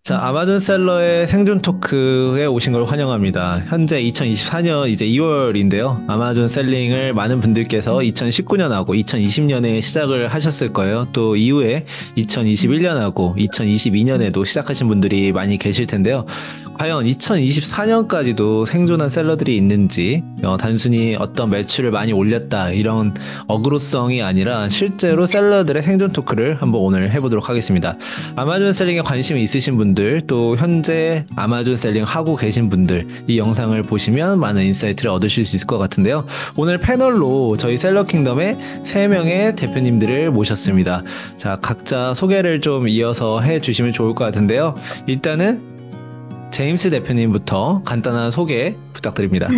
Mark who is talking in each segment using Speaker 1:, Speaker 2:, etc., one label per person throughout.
Speaker 1: 자, 아마존 셀러의 생존 토크에 오신 걸 환영합니다. 현재 2024년 이제 2월인데요. 아마존 셀링을 많은 분들께서 2019년하고 2020년에 시작을 하셨을 거예요. 또 이후에 2021년하고 2022년에도 시작하신 분들이 많이 계실 텐데요. 과연 2024년까지도 생존한 셀러들이 있는지, 단순히 어떤 매출을 많이 올렸다 이런 어그로성이 아니라 실제로 셀러들의 생존 토크를 한번 오늘 해보도록 하겠습니다. 아마존 셀링에 관심이 있으신 분들, 또 현재 아마존 셀링 하고 계신 분들, 이 영상을 보시면 많은 인사이트를 얻으실 수 있을 것 같은데요. 오늘 패널로 저희 셀러 킹덤의 3명의 대표님들을 모셨습니다. 자, 각자 소개를 좀 이어서 해주시면 좋을 것 같은데요. 일단은 제임스 대표님부터 간단한 소개 부탁드립니다.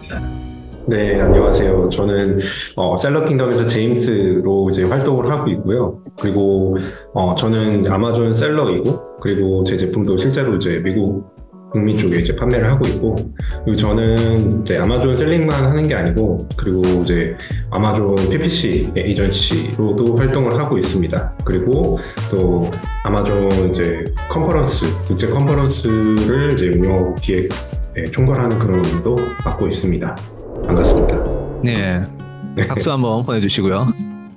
Speaker 2: 네, 안녕하세요. 저는 셀러 킹덤에서 제임스로 이제 활동을 하고 있고요. 그리고 저는 아마존 셀러이고, 그리고 제 제품도 실제로 이제 미국 북미 쪽에 이제 판매를 하고 있고, 그리고 저는 이제 아마존 셀링만 하는 게 아니고, 그리고 이제 아마존 PPC 에이전시로도 활동을 하고 있습니다. 그리고 또 아마존 이제 컨퍼런스, 국제 컨퍼런스를 이제 운영 기획 총괄하는 그런 일도 맡고 있습니다. 반갑습니다.
Speaker 1: 네, 박수 한번 보내주시고요.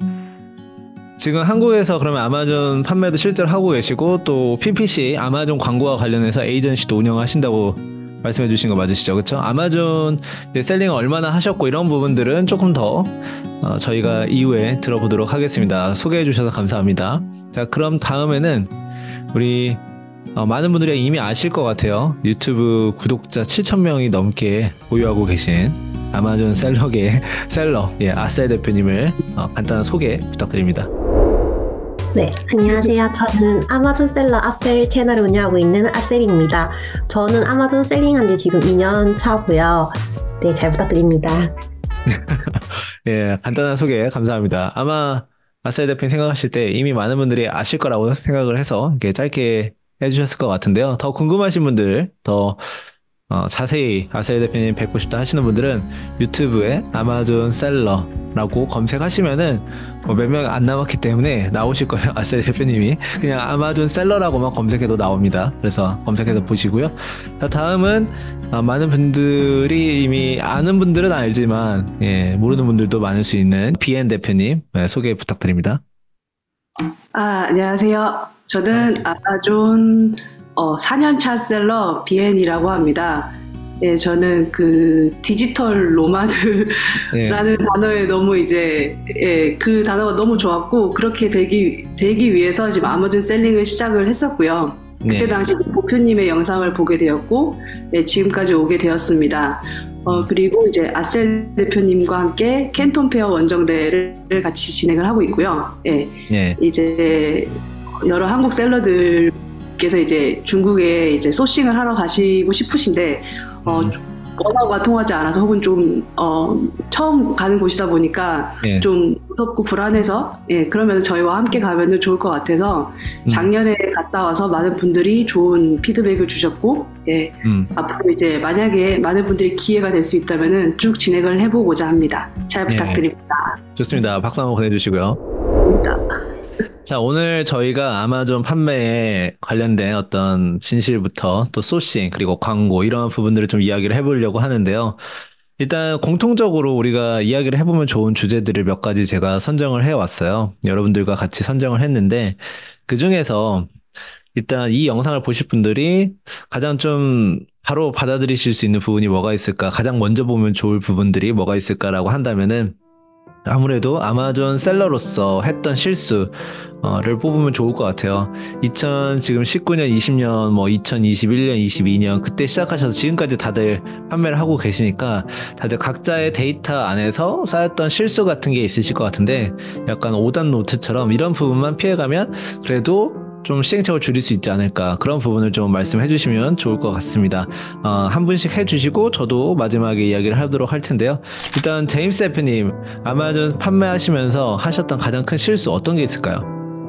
Speaker 1: 지금 한국에서 그러면 아마존 판매도 실제로 하고 계시고, 또 PPC 아마존 광고와 관련해서 에이전시도 운영하신다고 말씀해 주신 거 맞으시죠? 그렇죠? 아마존 셀링을 얼마나 하셨고 이런 부분들은 조금 더 저희가 이후에 들어보도록 하겠습니다. 소개해 주셔서 감사합니다. 자, 그럼 다음에는 우리 많은 분들이 이미 아실 것 같아요. 유튜브 구독자 7,000명이 넘게 보유하고 계신 아마존 셀러계 셀러 아셀 대표님을 간단한 소개 부탁드립니다.
Speaker 3: 네, 안녕하세요. 저는 아마존 셀러 아셀 채널을 운영하고 있는 아셀입니다. 저는 아마존 셀링한 지 지금 2년 차고요. 네, 잘 부탁드립니다.
Speaker 1: 예, 간단한 소개 감사합니다. 아마 아셀 대표님 생각하실 때 이미 많은 분들이 아실 거라고 생각을 해서 이렇게 짧게 해주셨을 것 같은데요. 더 궁금하신 분들, 더 자세히 아셀 대표님 뵙고 싶다 하시는 분들은 유튜브에 아마존 셀러라고 검색하시면은 몇 명 안 남았기 때문에 나오실 거예요. 아셀 대표님이 그냥 아마존 셀러라고만 검색해도 나옵니다. 그래서 검색해서 보시고요. 자, 다음은 많은 분들이 이미 아는 분들은 알지만 모르는 분들도 많을 수 있는 비엔 대표님 소개 부탁드립니다.
Speaker 4: 안녕하세요. 저는 아마존 4년차 셀러 비엔이라고 합니다. 예, 저는 그 디지털 노마드라는 단어에 너무 그 단어가 너무 좋았고, 그렇게 되기 위해서 지금 아마존 셀링을 시작을 했었고요. 그때 당시 보표님의 영상을 보게 되었고, 지금까지 오게 되었습니다. 그리고 이제 아셀 대표님과 함께 캔톤 페어 원정대를 같이 진행을 하고 있고요. 이제 여러 한국 셀러들께서 이제 중국에 이제 소싱을 하러 가시고 싶으신데, 언어가 통하지 않아서 혹은 좀 처음 가는 곳이다 보니까 좀 무섭고 불안해서 그러면 저희와 함께 가면 좋을 것 같아서 작년에 갔다 와서 많은 분들이 좋은 피드백을 주셨고 앞으로 이제 만약에 많은 분들이 기회가 될 수 있다면은 쭉 진행을 해보고자 합니다. 잘 부탁드립니다.
Speaker 1: 좋습니다. 박수 한번 보내주시고요.
Speaker 4: 감사합니다.
Speaker 1: 자, 오늘 저희가 아마존 판매에 관련된 어떤 진실부터 또 소싱 그리고 광고 이런 부분들을 좀 이야기를 해보려고 하는데요. 일단 공통적으로 우리가 이야기를 해보면 좋은 주제들을 몇 가지 제가 선정을 해왔어요. 여러분들과 같이 선정을 했는데 그 중에서 일단 이 영상을 보실 분들이 가장 좀 바로 받아들이실 수 있는 부분이 뭐가 있을까, 가장 먼저 보면 좋을 부분들이 뭐가 있을까라고 한다면은 아무래도 아마존 셀러로서 했던 실수를 뽑으면 좋을 것 같아요. 지금 19년, 20년, 2021년, 22년 그때 시작하셔서 지금까지 다들 판매를 하고 계시니까 다들 각자의 데이터 안에서 쌓였던 실수 같은 게 있으실 것 같은데, 약간 오답 노트처럼 이런 부분만 피해가면 그래도 좀 시행착오를 줄일 수 있지 않을까, 그런 부분을 좀 말씀해 주시면 좋을 것 같습니다. 한 분씩 해주시고 저도 마지막에 이야기를 하도록 할 텐데요. 일단 제임스 대표님, 아마존 판매하시면서 하셨던 가장 큰 실수 어떤 게 있을까요?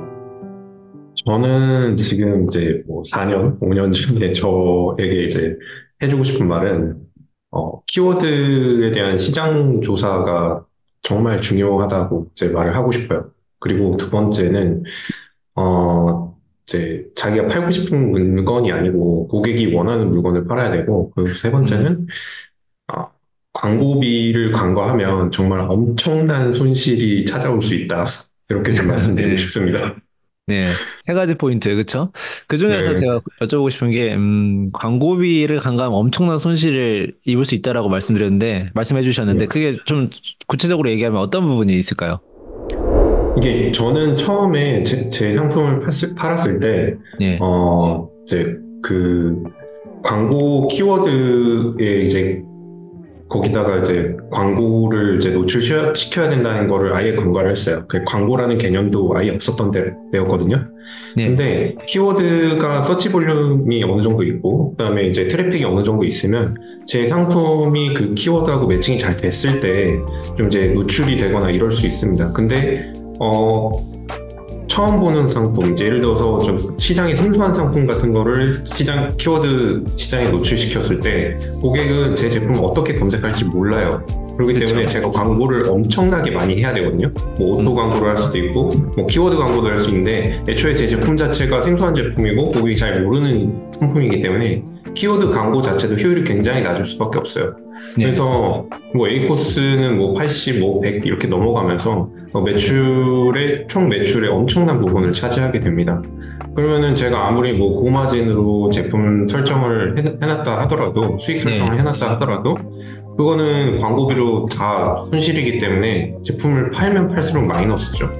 Speaker 2: 저는 지금 이제 4년, 5년 중에 저에게 이제 해주고 싶은 말은 키워드에 대한 시장 조사가 정말 중요하다고 이제 말을 하고 싶어요. 그리고 두 번째는 이제 자기가 팔고 싶은 물건이 아니고 고객이 원하는 물건을 팔아야 되고, 그리고 세 번째는 광고비를 간과하면 정말 엄청난 손실이 찾아올 수 있다. 이렇게 좀 말씀드리고
Speaker 1: 네.
Speaker 2: 싶습니다.
Speaker 1: 네, 세 가지 포인트, 그쵸? 그 중에서
Speaker 2: 네.
Speaker 1: 제가 여쭤보고 싶은 게, 광고비를 간과하면 엄청난 손실을 입을 수 있다라고 말씀해 주셨는데,
Speaker 2: 네.
Speaker 1: 그게 좀 구체적으로 얘기하면 어떤 부분이 있을까요?
Speaker 2: 이게 저는 처음에 제 상품을 팔았을 때,
Speaker 1: 예.
Speaker 2: 이제 그 광고 키워드에 이제 거기다가 이제 광고를 이제 노출시켜야 된다는 거를 아예 간과를 했어요. 그 광고라는 개념도 아예 없었던 때였거든요.
Speaker 1: 네.
Speaker 2: 근데 키워드가 서치 볼륨이 어느 정도 있고, 그다음에 이제 트래픽이 어느 정도 있으면 제 상품이 그 키워드하고 매칭이 잘 됐을 때 좀 이제 노출이 되거나 이럴 수 있습니다. 근데 처음 보는 상품, 이제 예를 들어서 좀 시장에 생소한 상품 같은 거를 키워드 시장에 노출시켰을 때 고객은 제 제품을 어떻게 검색할지 몰라요. 그렇기 때문에 제가 광고를 엄청나게 많이 해야 되거든요. 뭐 오토 광고를 할 수도 있고, 뭐 키워드 광고도 할 수 있는데, 애초에 제 제품 자체가 생소한 제품이고 고객이 잘 모르는 상품이기 때문에 키워드 광고 자체도 효율이 굉장히 낮을 수밖에 없어요.
Speaker 1: 네.
Speaker 2: 그래서 뭐 A 코스는 뭐 80, 뭐 100 이렇게 넘어가면서 총 매출의 엄청난 부분을 차지하게 됩니다. 그러면은 제가 아무리 뭐 고마진으로 제품 설정을 해놨다 하더라도, 수익 설정을 해놨다 하더라도 그거는 광고비로 다 손실이기 때문에 제품을 팔면 팔수록 마이너스죠.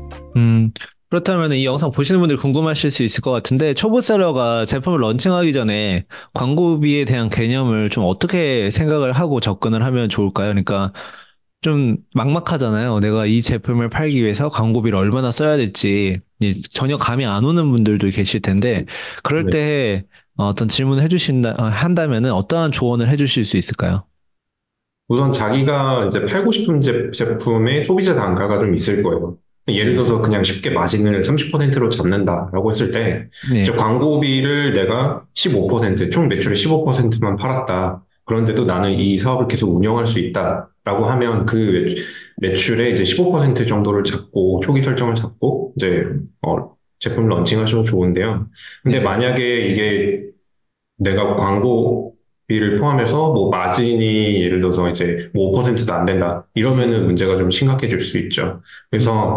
Speaker 1: 그렇다면 이 영상 보시는 분들이 궁금하실 수 있을 것 같은데, 초보 셀러가 제품을 런칭하기 전에 광고비에 대한 개념을 좀 어떻게 생각을 하고 접근을 하면 좋을까요? 그러니까 좀 막막하잖아요. 내가 이 제품을 팔기 위해서 광고비를 얼마나 써야 될지 전혀 감이 안 오는 분들도 계실 텐데, 그럴
Speaker 2: 네.
Speaker 1: 때 어떤 질문을 한다면은 어떠한 조언을 해주실 수 있을까요?
Speaker 2: 우선 자기가 이제 팔고 싶은 제품의 소비자 단가가 좀 있을 거예요. 예를 들어서 그냥 쉽게 마진을 30%로 잡는다라고 했을 때,
Speaker 1: 네.
Speaker 2: 이제 광고비를 내가 15%, 총 매출의 15%만 팔았다. 그런데도 나는 이 사업을 계속 운영할 수 있다라고 하면 그 매출의 이제 15% 정도를 잡고, 초기 설정을 잡고, 이제, 제품 런칭하시면 좋은데요. 근데
Speaker 1: 네.
Speaker 2: 만약에 이게 내가 광고비를 포함해서 뭐 마진이 예를 들어서 이제 뭐 5%도 안 된다. 이러면은 문제가 좀 심각해질 수 있죠. 그래서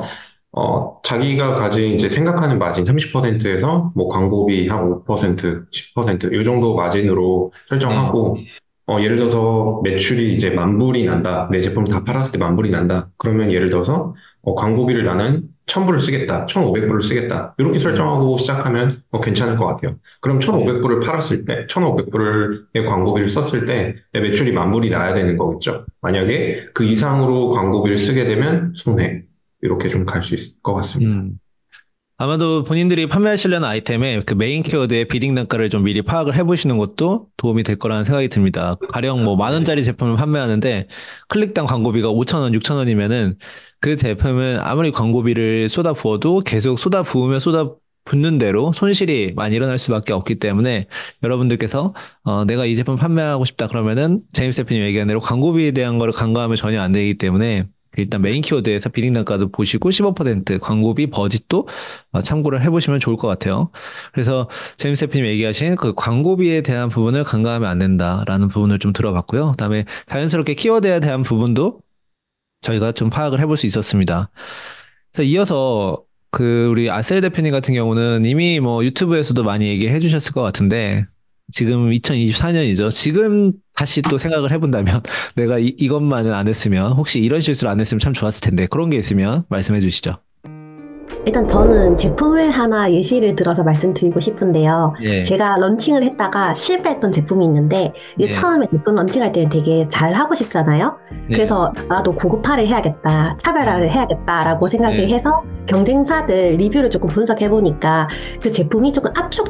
Speaker 2: 자기가 가진 이제 생각하는 마진 30%에서 뭐 광고비 한 5%, 10%, 이 정도 마진으로 설정하고, 예를 들어서 매출이 이제 10,000불이 난다. 내 제품 다 팔았을 때 10,000불이 난다. 그러면 예를 들어서 광고비를 나는 1,000불을 쓰겠다. 1,500불을 쓰겠다. 이렇게 설정하고 시작하면 괜찮을 것 같아요. 그럼 1,500불을 팔았을 때, 1,500불의 광고비를 썼을 때 내 매출이 10,000불이 나야 되는 거겠죠. 만약에 그 이상으로 광고비를 쓰게 되면 손해. 이렇게 좀 갈 수 있을 것 같습니다.
Speaker 1: 아마도 본인들이 판매하시려는 아이템의 그 메인 키워드의 비딩 단가를 좀 미리 파악을 해보시는 것도 도움이 될 거라는 생각이 듭니다. 가령 뭐 10,000원짜리 제품을 판매하는데 클릭당 광고비가 5,000원, 6,000원이면은 그 제품은 아무리 광고비를 쏟아부어도 계속 쏟아부으면 쏟아붓는 대로 손실이 많이 일어날 수밖에 없기 때문에 여러분들께서 내가 이 제품 판매하고 싶다 그러면은 제임스 대표님 얘기한 대로 광고비에 대한 거를 간과하면 전혀 안 되기 때문에 일단 메인 키워드에서 비딩 단가도 보시고 15% 광고비 버짓도 참고를 해보시면 좋을 것 같아요. 그래서 제임스 대표님 얘기하신 그 광고비에 대한 부분을 간과하면 안 된다라는 부분을 좀 들어봤고요. 그다음에 자연스럽게 키워드에 대한 부분도 저희가 좀 파악을 해볼 수 있었습니다. 그래서 이어서 우리 아셀 대표님 같은 경우는 이미 뭐 유튜브에서도 많이 얘기해 주셨을 것 같은데, 지금 2024년이죠. 지금 다시 또 생각을 해본다면 내가 이것만은 안 했으면, 혹시 이런 실수를 안 했으면 참 좋았을 텐데, 그런 게 있으면 말씀해 주시죠.
Speaker 3: 일단 저는 제품을 하나 예시를 들어서 말씀드리고 싶은데요.
Speaker 1: 예.
Speaker 3: 제가 런칭을 했다가 실패했던 제품이 있는데, 이게 처음에 제품 런칭할 때는 되게 잘 하고 싶잖아요. 그래서 나도 고급화를 해야겠다, 차별화를 해야겠다라고 생각을 해서 경쟁사들 리뷰를 조금 분석해보니까 그 제품이 조금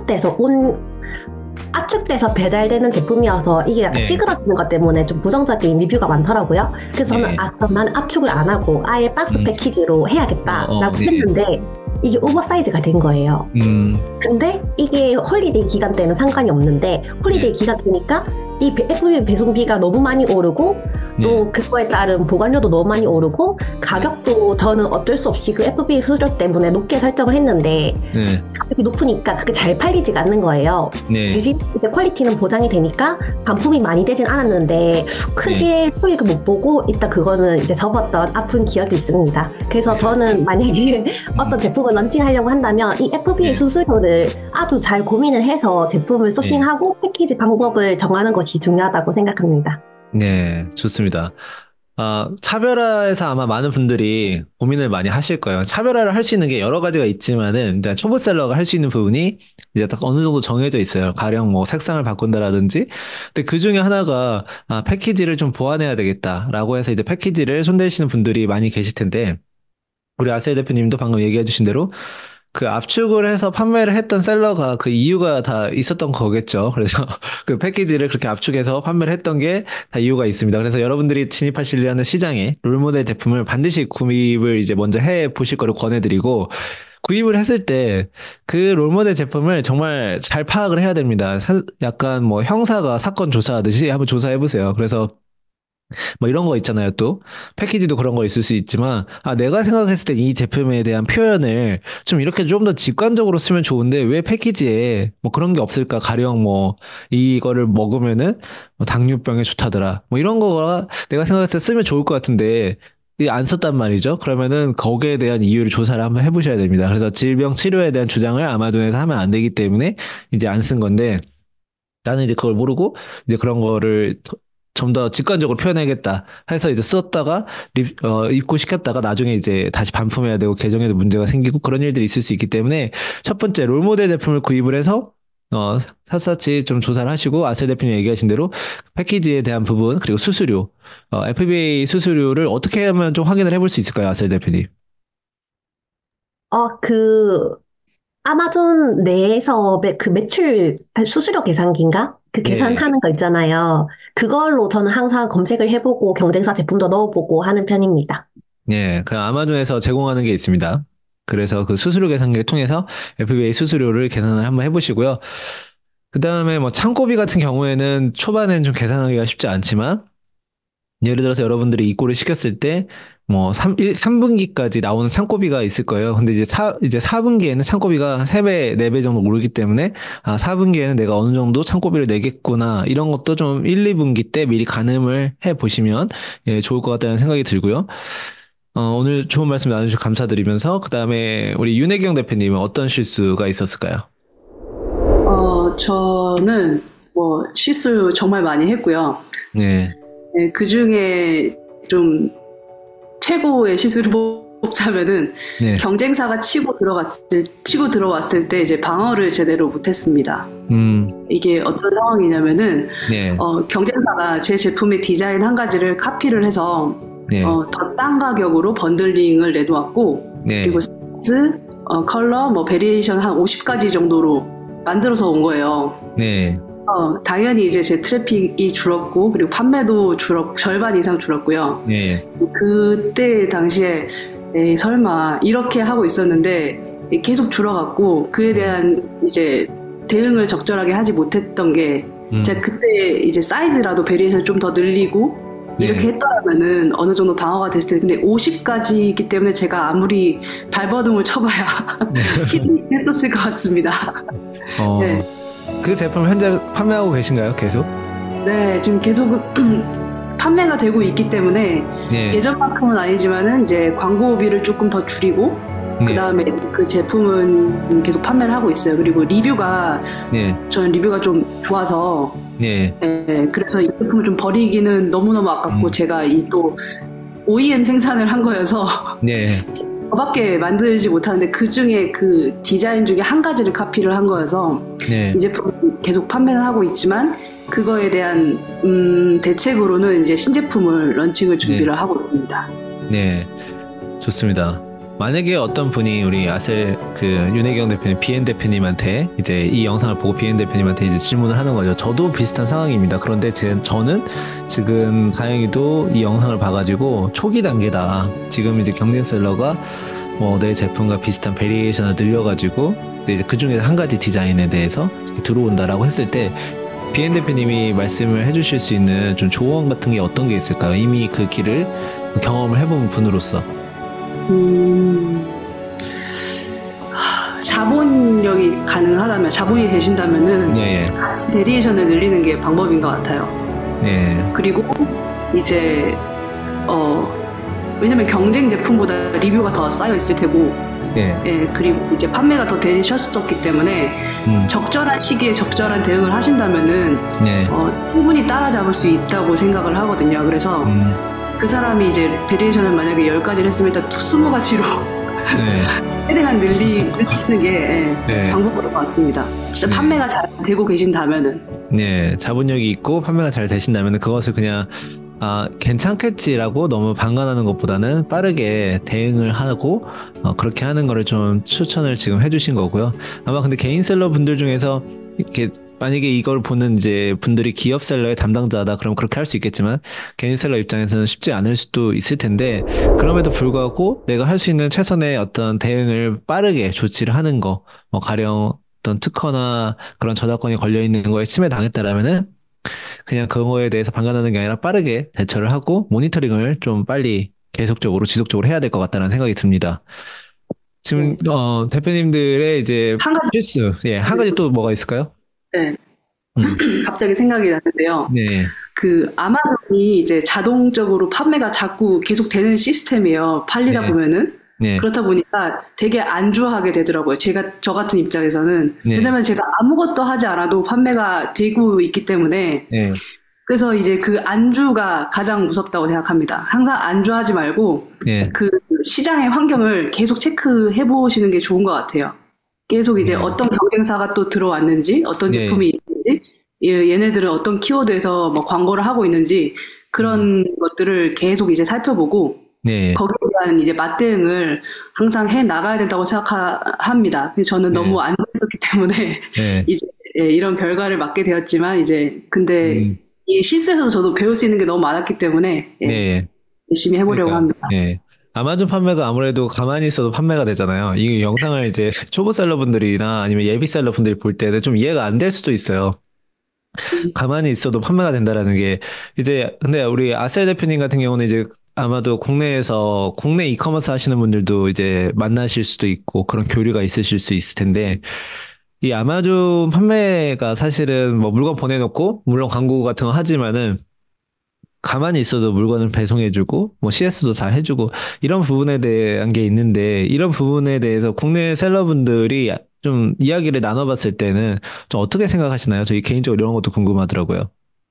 Speaker 3: 압축돼서 배달되는 제품이어서 이게 약간 찌그러지는 것 때문에 좀 부정적인 리뷰가 많더라고요. 그래서 저는 그럼 나는 압축을 안 하고 아예 박스 패키지로 해야겠다라고 했는데 이게 오버사이즈가 된 거예요. 근데 이게 홀리데이 기간 때는 상관이 없는데 홀리데이 기간 되니까 이 FBA 배송비가 너무 많이 오르고 또 그거에 따른 보관료도 너무 많이 오르고 가격도 저는 어쩔 수 없이 그 FBA 수수료 때문에 높게 설정을 했는데 가격이 높으니까 그게 잘 팔리지가 않는 거예요. 대신 이제 퀄리티는 보장이 되니까 반품이 많이 되진 않았는데 크게 수익을 못 보고 일단 그거는 이제 접었던 아픈 기억이 있습니다. 그래서 저는 만약에 어떤 제품을 런칭하려고 한다면 이 FBA 수수료를 아주 잘 고민을 해서 제품을 소싱하고 패키지 방법을 정하는 것이 중요하다고 생각합니다.
Speaker 1: 네, 좋습니다. 차별화에서 아마 많은 분들이 고민을 많이 하실 거예요. 차별화를 할 수 있는 게 여러 가지가 있지만은, 일단 초보셀러가 할 수 있는 부분이 이제 딱 어느 정도 정해져 있어요. 가령 뭐 색상을 바꾼다라든지. 근데 그 중에 하나가, 패키지를 좀 보완해야 되겠다라고 해서 이제 패키지를 손대시는 분들이 많이 계실 텐데, 우리 아셀 대표님도 방금 얘기해 주신 대로 그 압축을 해서 판매를 했던 셀러가 그 이유가 다 있었던 거겠죠. 그래서 그 패키지를 그렇게 압축해서 판매를 했던 게 다 이유가 있습니다. 그래서 여러분들이 진입하시려는 시장에 롤모델 제품을 반드시 구입을 이제 먼저 해 보실 거를 권해드리고, 구입을 했을 때 그 롤모델 제품을 정말 잘 파악을 해야 됩니다. 약간 뭐 형사가 사건 조사하듯이 한번 조사해 보세요. 그래서 뭐 이런 거 있잖아요. 또 패키지도 그런 거 있을 수 있지만, 내가 생각했을 때 이 제품에 대한 표현을 좀 이렇게 좀 더 직관적으로 쓰면 좋은데 왜 패키지에 뭐 그런 게 없을까? 가령 뭐 이거를 먹으면은 뭐 당뇨병에 좋다더라, 뭐 이런 거가 내가 생각했을 때 쓰면 좋을 것 같은데 안 썼단 말이죠. 그러면은 거기에 대한 이유를 조사를 한번 해보셔야 됩니다. 그래서 질병 치료에 대한 주장을 아마존에서 하면 안 되기 때문에 이제 안 쓴 건데, 나는 이제 그걸 모르고 이제 그런 거를 좀 더 직관적으로 표현해야겠다 해서 이제 썼다가 입고시켰다가 나중에 이제 다시 반품해야 되고 계정에도 문제가 생기고 그런 일들이 있을 수 있기 때문에, 첫 번째 롤모델 제품을 구입을 해서 샅샅이 좀 조사를 하시고, 아셀 대표님 얘기하신 대로 패키지에 대한 부분, 그리고 수수료, FBA 수수료를 어떻게 하면 좀 확인을 해볼 수 있을까요, 아셀 대표님?
Speaker 3: 아마존 내에서 그 매출 수수료 계산기인가? 그 계산하는 거 있잖아요. 그걸로 저는 항상 검색을 해보고 경쟁사 제품도 넣어보고 하는 편입니다.
Speaker 1: 네, 그 아마존에서 제공하는 게 있습니다. 그래서 그 수수료 계산기를 통해서 FBA 수수료를 계산을 한번 해보시고요. 그 다음에 뭐 창고비 같은 경우에는 초반엔 좀 계산하기가 쉽지 않지만, 예를 들어서 여러분들이 입고를 시켰을 때 뭐 3분기까지 나오는 창고비가 있을 거예요. 근데 이제 4분기에는 창고비가 3배, 4배 정도 오르기 때문에 4분기에는 내가 어느 정도 창고비를 내겠구나, 이런 것도 좀 1, 2분기 때 미리 가늠을 해 보시면 좋을 것 같다는 생각이 들고요. 오늘 좋은 말씀 나눠주셔서 감사드리면서, 그 다음에 우리 윤혜경 대표님은 어떤 실수가 있었을까요?
Speaker 4: 저는 뭐 실수 정말 많이 했고요.
Speaker 1: 네,
Speaker 4: 그 중에 좀 최고의 실수를 뽑자면은, 경쟁사가 치고 들어왔을 때 이제 방어를 제대로 못했습니다. 이게 어떤 상황이냐면은, 경쟁사가 제 제품의 디자인 한 가지를 카피를 해서 더 싼 가격으로 번들링을 내놓았고, 그리고 사이즈, 컬러, 뭐 베리에이션 한 50가지 정도로 만들어서 온 거예요. 당연히 이제 제 트래픽이 줄었고, 그리고 판매도 절반 이상 줄었고요. 그때 당시에 설마 이렇게 하고 있었는데 계속 줄어갔고, 그에 대한 이제 대응을 적절하게 하지 못했던 게, 제가 그때 이제 사이즈라도 베리에이션을 좀 더 늘리고 이렇게 했더라면은 어느 정도 방어가 됐을 텐데, 근데 50가지이기 때문에 제가 아무리 발버둥을 쳐봐야 했었을 것 같습니다. 네.
Speaker 1: 그 제품 현재 판매하고 계신가요? 계속?
Speaker 4: 네, 지금 계속 판매가 되고 있기 때문에 예전만큼은 아니지만은 이제 광고비를 조금 더 줄이고, 그 다음에 그 제품은 계속 판매를 하고 있어요. 그리고 저는 리뷰가 좀 좋아서, 그래서 이 제품을 좀 버리기는 너무너무 아깝고, 제가 이 또 OEM 생산을 한 거여서 저밖에 만들지 못하는데, 그 중에 그 디자인 중에 한 가지를 카피를 한 거여서 이 제품 계속 판매는 하고 있지만, 그거에 대한 대책으로는 이제 신제품을 런칭을 준비를 하고 있습니다.
Speaker 1: 네, 좋습니다. 만약에 어떤 분이 우리 아셀 그 윤혜경 대표님, 비엔 대표님한테 이제 이 영상을 보고 비엔 대표님한테 이제 질문을 하는 거죠. 저도 비슷한 상황입니다. 그런데 저는 지금 다행히도 이 영상을 봐가지고 초기 단계다. 지금 이제 경쟁셀러가 뭐 내 제품과 비슷한 베리에이션을 늘려가지고 이제 그 중에 한 가지 디자인에 대해서 들어온다라고 했을 때, 비엔 대표님이 말씀을 해주실 수 있는 좀 조언 같은 게 어떤 게 있을까요? 이미 그 길을 경험을 해본 분으로서.
Speaker 4: 자본력이 가능하다면, 자본이 되신다면은
Speaker 1: 예.
Speaker 4: 같이 베리에이션을 늘리는 게 방법인 것 같아요.
Speaker 1: 네.
Speaker 4: 그리고 이제 왜냐면 경쟁 제품보다 리뷰가 더 쌓여 있을 테고, 예, 그리고 이제 판매가 더 되셨었기 때문에 적절한 시기에 적절한 대응을 하신다면은 충분히 따라잡을 수 있다고 생각을 하거든요. 그래서 그 사람이 이제 베리에이션을 만약에 10가지를 했으면 일단 20가지로 최대한 늘리시는 게 방법인 것 같습니다. 진짜 판매가 잘 되고 계신다면은.
Speaker 1: 네, 자본력이 있고 판매가 잘 되신다면은 그것을 그냥 괜찮겠지라고 너무 방관하는 것보다는 빠르게 대응을 하고 그렇게 하는 거를 좀 추천을 지금 해주신 거고요. 아마 근데 개인 셀러 분들 중에서 이렇게 만약에 이걸 보는 이제 분들이 기업 셀러의 담당자다 그럼 그렇게 할 수 있겠지만 개인 셀러 입장에서는 쉽지 않을 수도 있을 텐데 그럼에도 불구하고 내가 할 수 있는 최선의 어떤 대응을 빠르게 조치를 하는 거 가령 어떤 특허나 그런 저작권이 걸려 있는 거에 침해당했다라면은 그냥 그거에 대해서 방관하는 게 아니라 빠르게 대처를 하고 모니터링을 좀 빨리 계속적으로 지속적으로 해야 될 것 같다는 생각이 듭니다. 지금 대표님들의 이제 필수 한 가지 또 뭐가 있을까요?
Speaker 4: 네. 갑자기 생각이 났는데요.
Speaker 1: 네.
Speaker 4: 그 아마존이 이제 자동적으로 판매가 자꾸 계속 되는 시스템이에요. 팔리다 보면은. 그렇다 보니까 되게 안주하게 되더라고요. 저 같은 입장에서는. 왜냐면 제가 아무것도 하지 않아도 판매가 되고 있기 때문에. 그래서 이제 그 안주가 가장 무섭다고 생각합니다. 항상 안주하지 말고 그 시장의 환경을 계속 체크해 보시는 게 좋은 것 같아요. 계속 이제 어떤 경쟁사가 또 들어왔는지, 어떤 제품이 있는지, 얘네들은 어떤 키워드에서 뭐 광고를 하고 있는지 그런 것들을 계속 이제 살펴보고 거기에 대한 이제 맞대응을 항상 해 나가야 된다고 생각합니다. 저는 너무 안 됐었기 때문에 이제 이런 결과를 맞게 되었지만 이제 근데 이 실수에서 저도 배울 수 있는 게 너무 많았기 때문에 열심히 해보려고 합니다.
Speaker 1: 아마존 판매가 아무래도 가만히 있어도 판매가 되잖아요. 이 영상을 이제 초보 셀러분들이나 아니면 예비 셀러분들이 볼 때는 좀 이해가 안 될 수도 있어요. 가만히 있어도 판매가 된다라는 게 이제 근데 우리 아셀 대표님 같은 경우는 이제 아마도 국내에서 국내 이커머스 하시는 분들도 이제 만나실 수도 있고 그런 교류가 있으실 수 있을 텐데 이 아마존 판매가 사실은 뭐 물건 보내놓고 물론 광고 같은 거 하지만은 가만히 있어도 물건을 배송해주고 뭐 CS도 다 해주고 이런 부분에 대한 게 있는데 이런 부분에 대해서 국내 셀러분들이 좀 이야기를 나눠봤을 때는 좀 어떻게 생각하시나요? 저희 개인적으로 이런 것도 궁금하더라고요.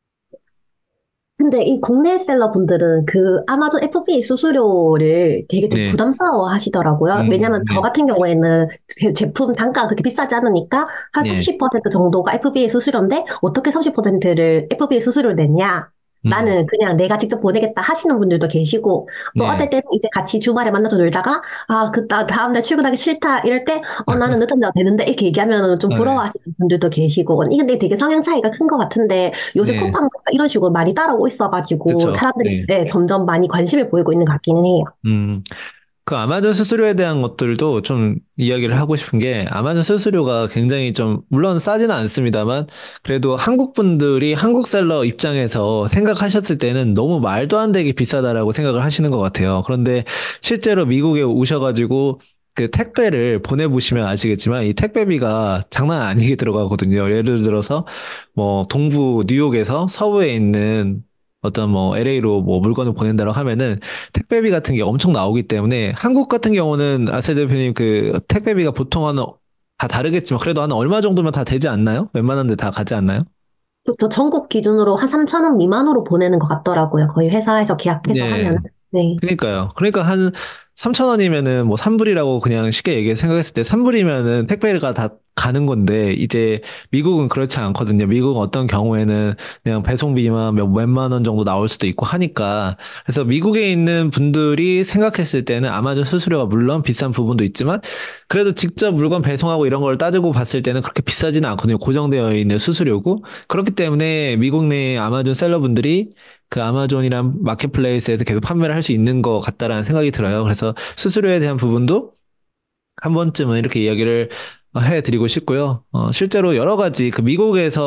Speaker 3: 근데 이 국내 셀러분들은 그 아마존 FBA 수수료를 되게 좀 부담스러워 하시더라고요. 왜냐면 저 같은 경우에는 제품 단가가 그렇게 비싸지 않으니까 한 30% 정도가 FBA 수수료인데 어떻게 30%를 FBA 수수료를 냈냐? 나는 그냥 내가 직접 보내겠다 하시는 분들도 계시고, 또 어떨 때는 이제 같이 주말에 만나서 놀다가, 나 다음날 출근하기 싫다, 이럴 때, 나는 늦은 자가 되는데, 이렇게 얘기하면 좀 부러워하시는 분들도 계시고, 이게 근데 되게 성향 차이가 큰 것 같은데, 요새 쿠팡 이런 식으로 많이 따라오고 있어가지고,
Speaker 1: 그쵸.
Speaker 3: 사람들이 점점 많이 관심을 보이고 있는 것 같기는 해요.
Speaker 1: 그 아마존 수수료에 대한 것들도 좀 이야기를 하고 싶은 게 아마존 수수료가 굉장히 좀 물론 싸지는 않습니다만 그래도 한국 분들이 한국 셀러 입장에서 생각하셨을 때는 너무 말도 안 되게 비싸다라고 생각을 하시는 것 같아요. 그런데 실제로 미국에 오셔가지고 그 택배를 보내보시면 아시겠지만 이 택배비가 장난 아니게 들어가거든요. 예를 들어서 뭐 동부 뉴욕에서 서부에 있는 어떤 뭐 LA로 뭐 물건을 보낸다고 하면은 택배비 같은 게 엄청 나오기 때문에 한국 같은 경우는 아셀 대표님 그 택배비가 보통 다 다르겠지만 그래도 한 얼마 정도면 다 되지 않나요? 웬만한 데 다 가지 않나요?
Speaker 3: 또 전국 기준으로 한 3,000원 미만으로 보내는 것 같더라고요. 거의 회사에서 계약해서 하면.
Speaker 1: 그러니까요. 그러니까 한 3,000원이면은 뭐 3불이라고 그냥 쉽게 생각했을 때 3불이면은 택배가 다 가는 건데 이제 미국은 그렇지 않거든요. 미국은 어떤 경우에는 그냥 배송비만 몇만 원 정도 나올 수도 있고 하니까 그래서 미국에 있는 분들이 생각했을 때는 아마존 수수료가 물론 비싼 부분도 있지만 그래도 직접 물건 배송하고 이런 걸 따지고 봤을 때는 그렇게 비싸지는 않거든요. 고정되어 있는 수수료고 그렇기 때문에 미국 내 아마존 셀러분들이 그 아마존이란 마켓플레이스에서 계속 판매를 할 수 있는 것 같다라는 생각이 들어요. 그래서 수수료에 대한 부분도 한 번쯤은 이렇게 이야기를 해드리고 싶고요. 실제로 여러 가지 그 미국에서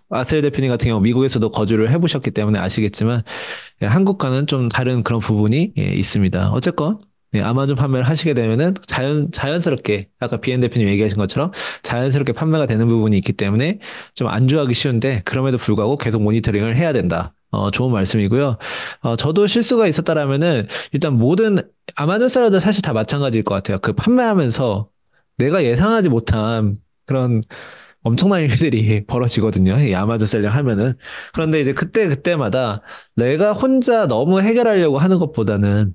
Speaker 1: 아셀 대표님 같은 경우 미국에서도 거주를 해보셨기 때문에 아시겠지만 한국과는 좀 다른 그런 부분이 있습니다. 어쨌건 아마존 판매를 하시게 되면은 자연스럽게 아까 비엔 대표님 얘기하신 것처럼 자연스럽게 판매가 되는 부분이 있기 때문에 좀 안주하기 쉬운데 그럼에도 불구하고 계속 모니터링을 해야 된다. 좋은 말씀이고요. 저도 실수가 있었다라면은 일단 모든 아마존 셀러도 사실 다 마찬가지일 것 같아요. 그 판매하면서 내가 예상하지 못한 그런 엄청난 일들이 벌어지거든요. 이 아마존 셀링 하면은. 그런데 이제 그때마다 내가 혼자 너무 해결하려고 하는 것보다는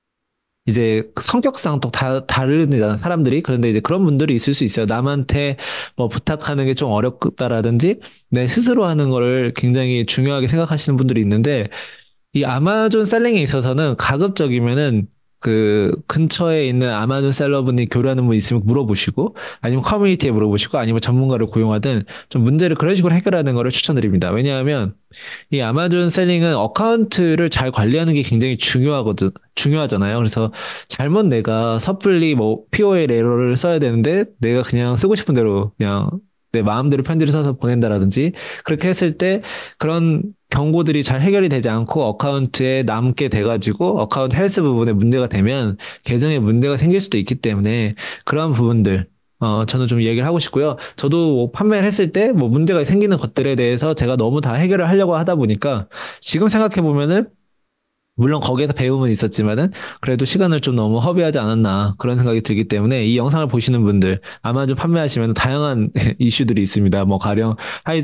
Speaker 1: 이제 성격상 또 다르잖아, 사람들이. 그런데 이제 그런 분들이 있을 수 있어요. 남한테 뭐 부탁하는 게 좀 어렵다라든지 내 스스로 하는 거를 굉장히 중요하게 생각하시는 분들이 있는데 이 아마존 셀링에 있어서는 가급적이면은 그 근처에 있는 아마존 셀러분이 교류하는 분 있으면 물어보시고 아니면 커뮤니티에 물어보시고 아니면 전문가를 고용하든 좀 문제를 그런 식으로 해결하는 거를 추천드립니다. 왜냐하면 이 아마존 셀링은 어카운트를 잘 관리하는 게 굉장히 중요하잖아요. 그래서 잘못 내가 섣불리 뭐 POL 에러를 써야 되는데 내가 그냥 쓰고 싶은 대로 그냥 내 마음대로 편지를 써서 보낸다라든지 그렇게 했을 때 그런 경고들이 잘 해결이 되지 않고 어카운트에 남게 돼가지고 어카운트 헬스 부분에 문제가 되면 계정에 문제가 생길 수도 있기 때문에 그런 부분들 저는 좀 얘기를 하고 싶고요. 저도 뭐 판매를 했을 때 뭐 문제가 생기는 것들에 대해서 제가 너무 다 해결을 하려고 하다 보니까 지금 생각해 보면은 물론 거기에서 배움은 있었지만은 그래도 시간을 좀 너무 허비하지 않았나 그런 생각이 들기 때문에 이 영상을 보시는 분들 아마존 판매하시면 다양한 이슈들이 있습니다. 뭐 가령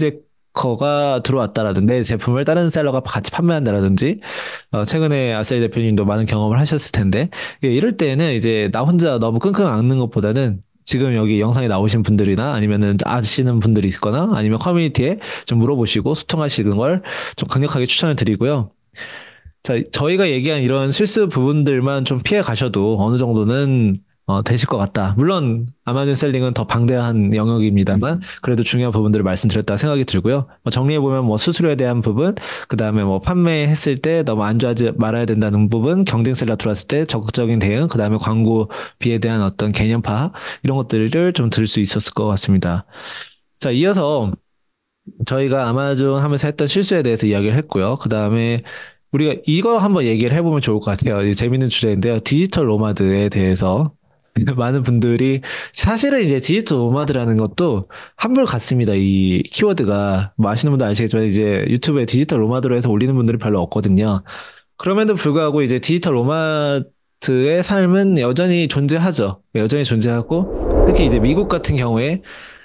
Speaker 1: 하이제커가 들어왔다라든지 내 제품을 다른 셀러가 같이 판매한다라든지 최근에 아셀 대표님도 많은 경험을 하셨을 텐데 이럴 때는 이제 나 혼자 너무 끙끙 앓는 것보다는 지금 여기 영상에 나오신 분들이나 아니면은 아시는 분들이 있거나 아니면 커뮤니티에 좀 물어보시고 소통하시는 걸 좀 강력하게 추천을 드리고요. 자, 저희가 얘기한 이런 실수 부분들만 좀 피해 가셔도 어느 정도는 되실 것 같다. 물론 아마존 셀링은 더 방대한 영역입니다만 그래도 중요한 부분들을 말씀드렸다 생각이 들고요. 정리해보면 뭐 수수료에 대한 부분, 그 다음에 뭐 판매했을 때 너무 안주하지 말아야 된다는 부분, 경쟁 셀러 들어왔을 때 적극적인 대응, 그 다음에 광고비에 대한 어떤 개념 파악 이런 것들을 좀 들을 수 있었을 것 같습니다. 자, 이어서 저희가 아마존 하면서 했던 실수에 대해서 이야기를 했고요. 그 다음에 우리가 이거 한번 얘기를 해보면 좋을 것 같아요. 재밌는 주제인데요. 디지털 노마드에 대해서 많은 분들이 사실은 이제 디지털 노마드라는 것도 한물 같습니다. 이 키워드가 뭐 아시는 분도 아시겠지만 이제 유튜브에 디지털 노마드로 해서 올리는 분들이 별로 없거든요. 그럼에도 불구하고 이제 디지털 노마드의 삶은 여전히 존재하죠. 여전히 존재하고 특히 이제 미국 같은 경우에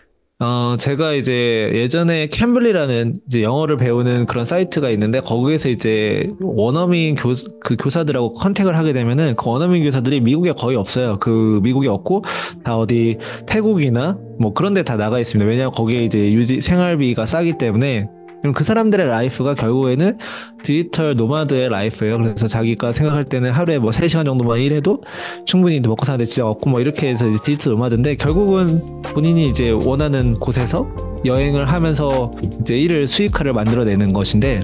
Speaker 1: 제가 이제 예전에 캠블리라는 이제 영어를 배우는 그런 사이트가 있는데 거기에서 이제 원어민 교사들하고 컨택을 하게 되면은 그 원어민 교사들이 미국에 거의 없어요. 그 미국에 없고 다 어디 태국이나 뭐 그런 데 다 나가 있습니다. 왜냐하면 거기에 이제 생활비가 싸기 때문에 그럼 그 사람들의 라이프가 결국에는 디지털 노마드의 라이프예요. 그래서 자기가 생각할 때는 하루에 뭐 3시간 정도만 일해도 충분히 먹고 사는데 진짜 없고 뭐 이렇게 해서 이제 디지털 노마드인데 결국은 본인이 이제 원하는 곳에서 여행을 하면서 이제 수익화를 만들어내는 것인데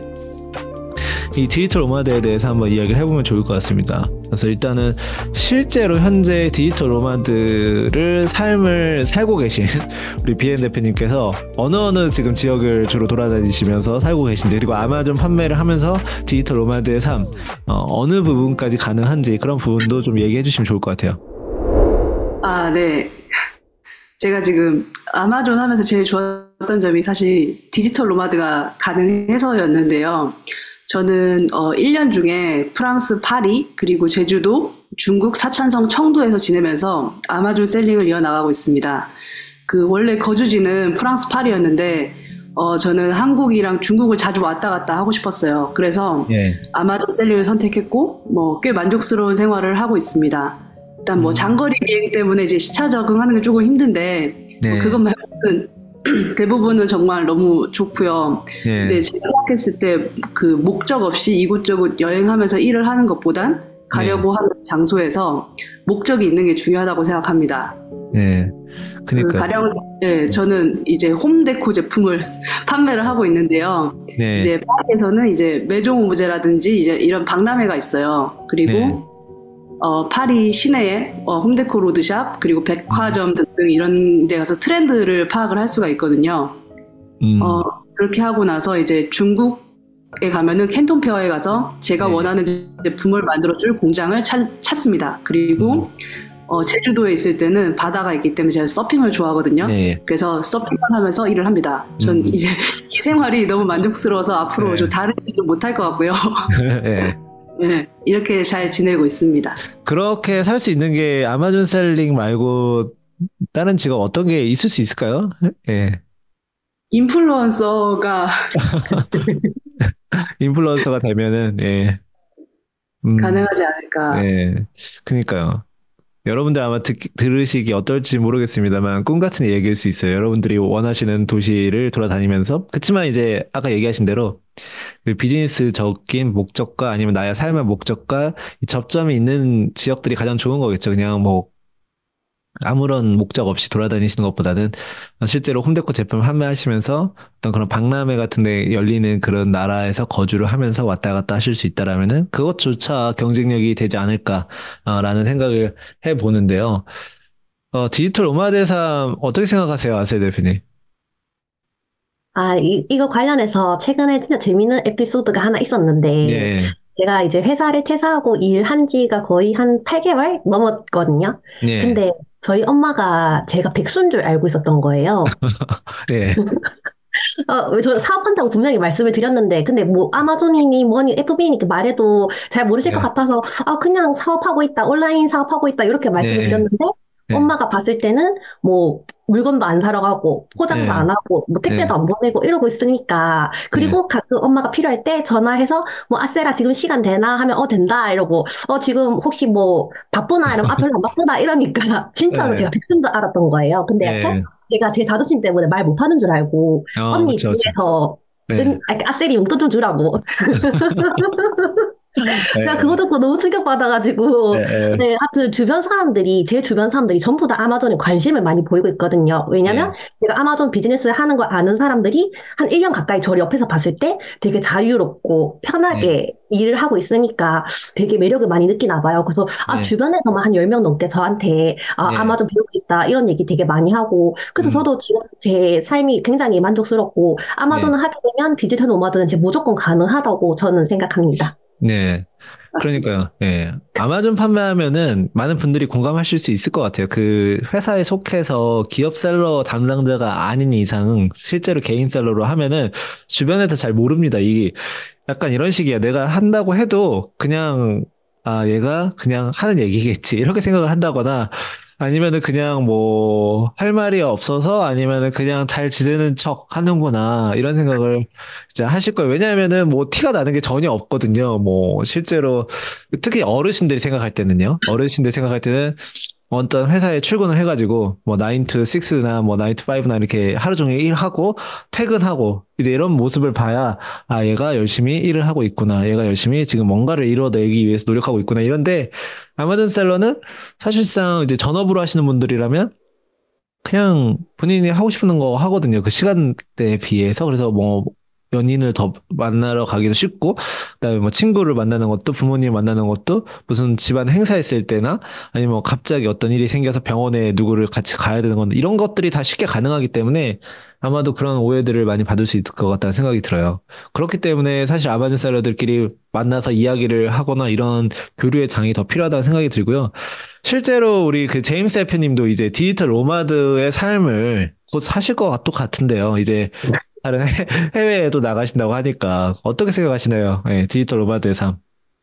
Speaker 1: 이 디지털 노마드에 대해서 한번 이야기를 해보면 좋을 것 같습니다. 그래서 일단은 실제로 현재 디지털 노마드를 삶을 살고 계신 우리 비엔 대표님께서 어느 지금 지역을 주로 돌아다니시면서 살고 계신지 그리고 아마존 판매를 하면서 디지털 노마드의 삶 어느 부분까지 가능한지 그런 부분도 좀 얘기해 주시면 좋을 것 같아요.
Speaker 4: 아, 네. 제가 지금 아마존 하면서 제일 좋았던 점이 사실 디지털 노마드가 가능해서였는데요. 저는 1년 중에 프랑스 파리 그리고 제주도 중국 사천성 청도에서 지내면서 아마존 셀링을 이어나가고 있습니다. 그 원래 거주지는 프랑스 파리였는데 저는 한국이랑 중국을 자주 왔다 갔다 하고 싶었어요. 그래서 아마존 셀링을 선택했고 뭐 꽤 만족스러운 생활을 하고 있습니다. 일단 뭐 장거리 비행 때문에 이제 시차 적응하는 게 조금 힘든데 그것 말고는 대부분은 정말 너무 좋고요. 근데 제가 생각했을 때 그 목적 없이 이곳저곳 여행하면서 일을 하는 것보단 가려고 하는 장소에서 목적이 있는 게 중요하다고 생각합니다.
Speaker 1: 그러니까
Speaker 4: 가령 저는 이제 홈데코 제품을 판매를 하고 있는데요. 이제 파리에서는 이제 메종 오브제라든지 이제 이런 박람회가 있어요. 그리고 파리 시내에 홈데코 로드샵 그리고 백화점 등등 이런 데 가서 트렌드를 파악을 할 수가 있거든요. 그렇게 하고 나서 이제 중국에 가면은 캔톤 페어에 가서 제가 원하는 제품을 만들어줄 공장을 찾습니다. 그리고 제주도에 있을 때는 바다가 있기 때문에 제가 서핑을 좋아하거든요. 그래서 서핑을 하면서 일을 합니다. 전 이제 이 생활이 너무 만족스러워서 앞으로 좀 다른 일을 못할 것 같고요. 네, 이렇게 잘 지내고 있습니다.
Speaker 1: 그렇게 살 수 있는 게 아마존 셀링 말고 다른 직업 어떤 게 있을 수 있을까요?
Speaker 4: 인플루언서가
Speaker 1: 인플루언서가 되면은
Speaker 4: 가능하지 않을까.
Speaker 1: 그러니까요. 여러분들 아마 들으시기 어떨지 모르겠습니다만 꿈 같은 얘기일 수 있어요. 여러분들이 원하시는 도시를 돌아다니면서. 그치만 이제 아까 얘기하신 대로 그 비즈니스적인 목적과 아니면 나의 삶의 목적과 이 접점이 있는 지역들이 가장 좋은 거겠죠. 그냥 뭐 아무런 목적 없이 돌아다니시는 것보다는 실제로 홈데코 제품 판매하시면서 어떤 그런 박람회 같은 데 열리는 그런 나라에서 거주를 하면서 왔다 갔다 하실 수 있다라면은 그것조차 경쟁력이 되지 않을까라는 생각을 해보는데요. 디지털 노마드의 삶 어떻게 생각하세요, 아셀 대표님?
Speaker 3: 이거 관련해서 최근에 진짜 재밌는 에피소드가 하나 있었는데, 제가 이제 회사를 퇴사하고 일한 지가 거의 한 8개월 넘었거든요. 근데 저희 엄마가 제가 백수인 줄 알고 있었던 거예요. 저 사업한다고 분명히 말씀을 드렸는데, 근데 뭐 아마존이니 뭐니 FB니까 말해도 잘 모르실 것 같아서, 그냥 사업하고 있다, 온라인 사업하고 있다, 이렇게 말씀을 드렸는데, 엄마가 봤을 때는 뭐 물건도 안 사러 가고 포장도 안 하고 뭐 택배도 안 보내고 이러고 있으니까 그리고 가끔 엄마가 필요할 때 전화해서 뭐 아세라 지금 시간 되나 하면 된다 이러고 지금 혹시 뭐 바쁘나 이러면 별로 안 바쁘다 이러니까 진짜로 제가 백수인 줄 알았던 거예요. 근데 약간 제가 제 자존심 때문에 말 못하는 줄 알고 언니 뒤에서 아셀이 용돈 좀 주라고 내가 그거 듣고 너무 충격받아가지고, 하여튼 제 주변 사람들이 전부 다 아마존에 관심을 많이 보이고 있거든요. 왜냐면 제가 아마존 비즈니스를 하는 걸 아는 사람들이 한 1년 가까이 저를 옆에서 봤을 때 되게 자유롭고 편하게 일을 하고 있으니까 되게 매력을 많이 느끼나 봐요. 그래서 주변에서만 한 10명 넘게 저한테 아마존 배우고 싶다 이런 얘기 되게 많이 하고, 그래서 저도 지금 제 삶이 굉장히 만족스럽고 아마존을 하게 되면 디지털 노마드는 무조건 가능하다고 저는 생각합니다.
Speaker 1: 그러니까요. 아마존 판매하면은 많은 분들이 공감하실 수 있을 것 같아요. 그 회사에 속해서 기업 셀러 담당자가 아닌 이상 실제로 개인 셀러로 하면은 주변에서 잘 모릅니다. 약간 이런 식이야. 내가 한다고 해도 그냥 얘가 그냥 하는 얘기겠지 이렇게 생각을 한다거나 아니면은 그냥 뭐 할 말이 없어서 아니면은 그냥 잘 지내는 척 하는구나 이런 생각을 진짜 하실 거예요. 왜냐하면은 뭐 티가 나는 게 전혀 없거든요. 뭐 실제로 특히 어르신들이 생각할 때는요. 어르신들이 생각할 때는 어떤 회사에 출근을 해가지고 뭐 9 to 6나 뭐 9 to 5나 이렇게 하루 종일 일하고 퇴근하고 이제 이런 모습을 봐야 얘가 열심히 일을 하고 있구나. 얘가 열심히 지금 뭔가를 이뤄내기 위해서 노력하고 있구나. 이런데 아마존 셀러는 사실상 이제 전업으로 하시는 분들이라면 그냥 본인이 하고 싶은 거 하거든요. 그 시간대에 비해서. 그래서 뭐 연인을 더 만나러 가기도 쉽고, 그다음에 뭐 친구를 만나는 것도, 부모님 만나는 것도 무슨 집안 행사 있을 때나 아니면 뭐 갑자기 어떤 일이 생겨서 병원에 누구를 같이 가야 되는 건데 이런 것들이 다 쉽게 가능하기 때문에 아마도 그런 오해들을 많이 받을 수 있을 것 같다는 생각이 들어요. 그렇기 때문에 사실 아마존 셀러들끼리 만나서 이야기를 하거나 이런 교류의 장이 더 필요하다는 생각이 들고요. 실제로 우리 그 제임스 대표님도 이제 디지털 노마드의 삶을 곧 사실 것 같은데요. 이제 다른 해외에도 나가신다고 하니까 어떻게 생각하시나요? 디지털 노마드의 삶.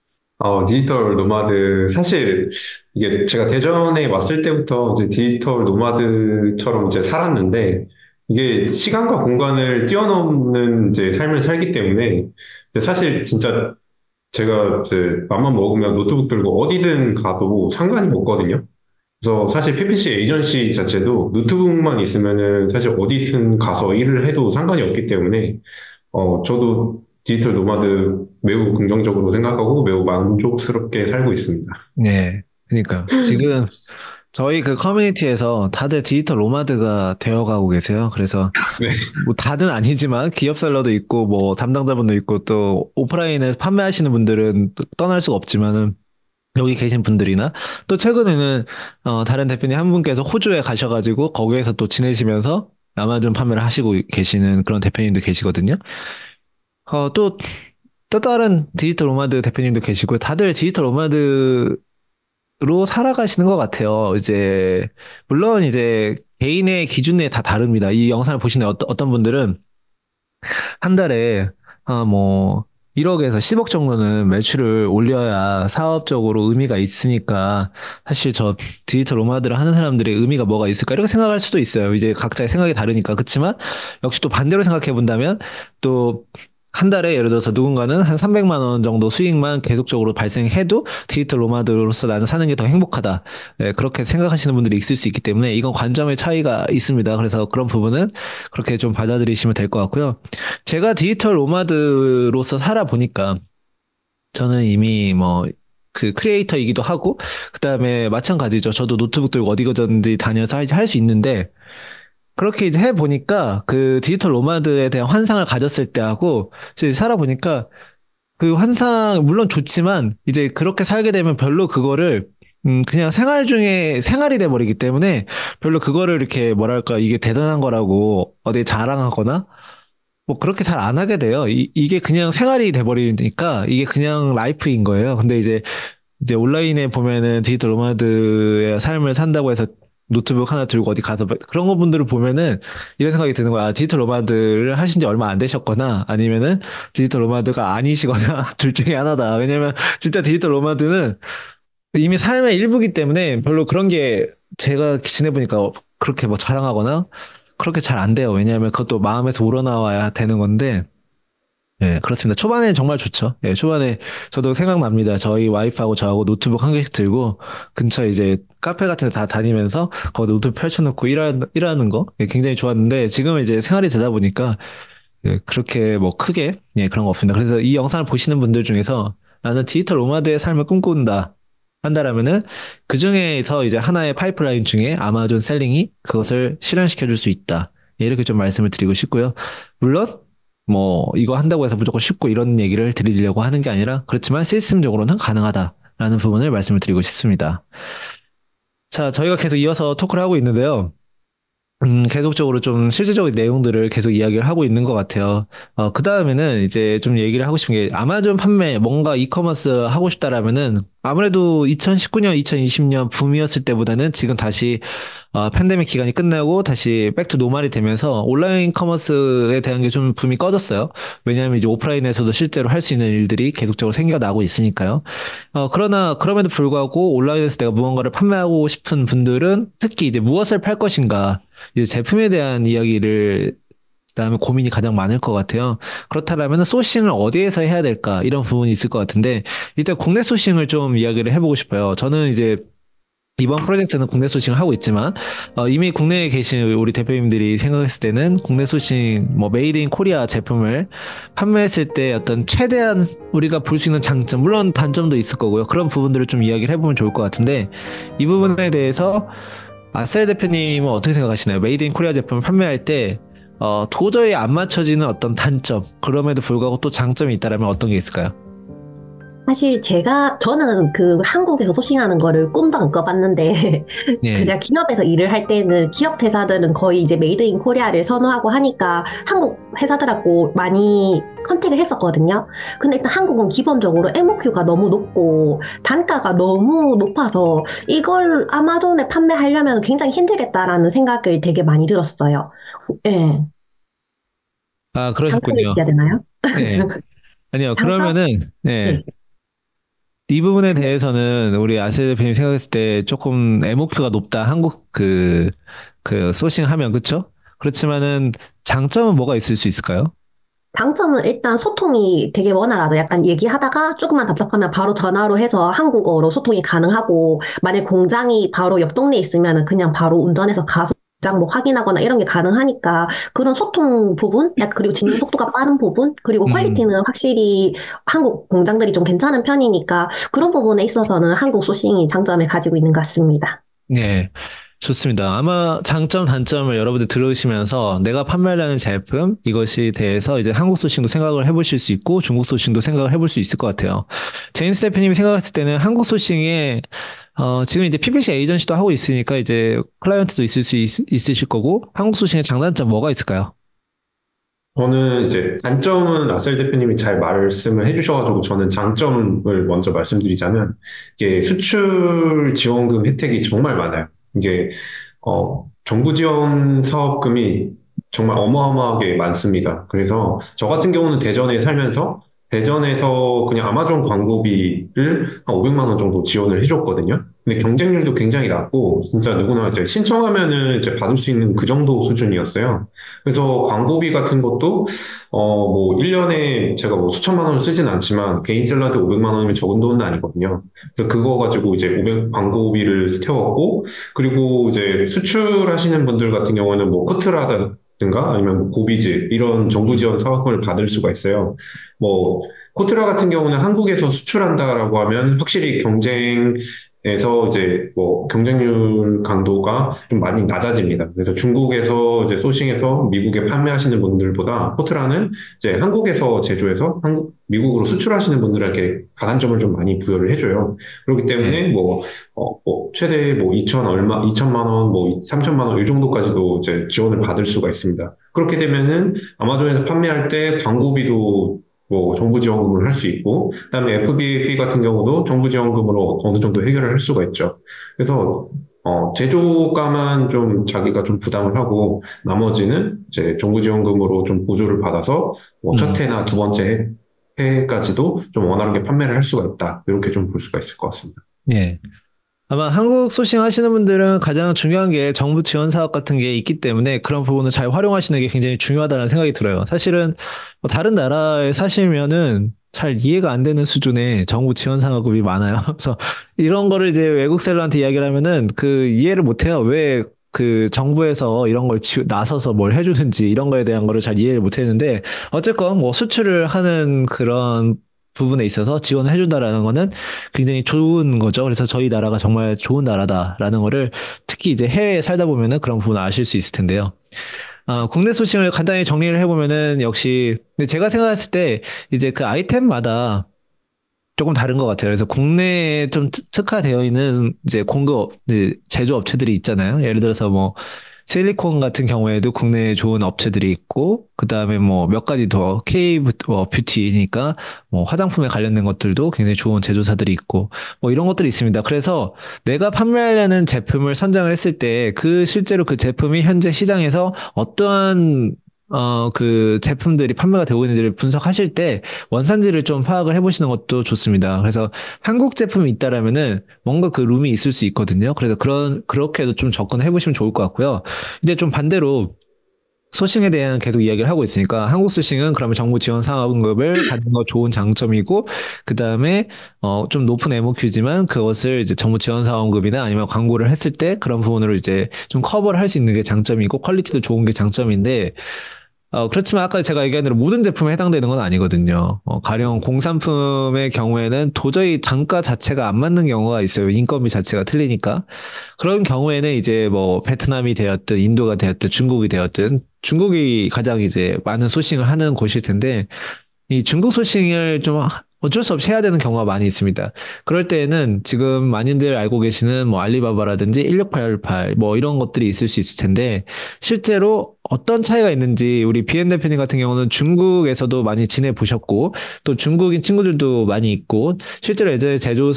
Speaker 2: 디지털 노마드, 사실 이게 제가 대전에 왔을 때부터 이제 디지털 노마드처럼 이제 살았는데, 이게 시간과 공간을 뛰어넘는 이제 삶을 살기 때문에, 근데 사실 진짜 제가 이제 맘만 먹으면 노트북 들고 어디든 가도 상관이 없거든요. 그래서 사실 PPC 에이전시 자체도 노트북만 있으면은 사실 어디든 가서 일을 해도 상관이 없기 때문에, 저도 디지털 노마드 매우 긍정적으로 생각하고 매우 만족스럽게 살고 있습니다.
Speaker 1: 그러니까 지금 저희 그 커뮤니티에서 다들 디지털 노마드가 되어가고 계세요. 그래서 뭐 다는 아니지만 기업 셀러도 있고 뭐 담당자분도 있고 또 오프라인에서 판매하시는 분들은 떠날 수가 없지만은 여기 계신 분들이나 또 최근에는 다른 대표님 한 분께서 호주에 가셔가지고 거기에서 또 지내시면서 아마존 판매를 하시고 계시는 그런 대표님도 계시거든요. 또 다른 디지털 노마드 대표님도 계시고요. 다들 디지털 노마드로 살아가시는 것 같아요. 이제, 물론 이제 개인의 기준에 다 다릅니다. 이 영상을 보시는 어떤 분들은 한 달에 뭐 1억에서 10억 정도는 매출을 올려야 사업적으로 의미가 있으니까 사실 저 디지털 노마드를 하는 사람들의 의미가 뭐가 있을까 이렇게 생각할 수도 있어요. 이제 각자의 생각이 다르니까. 그렇지만 역시 또 반대로 생각해 본다면 또 한 달에 예를 들어서 누군가는 한 300만 원 정도 수익만 계속적으로 발생해도 디지털 노마드로서 나는 사는 게 더 행복하다. 네, 그렇게 생각하시는 분들이 있을 수 있기 때문에 이건 관점의 차이가 있습니다. 그래서 그런 부분은 그렇게 좀 받아들이시면 될 것 같고요. 제가 디지털 노마드로서 살아보니까 저는 이미 뭐 그 크리에이터이기도 하고 그다음에 마찬가지죠. 저도 노트북 들고 어디든지 다녀서 할 수 있는데 그렇게 이제 해보니까 그 디지털 노마드에 대한 환상을 가졌을 때하고 이제 살아보니까 그 환상 물론 좋지만 이제 그렇게 살게 되면 별로 그거를 그냥 생활 중에 생활이 돼버리기 때문에 별로 그거를 이렇게 뭐랄까 이게 대단한 거라고 어디 자랑하거나 뭐 그렇게 잘 안 하게 돼요. 이게 그냥 생활이 돼버리니까 이게 그냥 라이프인 거예요. 근데 이제 온라인에 보면은 디지털 노마드의 삶을 산다고 해서 노트북 하나 들고 어디 가서 그런 거 분들을 보면은 이런 생각이 드는 거야. 아, 디지털 노마드를 하신 지 얼마 안 되셨거나 아니면은 디지털 노마드가 아니시거나 둘 중에 하나다. 왜냐면 진짜 디지털 노마드는 이미 삶의 일부기 때문에 별로 그런 게 제가 지내보니까 그렇게 뭐 자랑하거나 그렇게 잘 안 돼요. 왜냐하면 그것도 마음에서 우러나와야 되는 건데 네, 그렇습니다. 초반에 정말 좋죠. 네, 초반에 저도 생각납니다. 저희 와이프하고 저하고 노트북 한 개씩 들고 근처 이제 카페 같은 데 다 다니면서 거기 노트북 펼쳐놓고 일하는 거 네, 굉장히 좋았는데 지금은 이제 생활이 되다 보니까 네, 그렇게 뭐 크게 네, 그런 거 없습니다. 그래서 이 영상을 보시는 분들 중에서 나는 디지털 노마드의 삶을 꿈꾼다 한다라면은 그 중에서 이제 하나의 파이프라인 중에 아마존 셀링이 그것을 실현시켜 줄 수 있다. 예, 이렇게 좀 말씀을 드리고 싶고요. 물론 뭐 이거 한다고 해서 무조건 쉽고 이런 얘기를 드리려고 하는 게 아니라 그렇지만 시스템적으로는 가능하다라는 부분을 말씀을 드리고 싶습니다. 자, 저희가 계속 이어서 토크를 하고 있는데요. 계속적으로 좀 실질적인 내용들을 계속 이야기를 하고 있는 것 같아요. 그 다음에는 이제 좀 얘기를 하고 싶은 게 아마존 판매, 뭔가 이커머스 하고 싶다라면은 아무래도 2019년, 2020년 붐이었을 때보다는 지금 다시 팬데믹 기간이 끝나고 다시 백투 노멀이 되면서 온라인 커머스에 대한 게 좀 붐이 꺼졌어요. 왜냐하면 이제 오프라인에서도 실제로 할 수 있는 일들이 계속적으로 생겨나고 있으니까요. 그러나 그럼에도 불구하고 온라인에서 내가 무언가를 판매하고 싶은 분들은 특히 이제 무엇을 팔 것인가 이제 제품에 대한 이야기를 그다음에 고민이 가장 많을 것 같아요. 그렇다면 소싱을 어디에서 해야 될까 이런 부분이 있을 것 같은데 일단 국내 소싱을 좀 이야기를 해보고 싶어요. 저는 이제 이번 프로젝트는 국내 소싱을 하고 있지만 이미 국내에 계신 우리 대표님들이 생각했을 때는 국내 소싱 뭐 메이드 인 코리아 제품을 판매했을 때 어떤 최대한 우리가 볼 수 있는 장점 물론 단점도 있을 거고요. 그런 부분들을 좀 이야기를 해보면 좋을 것 같은데 이 부분에 대해서 아셀 대표님은 어떻게 생각하시나요? 메이드 인 코리아 제품을 판매할 때 도저히 안 맞춰지는 어떤 단점 그럼에도 불구하고 또 장점이 있다면 어떤 게 있을까요?
Speaker 3: 사실 저는 그 한국에서 소싱하는 거를 꿈도 안 꿔봤는데,
Speaker 1: 예.
Speaker 3: 그냥 기업에서 일을 할 때는 기업 회사들은 거의 이제 메이드 인 코리아를 선호하고 하니까 한국 회사들하고 많이 컨택을 했었거든요. 근데 일단 한국은 기본적으로 MOQ가 너무 높고 단가가 너무 높아서 이걸 아마존에 판매하려면 굉장히 힘들겠다라는 생각을 되게 많이 들었어요. 예.
Speaker 1: 아,
Speaker 3: 장점을
Speaker 1: 그러셨군요.
Speaker 3: 얘기해야 되나요?
Speaker 1: 네. 아니요,
Speaker 3: 장점?
Speaker 1: 그러면은, 네.
Speaker 3: 네.
Speaker 1: 이 부분에 대해서는 우리 아셀 대표님 생각했을 때 조금 MOQ가 높다. 한국 그 소싱 하면, 그쵸? 그렇지만은 장점은 뭐가 있을 수 있을까요?
Speaker 3: 장점은 일단 소통이 되게 원활하죠. 약간 얘기하다가 조금만 답답하면 바로 전화로 해서 한국어로 소통이 가능하고, 만약 공장이 바로 옆 동네에 있으면 그냥 바로 운전해서 가서 공장 뭐 확인하거나 이런 게 가능하니까 그런 소통 부분, 그리고 진행 속도가 빠른 부분, 그리고
Speaker 1: 음,
Speaker 3: 퀄리티는 확실히 한국 공장들이 좀 괜찮은 편이니까 그런 부분에 있어서는 한국 소싱이 장점을 가지고 있는 것 같습니다.
Speaker 1: 네. 좋습니다. 아마 장점, 단점을 여러분들 들으시면서 내가 판매하려는 제품, 이것이 대해서 이제 한국 소싱도 생각을 해보실 수 있고 중국 소싱도 생각을 해볼 수 있을 것 같아요. 제임스 대표님이 생각했을 때는 한국 소싱에 지금 이제 PPC 에이전시도 하고 있으니까 이제 클라이언트도 있으실 거고, 한국 소싱의 장단점 뭐가 있을까요?
Speaker 2: 저는 이제 단점은 아셀 대표님이 잘 말씀을 해주셔가지고 저는 장점을 먼저 말씀드리자면 이게 수출 지원금 혜택이 정말 많아요. 이게 정부 지원 사업금이 정말 어마어마하게 많습니다. 그래서 저 같은 경우는 대전에 살면서 대전에서 그냥 아마존 광고비를 한 500만 원 정도 지원을 해줬거든요. 근데 경쟁률도 굉장히 낮고 진짜 누구나 이제 신청하면은 이제 받을 수 있는 그 정도 수준이었어요. 그래서 광고비 같은 것도 뭐 1년에 제가 뭐 수천만 원을 쓰진 않지만 개인 셀러한테 500만 원이면 적은 돈은 아니거든요. 그래서 그거 가지고 이제 500 광고비를 태웠고 그리고 이제 수출하시는 분들 같은 경우는 뭐 코트라든가 아니면 뭐 고비즈 이런 정부 지원 사업을 받을 수가 있어요. 뭐 코트라 같은 경우는 한국에서 수출한다라고 하면 확실히 경쟁에서 이제 뭐 경쟁률 강도가 좀 많이 낮아집니다. 그래서 중국에서 이제 소싱해서 미국에 판매하시는 분들보다 코트라는 이제 한국에서 제조해서 미국으로 수출하시는 분들에게 가산점을 좀 많이 부여를 해줘요. 그렇기 때문에 뭐 최대 뭐 2천만 원, 뭐 3천만 원 이 정도까지도 이제 지원을 받을 수가 있습니다. 그렇게 되면은 아마존에서 판매할 때 광고비도 뭐 정부 지원금을 할 수 있고, 그다음에 FBA 같은 경우도 정부 지원금으로 어느 정도 해결을 할 수가 있죠. 그래서 제조가만 좀 자기가 좀 부담을 하고 나머지는 이제 정부 지원금으로 좀 보조를 받아서 뭐 첫 해나 두 번째 해까지도 좀 원활하게 판매를 할 수가 있다. 이렇게 좀 볼 수가 있을 것 같습니다.
Speaker 1: 예. 아마 한국 소싱 하시는 분들은 가장 중요한 게 정부 지원 사업 같은 게 있기 때문에 그런 부분을 잘 활용하시는 게 굉장히 중요하다는 생각이 들어요. 사실은 뭐 다른 나라에 사시면은 잘 이해가 안 되는 수준의 정부 지원 사업이 많아요. 그래서 이런 거를 이제 외국 셀러한테 이야기를 하면은 그 이해를 못 해요. 왜 그 정부에서 이런 걸 나서서 뭘 해주는지 이런 거에 대한 거를 잘 이해를 못 했는데 어쨌건 뭐 수출을 하는 그런 부분에 있어서 지원을 해준다라는 거는 굉장히 좋은 거죠. 그래서 저희 나라가 정말 좋은 나라다라는 거를 특히 이제 해외에 살다 보면은 그런 부분을 아실 수 있을 텐데요. 국내 소싱을 간단히 정리를 해보면은 역시 근데 제가 생각했을 때 이제 그 아이템마다 조금 다른 것 같아요. 그래서 국내에 좀 특화되어 있는 이제 제조업체들이 있잖아요. 예를 들어서 뭐 실리콘 같은 경우에도 국내에 좋은 업체들이 있고, 그 다음에 뭐 몇 가지 더, 뷰티니까 뭐 화장품에 관련된 것들도 굉장히 좋은 제조사들이 있고, 뭐 이런 것들이 있습니다. 그래서 내가 판매하려는 제품을 선정을 했을 때 실제로 그 제품이 현재 시장에서 어떠한 그 제품들이 판매가 되고 있는지를 분석하실 때 원산지를 좀 파악을 해보시는 것도 좋습니다. 그래서 한국 제품이 있다라면은 뭔가 그 룸이 있을 수 있거든요. 그래서 그렇게도 좀 접근해보시면 좋을 것 같고요. 근데 좀 반대로 소싱에 대한 계속 이야기를 하고 있으니까 한국 소싱은 그러면 정부 지원 사업금을 받는 거 좋은 장점이고 그 다음에 좀 높은 MOQ지만 그것을 이제 정부 지원 사업금이나 아니면 광고를 했을 때 그런 부분으로 이제 좀 커버를 할 수 있는 게 장점이고 퀄리티도 좋은 게 장점인데 그렇지만 아까 제가 얘기한 대로 모든 제품에 해당되는 건 아니거든요. 가령 공산품의 경우에는 도저히 단가 자체가 안 맞는 경우가 있어요. 인건비 자체가 틀리니까. 그런 경우에는 이제 뭐 베트남이 되었든 인도가 되었든 중국이 되었든 중국이 가장 이제 많은 소싱을 하는 곳일 텐데 이 중국 소싱을 좀 어쩔 수 없이 해야 되는 경우가 많이 있습니다. 그럴 때에는 지금 많이들 알고 계시는 뭐 알리바바라든지 1688 뭐 이런 것들이 있을 수 있을 텐데 실제로 어떤 차이가 있는지 우리 비엔 대표님 같은 경우는 중국에서도 많이 지내보셨고 또 중국인 친구들도 많이 있고 실제로 예전에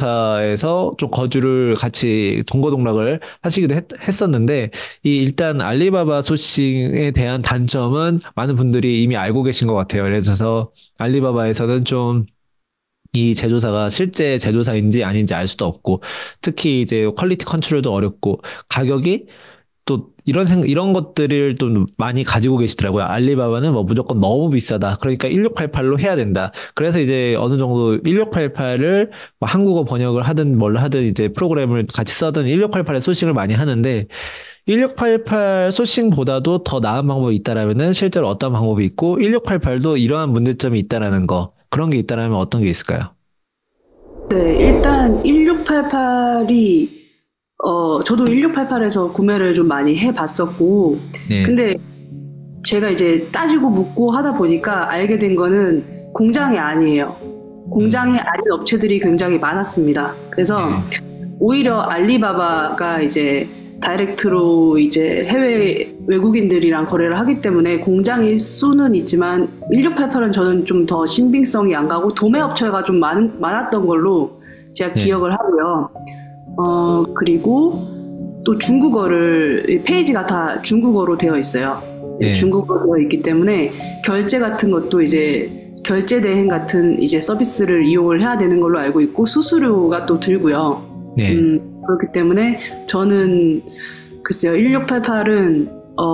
Speaker 1: 제조사에서 좀 거주를 같이 동거동락을 하시기도 했었는데 일단 알리바바 소싱에 대한 단점은 많은 분들이 이미 알고 계신 것 같아요. 그래서 알리바바에서는 좀 이 제조사가 실제 제조사인지 아닌지 알 수도 없고 특히 이제 퀄리티 컨트롤도 어렵고 가격이 또 이런 것들을 또 많이 가지고 계시더라고요. 알리바바는 뭐 무조건 너무 비싸다. 그러니까 1688로 해야 된다. 그래서 이제 어느 정도 1688을 뭐 한국어 번역을 하든 뭘 하든 이제 프로그램을 같이 써든 1688의 소싱을 많이 하는데 1688 소싱보다도 더 나은 방법이 있다라면은 실제로 어떤 방법이 있고 1688도 이러한 문제점이 있다라는 거 그런 게 있다라면 어떤 게 있을까요?
Speaker 4: 네, 일단 1688이 저도 1688에서 구매를 좀 많이 해봤었고
Speaker 1: 네.
Speaker 4: 근데 제가 이제 따지고 묻고 하다 보니까 알게 된 거는 공장이 아니에요. 공장이 아닌 업체들이 굉장히 많았습니다. 그래서 오히려 알리바바가 이제 다이렉트로 이제 해외 외국인들이랑 거래를 하기 때문에 공장의 수는 있지만 1688은 저는 좀 더 신빙성이 안 가고 도매 업체가 좀 많았던 걸로 제가 기억을 하고요. 그리고 또 중국어를 페이지가 다 중국어로 되어 있어요. 중국어로 되어 있기 때문에 결제 같은 것도 이제 결제 대행 같은 이제 서비스를 이용을 해야 되는 걸로 알고 있고 수수료가 또 들고요. 그렇기 때문에 저는 글쎄요 1688은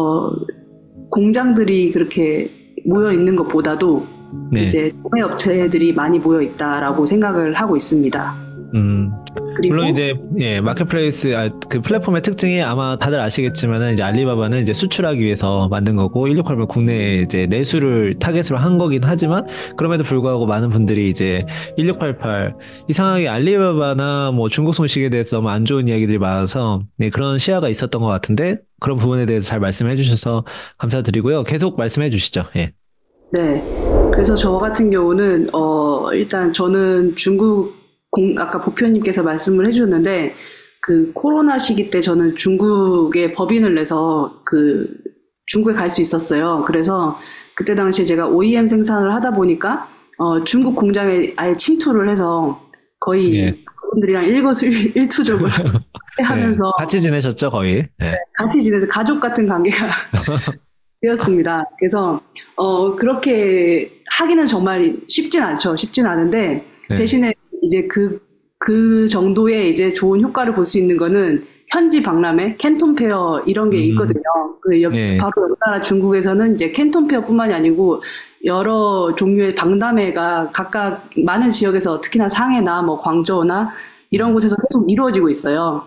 Speaker 4: 공장들이 그렇게 모여 있는 것보다도 이제 도매 업체들이 많이 모여 있다라고 생각을 하고 있습니다. 그리고
Speaker 1: 물론 이제 마켓플레이스 그 플랫폼의 특징이 아마 다들 아시겠지만은 이제 알리바바는 이제 수출하기 위해서 만든 거고 1688은 국내에 이제 내수를 타겟으로 한 거긴 하지만 그럼에도 불구하고 많은 분들이 이제 1688 이상하게 알리바바나 뭐 중국 소식에 대해서 너무 안 좋은 이야기들이 많아서 그런 시야가 있었던 것 같은데 그런 부분에 대해서 잘 말씀해 주셔서 감사드리고요. 계속 말씀해 주시죠. 네.
Speaker 4: 그래서 저 같은 경우는 일단 저는 중국 아까 보표님께서 말씀을 해주셨는데 그 코로나 시기 때 저는 중국에 법인을 내서 그 중국에 갈 수 있었어요. 그래서 그때 당시에 제가 OEM 생산을 하다 보니까 중국 공장에 아예 침투를 해서 거의 그분들이랑 일거수일투족을 하면서
Speaker 1: 같이 지내셨죠 거의?
Speaker 4: 같이 지내서 가족 같은 관계가 되었습니다. 그래서 그렇게 하기는 정말 쉽진 않은데 대신에 이제 그 정도의 이제 좋은 효과를 볼 수 있는 거는 현지 박람회, 캔톤 페어 이런 게 있거든요. 바로 옆 나라 중국에서는 이제 캔톤 페어뿐만이 아니고 여러 종류의 박람회가 각각 많은 지역에서 특히나 상해나 뭐 광저우나 이런 곳에서 계속 이루어지고 있어요.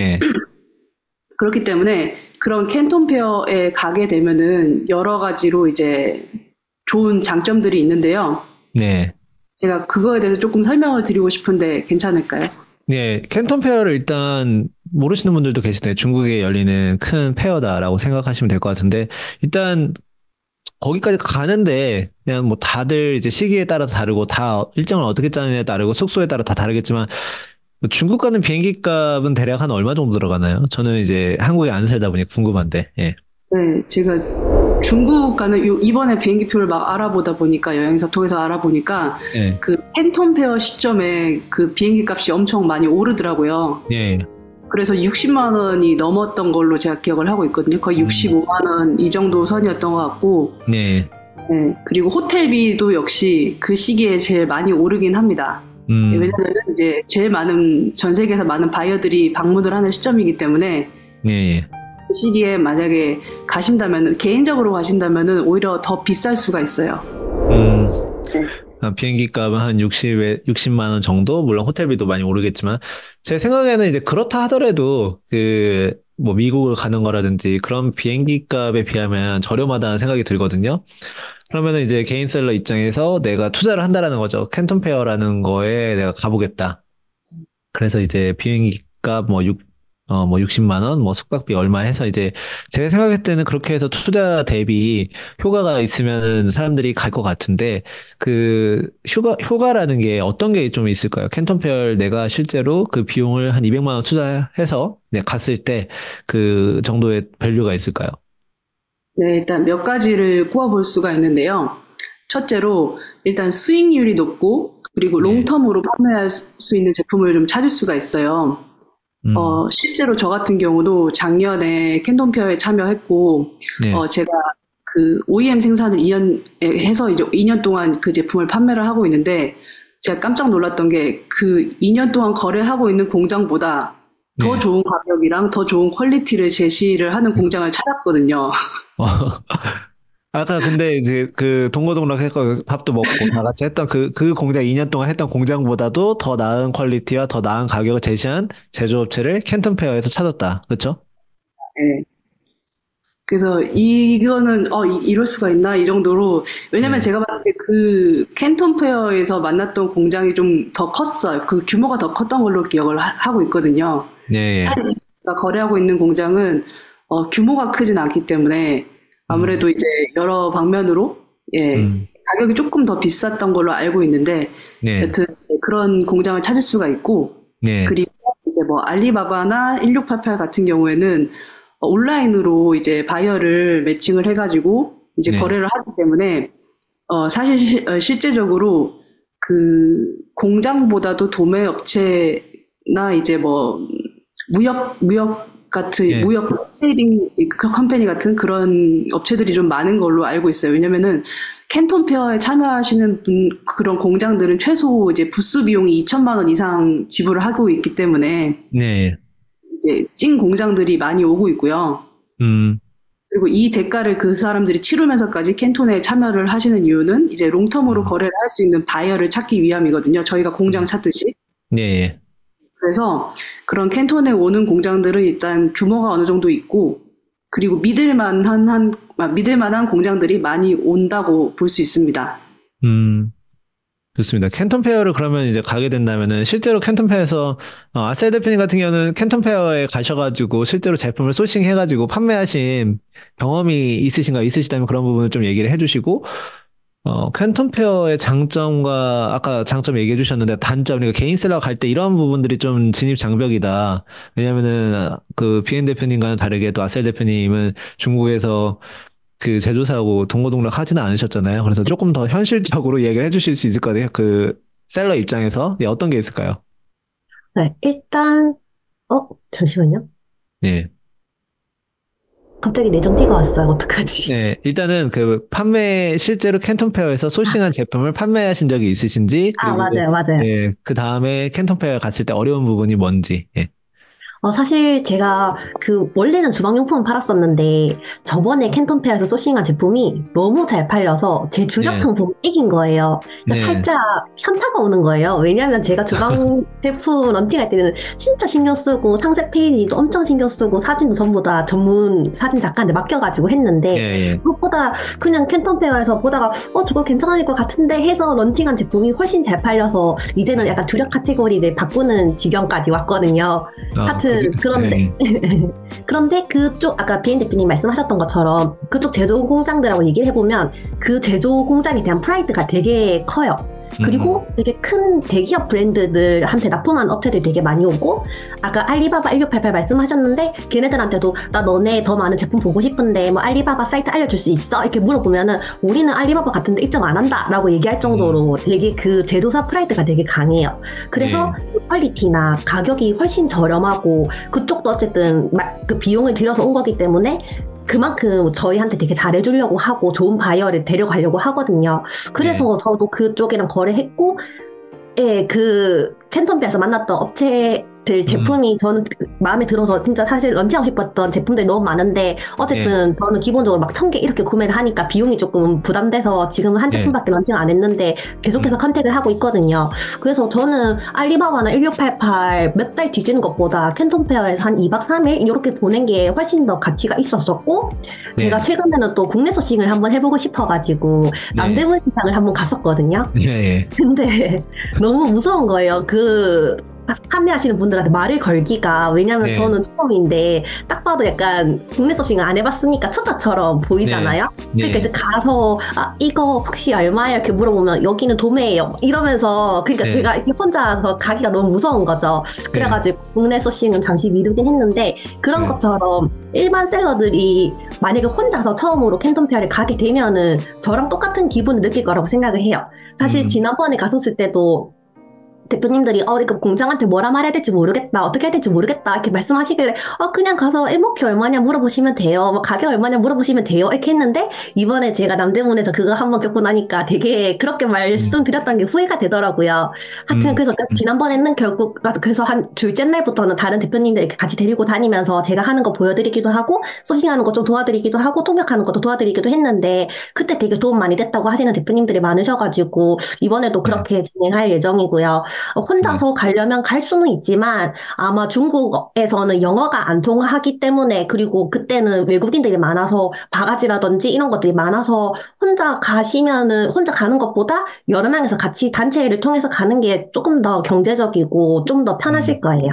Speaker 4: 그렇기 때문에 그런 캔톤 페어에 가게 되면은 여러 가지로 이제 좋은 장점들이 있는데요. 제가 그거에 대해서 조금 설명을 드리고 싶은데 괜찮을까요?
Speaker 1: 캔톤 페어를 일단 모르시는 분들도 계시네요. 중국에 열리는 큰 페어다라고 생각하시면 될 것 같은데 일단 거기까지 가는데 그냥 뭐 다들 이제 시기에 따라서 다르고 다 일정을 어떻게 짜느냐에 따르고 숙소에 따라 다 다르겠지만 중국 가는 비행기 값은 대략 한 얼마 정도 들어가나요? 저는 이제 한국에 안 살다 보니 궁금한데.
Speaker 4: 제가 중국 가는 이번에 비행기표를 막 알아보다 보니까 여행사 통해서 알아보니까 그 팬톤 페어 시점에 그 비행기 값이 엄청 많이 오르더라고요. 그래서 60만 원이 넘었던 걸로 제가 기억을 하고 있거든요. 거의 65만 원 이 정도 선이었던 것 같고. 그리고 호텔비도 역시 그 시기에 제일 많이 오르긴 합니다. 왜냐면 이제 제일 많은 전 세계에서 많은 바이어들이 방문을 하는 시점이기 때문에. 그 시기에 만약에 가신다면 개인적으로 가신다면은 오히려 더 비쌀 수가 있어요.
Speaker 1: 비행기 값은 한 60만 원 정도? 물론 호텔비도 많이 오르겠지만 제 생각에는 이제 그렇다 하더라도 뭐 미국을 가는 거라든지 그런 비행기 값에 비하면 저렴하다는 생각이 들거든요. 그러면은 이제 개인 셀러 입장에서 내가 투자를 한다라는 거죠. 캔톤 페어라는 거에 내가 가보겠다. 그래서 이제 비행기 값 뭐 60만 원, 뭐 숙박비 얼마 해서 이제 제가 생각했을 때는 그렇게 해서 투자 대비 효과가 있으면 사람들이 갈 것 같은데 그 효과라는 게 어떤 게 좀 있을까요? 캔톤 페어 내가 실제로 그 비용을 한 200만 원 투자해서 갔을 때 그 정도의 밸류가 있을까요?
Speaker 4: 일단 몇 가지를 꼽아볼 수가 있는데요. 첫째로 일단 수익률이 높고 그리고 롱텀으로 판매할 수 있는 제품을 좀 찾을 수가 있어요. 실제로 저 같은 경우도 작년에 캔톤 페어에 참여했고, 제가 그 OEM 생산을 2년 해서 이제 2년 동안 그 제품을 판매를 하고 있는데, 제가 깜짝 놀랐던 게 그 2년 동안 거래하고 있는 공장보다 더 좋은 가격이랑 더 좋은 퀄리티를 제시를 하는 공장을 찾았거든요.
Speaker 1: 아까 근데 이제 그 동고동락했고 밥도 먹고 다 같이 했던 그 공장 2년 동안 했던 공장보다도 더 나은 퀄리티와 더 나은 가격을 제시한 제조업체를 캔톤 페어에서 찾았다. 그렇죠?
Speaker 4: 그래서 이거는 이럴 수가 있나 이 정도로 왜냐면 제가 봤을 때 그 캔톤 페어에서 만났던 공장이 좀 더 컸어요. 그 규모가 더 컸던 걸로 기억을 하고 있거든요. 제가 거래하고 있는 공장은 규모가 크진 않기 때문에 아무래도 이제 여러 방면으로 가격이 조금 더 비쌌던 걸로 알고 있는데 여튼 그런 공장을 찾을 수가 있고 그리고 이제 뭐 알리바바나 1688 같은 경우에는 온라인으로 이제 바이어를 매칭을 해가지고 이제 거래를 하기 때문에 사실 실제적으로 그 공장보다도 도매 업체나 이제 뭐 무역 같은 무역 트레이딩 컴퍼니 같은 그런 업체들이 좀 많은 걸로 알고 있어요. 왜냐면은 캔톤 페어에 참여하시는 그런 공장들은 최소 이제 부스 비용이 2천만 원 이상 지불을 하고 있기 때문에 이제 찐 공장들이 많이 오고 있고요. 그리고 이 대가를 그 사람들이 치르면서까지 캔톤에 참여를 하시는 이유는 이제 롱텀으로 거래를 할 수 있는 바이어를 찾기 위함이거든요. 저희가 공장 찾듯이.
Speaker 1: 네.
Speaker 4: 그래서 그런 캔톤에 오는 공장들은 일단 규모가 어느 정도 있고, 그리고 믿을만한 공장들이 많이 온다고 볼 수 있습니다.
Speaker 1: 좋습니다. 캔톤 페어를 그러면 이제 가게 된다면은 실제로 캔톤 페어에서 아셀 대표님 같은 경우는 캔톤 페어에 가셔가지고 실제로 제품을 소싱해가지고 판매하신 경험이 있으시다면 그런 부분을 좀 얘기를 해주시고, 캔톤 페어의 장점과 아까 장점 얘기해 주셨는데 단점, 그러니까 개인 셀러 갈 때 이런 부분들이 좀 진입 장벽이다. 왜냐면은 그 비엔 대표님과는 다르게 또 아셀 대표님은 중국에서 그 제조사하고 동고동락 하지는 않으셨잖아요. 그래서 조금 더 현실적으로 얘기를 해주실 수 있을 것 같아요. 그 셀러 입장에서 어떤 게 있을까요?
Speaker 3: 네, 일단 잠시만요.
Speaker 1: 네.
Speaker 3: 갑자기 내정지가 왔어요. 어떡하지?
Speaker 1: 네, 일단은 그 실제로 캔톤 페어에서 소싱한 제품을 판매하신 적이 있으신지, 그리고
Speaker 3: 맞아요.
Speaker 1: 네, 그 다음에 캔톤 페어에 갔을 때 어려운 부분이 뭔지. 예.
Speaker 3: 사실 제가 원래는 주방용품을 팔았었는데 저번에 캔톤페어에서 소싱한 제품이 너무 잘 팔려서 제 주력 상품을 이긴 거예요. 그러니까 살짝 현타가 오는 거예요. 왜냐하면 제가 주방 제품 런칭할 때는 진짜 신경 쓰고 상세 페이지도 엄청 신경 쓰고 사진도 전부 다 전문 사진 작가한테 맡겨가지고 했는데 그것보다 그냥 캔톤페어에서 보다가 저거 괜찮을 것 같은데 해서 런칭한 제품이 훨씬 잘 팔려서 이제는 약간 주력 카테고리를 바꾸는 지경까지 왔거든요. 그런데 그쪽 아까 비엔 대표님 말씀하셨던 것처럼 그쪽 제조 공장들하고 얘기를 해보면 그 제조 공장에 대한 프라이드가 되게 커요. 그리고 되게 큰 대기업 브랜드들한테 납품한 업체들이 되게 많이 오고, 아까 알리바바 1688 말씀하셨는데 걔네들한테도 나 너네 더 많은 제품 보고 싶은데 뭐 알리바바 사이트 알려줄 수 있어? 이렇게 물어보면은 우리는 알리바바 같은데 입점 안 한다 라고 얘기할 정도로 되게 그 제조사 프라이드가 되게 강해요. 그래서 그 퀄리티나 가격이 훨씬 저렴하고 그쪽도 어쨌든 그 비용을 들여서 온 거기 때문에 그만큼 저희한테 되게 잘해주려고 하고 좋은 바이어를 데려가려고 하거든요. 그래서 저도 그쪽이랑 거래했고, 그 캔톤비에서 만났던 업체들 제품이 저는 마음에 들어서 진짜 사실 런칭하고 싶었던 제품들이 너무 많은데 어쨌든 저는 기본적으로 막 1000개 이렇게 구매를 하니까 비용이 조금 부담돼서 지금은 한 제품밖에 런칭 안 했는데 계속해서 컨택을 하고 있거든요. 그래서 저는 알리바바나 1688 몇 달 뒤지는 것보다 캔톤페어에서 한 2박 3일 이렇게 보낸 게 훨씬 더 가치가 있었었고, 제가 최근에는 또 국내 소싱을 한번 해보고 싶어가지고 남대문 시장을 한번 갔었거든요. 근데 너무 무서운 거예요. 판매하시는 분들한테 말을 걸기가. 왜냐면 저는 처음인데 딱 봐도 약간 국내 소싱을 안 해봤으니까 초짜처럼 보이잖아요. 그러니까 이제 가서 이거 혹시 얼마예요? 이렇게 물어보면 여기는 도매예요 이러면서, 그러니까 제가 이렇게 혼자서 가기가 너무 무서운 거죠. 그래가지고 국내 소싱은 잠시 미루긴 했는데, 그런 것처럼 일반 셀러들이 만약에 혼자서 처음으로 캔톤페어를 가게 되면은 저랑 똑같은 기분을 느낄 거라고 생각을 해요. 사실 지난번에 갔었을 때도 대표님들이 이거 공장한테 뭐라 말해야 될지 모르겠다, 어떻게 해야 될지 모르겠다 이렇게 말씀하시길래 그냥 가서 일목표 얼마냐 물어보시면 돼요, 뭐 가격 얼마냐 물어보시면 돼요 이렇게 했는데, 이번에 제가 남대문에서 그거 한번 겪고 나니까 되게 그렇게 말씀드렸던 게 후회가 되더라고요. 하여튼 그래서 지난번에는 결국 그래서 한 둘째 날부터는 다른 대표님들 이렇게 같이 데리고 다니면서 제가 하는 거 보여드리기도 하고 소싱하는 거 좀 도와드리기도 하고 통역하는 것도 도와드리기도 했는데, 그때 되게 도움 많이 됐다고 하시는 대표님들이 많으셔가지고 이번에도 그렇게 진행할 예정이고요. 혼자서 가려면 갈 수는 있지만 아마 중국에서는 영어가 안 통하기 때문에, 그리고 그때는 외국인들이 많아서 바가지라든지 이런 것들이 많아서 혼자 가는 것보다 여러 명에서 같이 단체를 통해서 가는 게 조금 더 경제적이고 좀 더 편하실 거예요.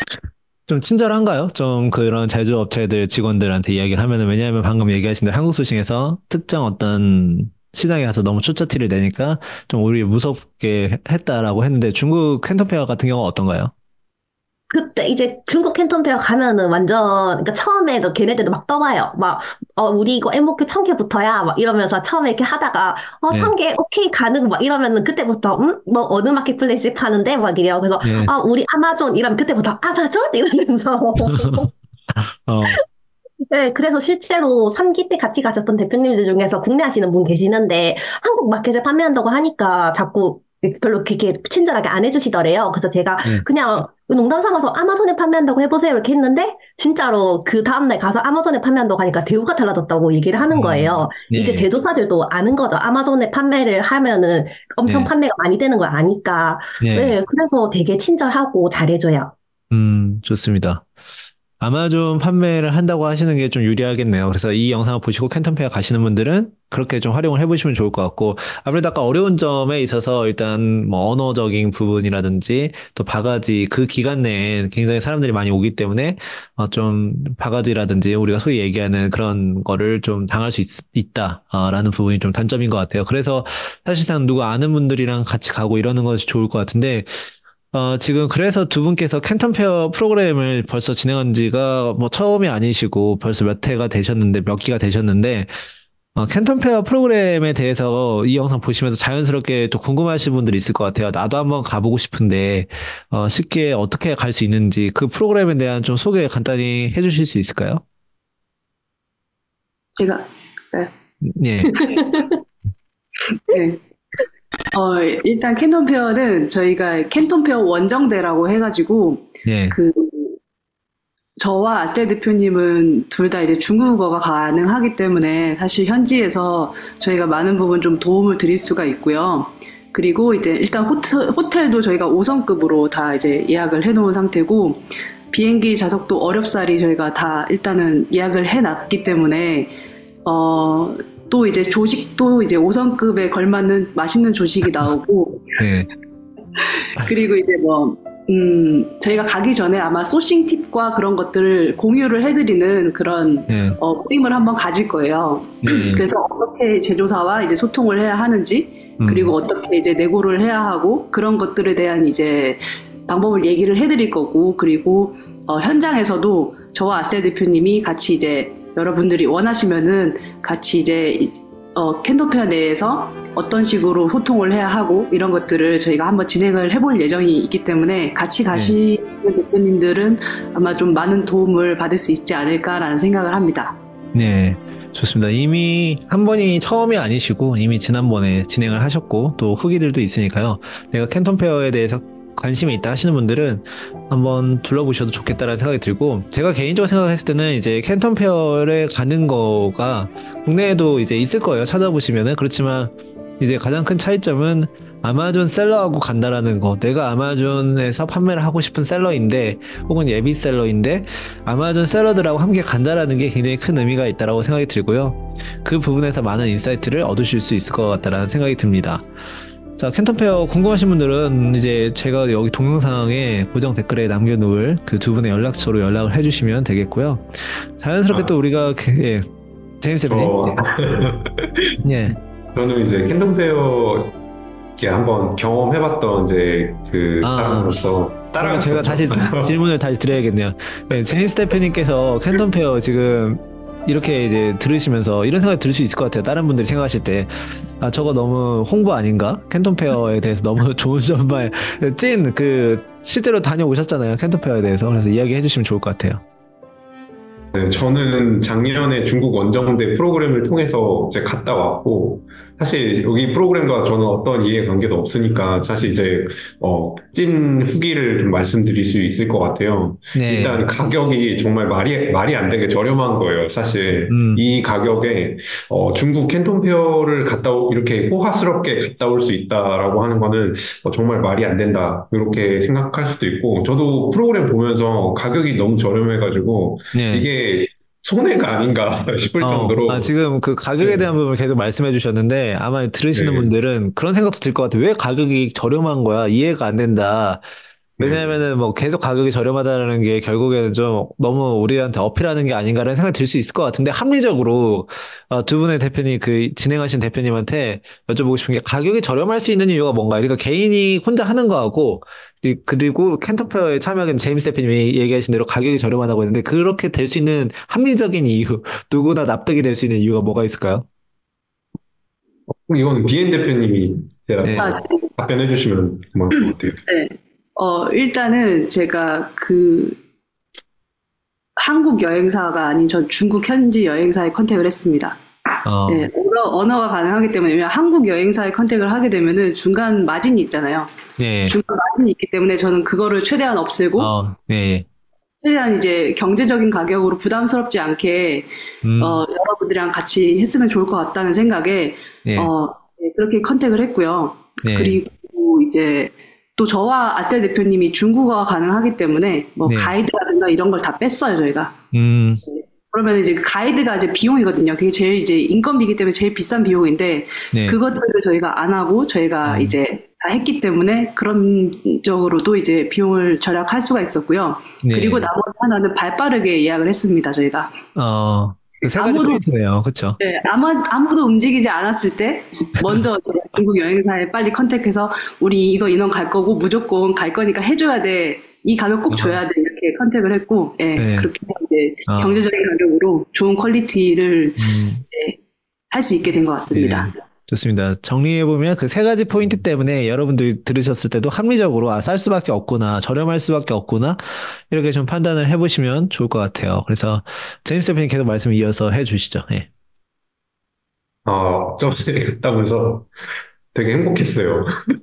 Speaker 1: 좀 친절한가요? 좀 그런 제조업체들 직원들한테 이야기를 하면은, 왜냐하면 방금 얘기하신 대로 한국 소싱에서 특정 어떤 시장에 가서 너무 초짜티를 내니까 좀 우리 무섭게 했다라고 했는데, 중국 캔톤페어 같은 경우는 어떤가요?
Speaker 3: 그때 이제 중국 캔톤페어 가면은 완전, 그러니까 처음에도 걔네들도 막 떠봐요. 막, 우리 이거 MOQ 1000개부터야. 막 이러면서 처음에 이렇게 하다가,
Speaker 1: 네,
Speaker 3: 1000개, 오케이, 가능. 막 이러면은 그때부터, 너 어느 마켓플레이스 파는데? 막 이래요. 그래서,
Speaker 1: 네.
Speaker 3: 우리 아마존 이러면 그때부터 아마존? 이러면서.
Speaker 1: 어,
Speaker 3: 네, 그래서 실제로 3기 때 같이 가셨던 대표님들 중에서 국내 하시는 분 계시는데 한국 마켓에 판매한다고 하니까 자꾸 별로 그렇게 친절하게 안 해주시더래요. 그래서 제가
Speaker 1: 네.
Speaker 3: 그냥 농담 삼아서 아마존에 판매한다고 해보세요 이렇게 했는데 진짜로 그 다음날 가서 아마존에 판매한다고 하니까 대우가 달라졌다고 얘기를 하는 거예요. 이제
Speaker 1: 예,
Speaker 3: 제조사들도 아는 거죠. 아마존에 판매를 하면은 엄청
Speaker 1: 예,
Speaker 3: 판매가 많이 되는 걸 아니까.
Speaker 1: 예.
Speaker 3: 네, 그래서 되게 친절하고 잘해줘요.
Speaker 1: 좋습니다. 아마존 판매를 한다고 하시는 게 좀 유리하겠네요. 그래서 이 영상을 보시고 캔턴페어 가시는 분들은 그렇게 좀 활용을 해보시면 좋을 것 같고, 아무래도 아까 어려운 점에 있어서 일단 뭐 언어적인 부분이라든지 또 바가지 그 기간 내에 굉장히 사람들이 많이 오기 때문에 좀 바가지라든지 우리가 소위 얘기하는 그런 거를 좀 당할 수 있다라는 부분이 좀 단점인 것 같아요. 그래서 사실상 누구 아는 분들이랑 같이 가고 이러는 것이 좋을 것 같은데, 지금 그래서 두 분께서 캔턴 페어 프로그램을 벌써 진행한 지가 뭐 처음이 아니시고 벌써 몇 회가 되셨는데, 몇 기가 되셨는데, 캔턴 페어 프로그램에 대해서 이 영상 보시면서 자연스럽게 또 궁금하신 분들이 있을 것 같아요. 나도 한번 가보고 싶은데, 쉽게 어떻게 갈 수 있는지 그 프로그램에 대한 좀 소개 간단히 해주실 수 있을까요?
Speaker 4: 제가, 네.
Speaker 1: 예,
Speaker 4: 네. 일단 캔톤페어는 저희가 캔톤페어 원정대라고 해가지고,
Speaker 1: 예,
Speaker 4: 그, 저와 아셀 대표님은 둘 다 이제 중국어가 가능하기 때문에 사실 현지에서 저희가 많은 부분 좀 도움을 드릴 수가 있고요. 그리고 이제 일단 호텔도 저희가 5성급으로 다 이제 예약을 해놓은 상태고, 비행기 좌석도 어렵사리 저희가 다 일단은 예약을 해놨기 때문에, 또 이제 조식도 이제 5성급에 걸맞는 맛있는 조식이 나오고,
Speaker 1: 예,
Speaker 4: 그리고 이제 저희가 가기 전에 아마 소싱 팁과 그런 것들을 공유를 해드리는 그런,
Speaker 1: 예,
Speaker 4: 모임을 한번 가질 거예요.
Speaker 1: 예,
Speaker 4: 그래서 어떻게 제조사와 이제 소통을 해야 하는지,
Speaker 1: 음,
Speaker 4: 그리고 어떻게 이제 내고를 해야 하고, 그런 것들에 대한 이제 방법을 얘기를 해드릴 거고, 그리고, 현장에서도 저와 아셀 대표님이 같이 이제 여러분들이 원하시면은 같이 이제 캔도페어 내에서 어떤 식으로 소통을 해야 하고 이런 것들을 저희가 한번 진행을 해볼 예정이 있기 때문에 같이 가시는 대표님들은 아마 좀 많은 도움을 받을 수 있지 않을까라는 생각을 합니다.
Speaker 1: 네, 좋습니다. 이미 한 번이 처음이 아니시고 이미 지난번에 진행을 하셨고 또 후기들도 있으니까요. 내가 캔톤 페어에 대해서 관심이 있다 하시는 분들은 한번 둘러보셔도 좋겠다라는 생각이 들고, 제가 개인적으로 생각했을 때는 이제 캔톤 페어에 가는 거가 국내에도 이제 있을 거예요. 찾아보시면은. 그렇지만 이제 가장 큰 차이점은 아마존 셀러하고 간다라는 거. 내가 아마존에서 판매를 하고 싶은 셀러인데 혹은 예비 셀러인데 아마존 셀러들하고 함께 간다라는 게 굉장히 큰 의미가 있다라고 생각이 들고요. 그 부분에서 많은 인사이트를 얻으실 수 있을 것 같다라는 생각이 듭니다. 자, 캔턴페어 궁금하신 분들은 이제 제가 여기 동영상에 고정 댓글에 남겨놓을 그 두 분의 연락처로 연락을 해주시면 되겠고요. 자연스럽게 또 우리가 예, 제임스 대표님. 예.
Speaker 2: 저는 이제 캔덤페어 한번 경험해봤던 이제 그 사람으로서
Speaker 1: 그러면 제가 다시 질문을 다시 드려야겠네요. 네, 제임스 대표님께서 캔덤페어 지금 이렇게 이제 들으시면서 이런 생각이 들 수 있을 것 같아요. 다른 분들이 생각하실 때, 저거 너무 홍보 아닌가? 캔톤페어에 대해서 너무 좋은 점만, 실제로 다녀오셨잖아요. 캔톤페어에 대해서. 그래서 이야기 해주시면 좋을 것 같아요.
Speaker 2: 네, 저는 작년에 중국 원정대 프로그램을 통해서 이제 갔다 왔고, 사실 여기 프로그램과 저는 어떤 이해관계도 없으니까 사실 이제 찐 후기를 좀 말씀드릴 수 있을 것 같아요.
Speaker 1: 네.
Speaker 2: 일단 가격이 정말 말이 안 되게 저렴한 거예요. 사실 이 가격에 중국 캔톤페어를 이렇게 호화스럽게 갔다 올 수 있다라고 하는 거는 정말 말이 안 된다 이렇게 생각할 수도 있고, 저도 프로그램 보면서 가격이 너무 저렴해가지고
Speaker 1: 네.
Speaker 2: 이게 손해가 아닌가 싶을 정도로.
Speaker 1: 지금 그 가격에 대한 부분을 계속 말씀해 주셨는데 아마 들으시는 분들은 그런 생각도 들 것 같아요. 왜 가격이 저렴한 거야? 이해가 안 된다. 왜냐하면은 뭐 계속 가격이 저렴하다는 게 결국에는 좀 너무 우리한테 어필하는 게 아닌가라는 생각이 들 수 있을 것 같은데 합리적으로 두 분의 대표님 그 진행하신 대표님한테 여쭤보고 싶은 게 가격이 저렴할 수 있는 이유가 뭔가? 그러니까 개인이 혼자 하는 거하고 그리고 캔터페어에 참여하는 제임스 대표님이 얘기하신 대로 가격이 저렴하다고 했는데 그렇게 될 수 있는 합리적인 이유, 누구나 납득이 될 수 있는 이유가 뭐가 있을까요?
Speaker 2: 이거는 비엔 대표님이
Speaker 1: 네.
Speaker 2: 대답해서 답변해 주시면 고마울 것 같아요.
Speaker 4: 네. 일단은 제가 한국 여행사가 아닌 전 중국 현지 여행사에 컨택을 했습니다. 네, 언어가 가능하기 때문에, 왜냐면 한국 여행사에 컨택을 하게 되면은 중간 마진이 있잖아요.
Speaker 1: 네.
Speaker 4: 중간 마진이 있기 때문에 저는 그거를 최대한 없애고,
Speaker 1: 네.
Speaker 4: 최대한 이제 경제적인 가격으로 부담스럽지 않게, 여러분들이랑 같이 했으면 좋을 것 같다는 생각에,
Speaker 1: 네.
Speaker 4: 그렇게 컨택을 했고요.
Speaker 1: 네.
Speaker 4: 그리고 이제 또 저와 아셀 대표님이 중국어가 가능하기 때문에 뭐 가이드라든가 이런 걸 다 뺐어요, 저희가. 그러면 이제 그 가이드가 이제 비용이거든요. 그게 제일 이제 인건비이기 때문에 제일 비싼 비용인데, 네. 그것들을 저희가 안 하고 저희가 이제 다 했기 때문에 그런 쪽으로도 이제 비용을 절약할 수가 있었고요. 네. 그리고 나머지 하나는 발빠르게 예약을 했습니다, 저희가.
Speaker 1: 세 가지 포인트네요. 그렇죠?
Speaker 4: 네, 아무도 움직이지 않았을 때 먼저 제가 중국 여행사에 빨리 컨택해서 우리 이거 인원 갈 거고 무조건 갈 거니까 해줘야 돼. 이 가격 꼭 줘야 돼. 이렇게 컨택을 했고, 네. 그렇게 해서 이제 경제적인 가격으로 좋은 퀄리티를 할 수 있게 된 것 같습니다.
Speaker 1: 네. 좋습니다. 정리해보면 그 세 가지 포인트 때문에 여러분들이 들으셨을 때도 합리적으로 쌀 수밖에 없구나, 저렴할 수밖에 없구나, 이렇게 좀 판단을 해보시면 좋을 것 같아요. 그래서 제임스 대표님 계속 말씀 이어서 해주시죠. 네.
Speaker 2: 저번에 갔다 오면서 되게 행복했어요.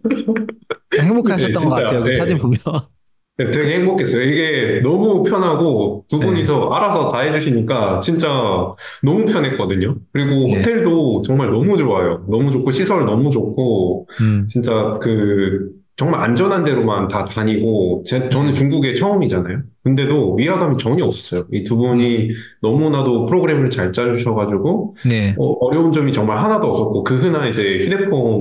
Speaker 1: 행복하셨던 것 같아요. 그 사진 보면.
Speaker 2: 네, 되게 행복했어요. 이게 너무 편하고 두 분이서 알아서 다 해주시니까 진짜 너무 편했거든요. 그리고 호텔도 정말 너무 좋아요. 너무 좋고 시설 너무 좋고 진짜 정말 안전한 데로만 다 다니고 저는 중국에 처음이잖아요. 근데도 위화감이 전혀 없었어요. 이 두 분이 너무나도 프로그램을 잘 짜주셔가지고 어려운 점이 정말 하나도 없었고 그 흔한 이제 휴대폰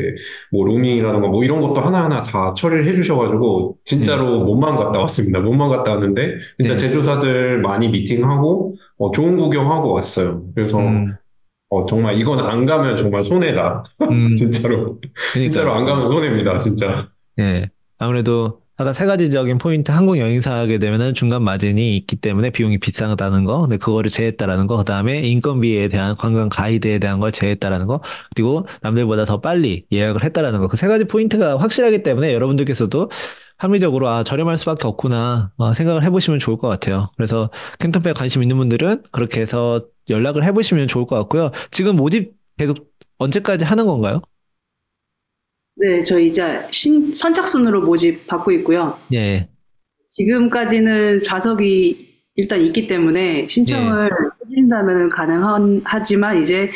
Speaker 2: 로밍이라든가 이런 것도 하나하나 다 처리를 해주셔가지고 진짜로 몸만 갔다 왔습니다. 몸만 갔다 왔는데 진짜 제조사들 많이 미팅하고 좋은 구경하고 왔어요. 그래서 정말 이건 안 가면 정말 손해다. 진짜로. 진짜로 안 가면 손해입니다. 진짜.
Speaker 1: 네. 아무래도 아까 세 가지적인 포인트, 한국 여행사 하게 되면은 중간 마진이 있기 때문에 비용이 비싸다는 거, 근데 그거를 제했다라는 거, 그 다음에 인건비에 대한 관광 가이드에 대한 걸 제했다라는 거, 그리고 남들보다 더 빨리 예약을 했다라는 거, 그 세 가지 포인트가 확실하기 때문에 여러분들께서도 합리적으로 저렴할 수밖에 없구나 생각을 해보시면 좋을 것 같아요. 그래서 캔터페에 관심 있는 분들은 그렇게 해서 연락을 해보시면 좋을 것 같고요. 지금 모집 계속 언제까지 하는 건가요?
Speaker 4: 네, 저희 이제 선착순으로 모집 받고 있고요.
Speaker 1: 예.
Speaker 4: 지금까지는 좌석이 일단 있기 때문에 신청을 해주신다면 가능하지만 이제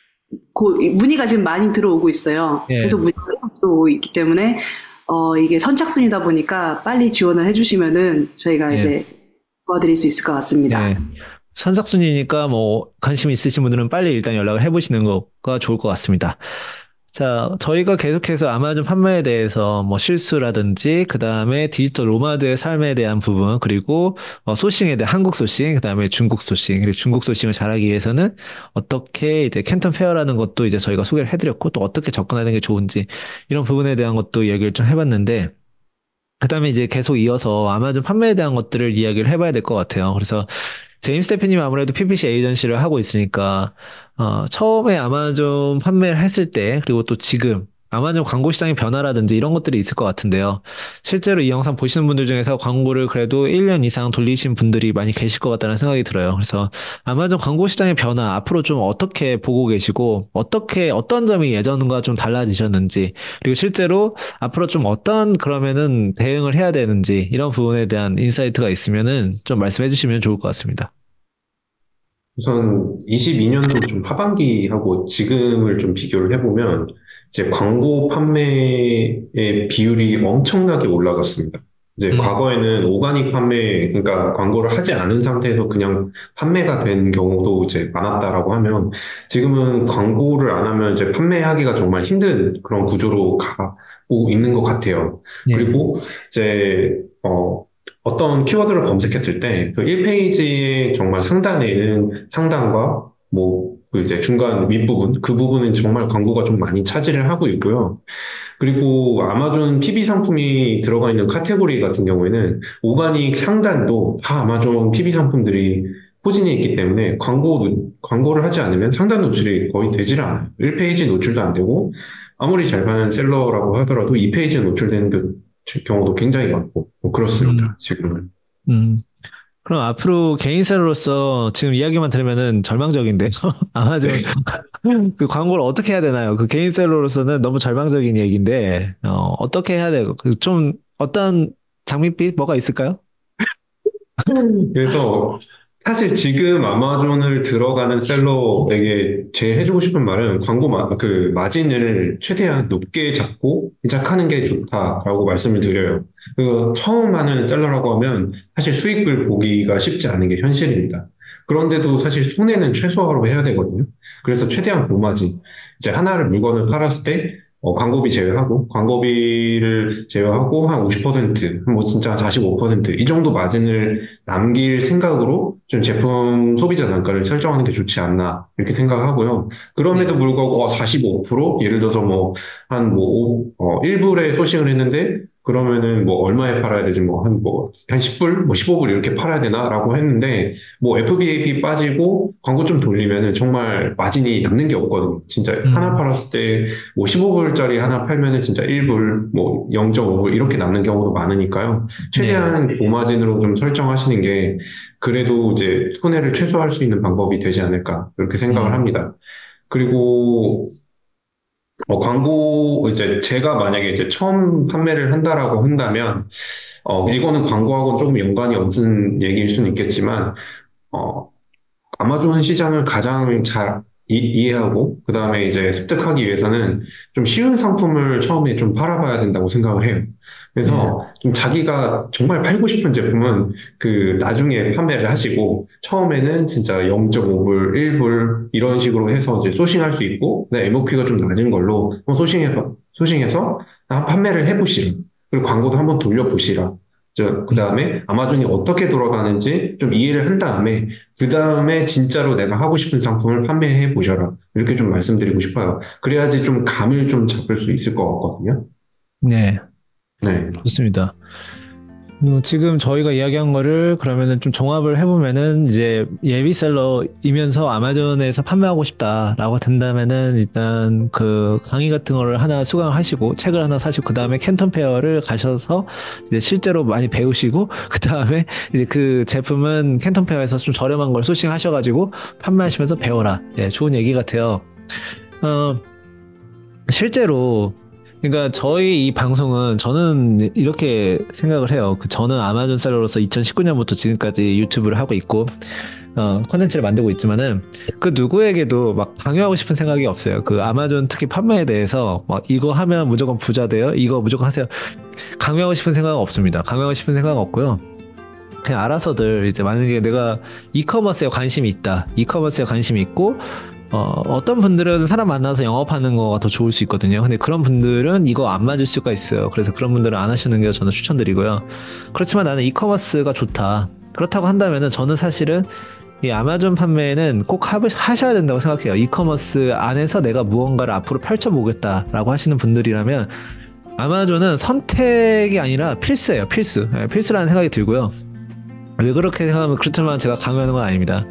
Speaker 4: 문의가 지금 많이 들어오고 있어요. 그래서 문의가 계속 들어오고 있기 때문에 이게 선착순이다 보니까 빨리 지원을 해주시면은 저희가 이제 도와드릴 수 있을 것 같습니다.
Speaker 1: 선착순이니까 관심 있으신 분들은 빨리 일단 연락을 해보시는 거가 좋을 것 같습니다. 자, 저희가 계속해서 아마존 판매에 대해서 실수라든지, 그 다음에 디지털 노마드의 삶에 대한 부분, 그리고 소싱에 대한 한국 소싱, 그 다음에 중국 소싱, 그리고 중국 소싱을 잘하기 위해서는 어떻게 이제 캔턴 페어라는 것도 이제 저희가 소개를 해드렸고, 또 어떻게 접근하는 게 좋은지, 이런 부분에 대한 것도 얘기를 좀 해봤는데, 그 다음에 이제 계속 이어서 아마존 판매에 대한 것들을 이야기를 해봐야 될 것 같아요. 그래서 제임스 대표님 아무래도 PPC 에이전시를 하고 있으니까 처음에 아마존 판매를 했을 때 그리고 또 지금 아마존 광고 시장의 변화라든지 이런 것들이 있을 것 같은데요. 실제로 이 영상 보시는 분들 중에서 광고를 그래도 1년 이상 돌리신 분들이 많이 계실 것 같다는 생각이 들어요. 그래서 아마존 광고 시장의 변화 앞으로 좀 어떻게 보고 계시고 어떤 점이 예전과 좀 달라지셨는지 그리고 실제로 앞으로 좀 어떤 그러면은 대응을 해야 되는지 이런 부분에 대한 인사이트가 있으면은 좀 말씀해 주시면 좋을 것 같습니다.
Speaker 2: 우선 22년도 좀 하반기하고 지금을 좀 비교를 해보면 이제 광고 판매의 비율이 엄청나게 올라갔습니다. 이제 과거에는 오가닉 판매, 그러니까 광고를 하지 않은 상태에서 그냥 판매가 된 경우도 이제 많았다라고 하면 지금은 광고를 안 하면 이제 판매하기가 정말 힘든 그런 구조로 가고 있는 것 같아요.
Speaker 1: 예.
Speaker 2: 그리고 이제, 어떤 키워드를 검색했을 때 그 1페이지의 정말 상단에는 상단과 그 이제 중간 윗부분, 그 부분은 정말 광고가 좀 많이 차지를 하고 있고요. 그리고 아마존 PB 상품이 들어가 있는 카테고리 같은 경우에는 오가닉 상단도 다 아마존 PB 상품들이 포진해 있기 때문에 광고를 하지 않으면 상단 노출이 거의 되질 않아요. 1페이지 노출도 안 되고, 아무리 잘 파는 셀러라고 하더라도 2페이지에 노출되는 경우도 굉장히 많고, 그렇습니다, 지금은.
Speaker 1: 그럼 앞으로 개인사로서 지금 이야기만 들으면은 절망적인데요. 아마존 그 광고를 어떻게 해야 되나요? 그 개인셀러로서는 너무 절망적인 얘기인데 어떻게 해야 돼요? 좀 어떤 장밋빛 뭐가 있을까요?
Speaker 2: 그래서 사실 지금 아마존을 들어가는 셀러에게 제일 해주고 싶은 말은 그 마진을 최대한 높게 잡고 시작하는 게 좋다라고 말씀을 드려요. 처음 하는 셀러라고 하면 사실 수익을 보기가 쉽지 않은 게 현실입니다. 그런데도 사실 손해는 최소화로 해야 되거든요. 그래서 최대한 고마진. 이제 물건을 팔았을 때 광고비를 제외하고 한 50%, 뭐 진짜 45%이 정도 마진을 남길 생각으로 좀 제품 소비자 단가를 설정하는 게 좋지 않나 이렇게 생각하고요. 그럼에도 불구하고 45% 예를 들어서 1불에 소싱을 했는데 그러면은 얼마에 팔아야 되지? 한 10불? 15불 이렇게 팔아야 되나라고 했는데, FBAP 빠지고 광고 좀 돌리면은 정말 마진이 남는 게 없거든요. 진짜 하나 팔았을 때 15불짜리 하나 팔면은 진짜 1불, 0.5불 이렇게 남는 경우도 많으니까요. 최대한 고마진으로 좀 설정하시는 게 그래도 이제 손해를 최소화할 수 있는 방법이 되지 않을까, 이렇게 생각을 합니다. 그리고 제가 만약에 이제 처음 판매를 한다라고 한다면, 이거는 광고하고는 조금 연관이 없는 얘기일 수는 있겠지만, 아마존 시장을 가장 잘 이해하고, 그 다음에 이제 습득하기 위해서는 좀 쉬운 상품을 처음에 좀 팔아봐야 된다고 생각을 해요. 그래서 좀 자기가 정말 팔고 싶은 제품은 나중에 판매를 하시고, 처음에는 진짜 0.5불, 1불, 이런 식으로 해서 이제 소싱할 수 있고, MOQ가 좀 낮은 걸로 소싱해서 판매를 해보시라. 그리고 광고도 한번 돌려보시라. 그 다음에 아마존이 어떻게 돌아가는지 좀 이해를 한 다음에, 그 다음에 진짜로 내가 하고 싶은 상품을 판매해 보셔라. 이렇게 좀 말씀드리고 싶어요. 그래야지 좀 감을 좀 잡을 수 있을 것 같거든요.
Speaker 1: 네. 좋습니다. 지금 저희가 이야기한 거를 그러면은 좀 종합을 해보면은 이제 예비셀러이면서 아마존에서 판매하고 싶다라고 된다면은 일단 그 강의 같은 거를 하나 수강하시고 책을 하나 사시고 그 다음에 캔턴 페어를 가셔서 이제 실제로 많이 배우시고 그 다음에 이제 그 제품은 캔턴 페어에서 좀 저렴한 걸 소싱하셔가지고 판매하시면서 배워라. 예, 좋은 얘기 같아요. 실제로 그러니까 저희 이 방송은 저는 이렇게 생각을 해요. 저는 아마존 셀러로서 2019년부터 지금까지 유튜브를 하고 있고 콘텐츠를 만들고 있지만은 그 누구에게도 막 강요하고 싶은 생각이 없어요. 아마존 특히 판매에 대해서 막 이거 하면 무조건 부자 돼요. 이거 무조건 하세요. 강요하고 싶은 생각은 없습니다. 강요하고 싶은 생각은 없고요. 그냥 알아서들 이제 만약에 내가 이커머스에 관심이 있다. 이커머스에 관심이 있고 어떤 분들은 사람 만나서 영업하는 거가 더 좋을 수 있거든요. 근데 그런 분들은 이거 안 맞을 수가 있어요. 그래서 그런 분들은 안 하시는 게 저는 추천드리고요. 그렇지만 나는 이커머스가 좋다. 그렇다고 한다면은 저는 사실은 이 아마존 판매는 꼭 하셔야 된다고 생각해요. 이커머스 안에서 내가 무언가를 앞으로 펼쳐보겠다라고 하시는 분들이라면 아마존은 선택이 아니라 필수예요. 필수. 네, 필수라는 생각이 들고요. 왜 그렇게 생각하면 그렇지만 제가 강요하는 건 아닙니다.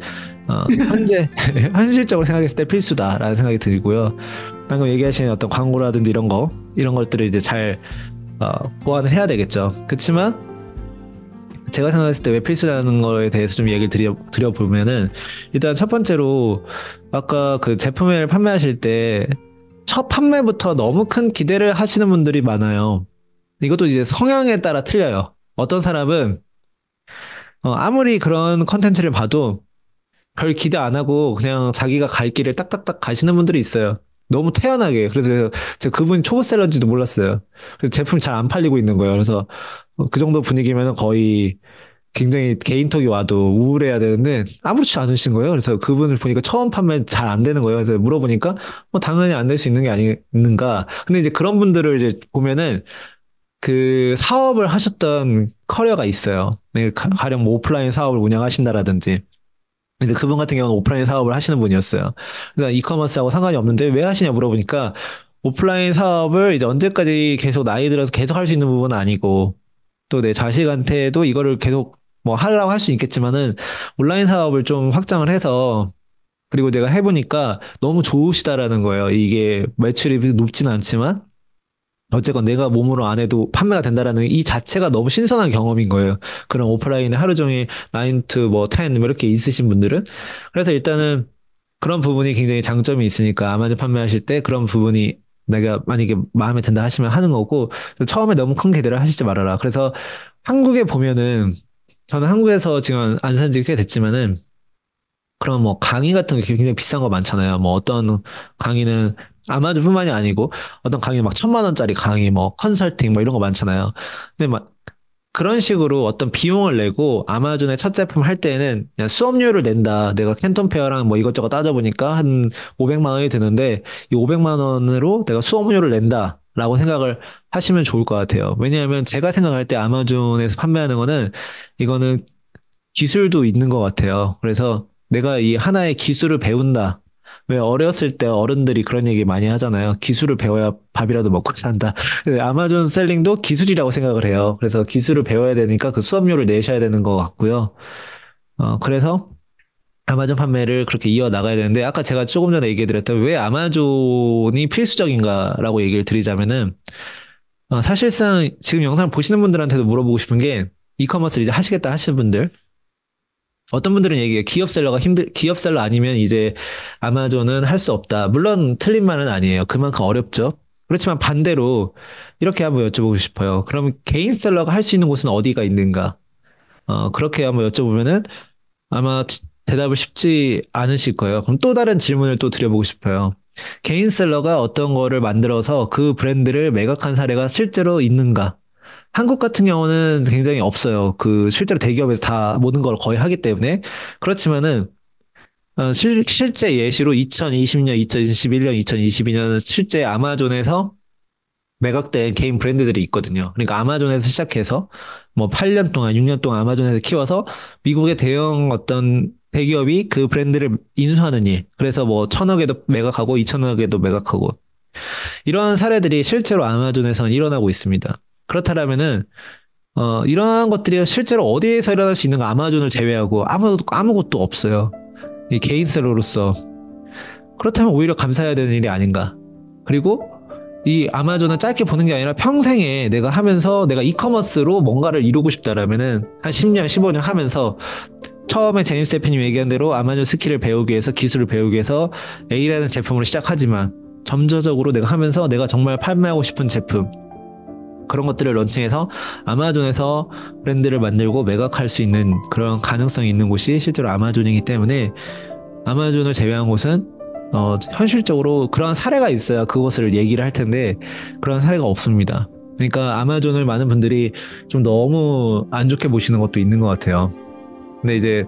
Speaker 1: 현실적으로 생각했을 때 필수다라는 생각이 들고요. 방금 얘기하신 어떤 광고라든지 이런 것들을 이제 잘 보완을 해야 되겠죠. 그렇지만 제가 생각했을 때 왜 필수라는 거에 대해서 좀 얘기를 드려보면은 일단 첫 번째로 아까 그 제품을 판매하실 때 첫 판매부터 너무 큰 기대를 하시는 분들이 많아요. 이것도 이제 성향에 따라 틀려요. 어떤 사람은 아무리 그런 컨텐츠를 봐도 별 기대 안 하고 그냥 자기가 갈 길을 딱딱딱 가시는 분들이 있어요. 너무 태연하게. 그래서 제가 그분이 초보셀러인지도 몰랐어요. 그래서 제품이 잘 안 팔리고 있는 거예요. 그래서 그 정도 분위기면 거의 굉장히 개인톡이 와도 우울해야 되는데 아무렇지 않으신 거예요. 그래서 그분을 보니까 처음 판매 잘 안 되는 거예요. 그래서 물어보니까 뭐 당연히 안 될 수 있는 게 아닌가. 근데 이제 그런 분들을 이제 보면은 그 사업을 하셨던 커리어가 있어요. 네, 가령 뭐 오프라인 사업을 운영하신다라든지. 근데 그분 같은 경우는 오프라인 사업을 하시는 분이었어요. 그래서 이커머스하고 상관이 없는데 왜 하시냐 물어보니까 오프라인 사업을 이제 언제까지 계속 나이 들어서 계속 할 수 있는 부분은 아니고 또 내 자식한테도 이거를 계속 뭐 하려고 할 수 있겠지만은 온라인 사업을 좀 확장을 해서 그리고 내가 해보니까 너무 좋으시다라는 거예요. 이게 매출이 높지는 않지만 어쨌건 내가 몸으로 안 해도 판매가 된다라는 이 자체가 너무 신선한 경험인 거예요. 그런 오프라인에 하루 종일 9 to 뭐 10 뭐 이렇게 있으신 분들은. 그래서 일단은 그런 부분이 굉장히 장점이 있으니까 아마존 판매하실 때 그런 부분이 내가 만약에 마음에 든다 하시면 하는 거고 처음에 너무 큰 기대를 하시지 말아라. 그래서 한국에 보면은 저는 한국에서 지금 안 산지 꽤 됐지만은 그런 뭐 강의 같은 게 굉장히 비싼 거 많잖아요. 뭐 어떤 강의는 아마존뿐만이 아니고 어떤 강의 막 1,000만 원짜리 강의 뭐 컨설팅 뭐 이런 거 많잖아요. 근데 막 그런 식으로 어떤 비용을 내고 아마존의 첫 제품 할 때에는 그냥 수업료를 낸다. 내가 캔톤 페어랑 뭐 이것저것 따져보니까 한 500만 원이 드는데 이 500만 원으로 내가 수업료를 낸다. 라고 생각을 하시면 좋을 것 같아요. 왜냐하면 제가 생각할 때 아마존에서 판매하는 거는 이거는 기술도 있는 것 같아요. 그래서 내가 이 하나의 기술을 배운다. 왜 어렸을 때 어른들이 그런 얘기 많이 하잖아요. 기술을 배워야 밥이라도 먹고 산다. 근데 아마존 셀링도 기술이라고 생각을 해요. 그래서 기술을 배워야 되니까 그 수업료를 내셔야 되는 것 같고요. 그래서 아마존 판매를 그렇게 이어 나가야 되는데 아까 제가 조금 전에 얘기 드렸던 왜 아마존이 필수적인가라고 얘기를 드리자면은 사실상 지금 영상 보시는 분들한테도 물어보고 싶은 게 이커머스를 이제 하시겠다 하시는 분들 어떤 분들은 얘기해요. 기업셀러 아니면 이제 아마존은 할 수 없다. 물론 틀린 말은 아니에요. 그만큼 어렵죠. 그렇지만 반대로 이렇게 한번 여쭤보고 싶어요. 그럼 개인 셀러가 할 수 있는 곳은 어디가 있는가? 그렇게 한번 여쭤보면은 아마 대답을 쉽지 않으실 거예요. 그럼 또 다른 질문을 또 드려보고 싶어요. 개인 셀러가 어떤 거를 만들어서 그 브랜드를 매각한 사례가 실제로 있는가? 한국 같은 경우는 굉장히 없어요. 그 실제로 대기업에서 다 모든 걸 거의 하기 때문에 그렇지만은 실제 예시로 2020년, 2021년, 2022년 실제 아마존에서 매각된 개인 브랜드들이 있거든요. 그러니까 아마존에서 시작해서 뭐 8년 동안, 6년 동안 아마존에서 키워서 미국의 대형 어떤 대기업이 그 브랜드를 인수하는 일. 그래서 뭐 1,000억에도 매각하고 2,000억에도 매각하고 이러한 사례들이 실제로 아마존에서는 일어나고 있습니다. 그렇다면은 이러한 것들이 실제로 어디에서 일어날 수 있는가 아마존을 제외하고 아무것도 없어요. 이 개인셀러로서. 그렇다면 오히려 감사해야 되는 일이 아닌가. 그리고 이 아마존은 짧게 보는 게 아니라 평생에 내가 하면서 내가 이커머스로 뭔가를 이루고 싶다라면은 한 10년, 15년 하면서 처음에 제임스 대표님 얘기한 대로 아마존 스킬을 배우기 위해서 기술을 배우기 위해서 A라는 제품으로 시작하지만 점차적으로 내가 하면서 내가 정말 판매하고 싶은 제품 그런 것들을 런칭해서 아마존에서 브랜드를 만들고 매각할 수 있는 그런 가능성이 있는 곳이 실제로 아마존이기 때문에 아마존을 제외한 곳은 현실적으로 그런 사례가 있어야 그것을 얘기를 할 텐데 그런 사례가 없습니다. 그러니까 아마존을 많은 분들이 좀 너무 안 좋게 보시는 것도 있는 것 같아요. 근데 이제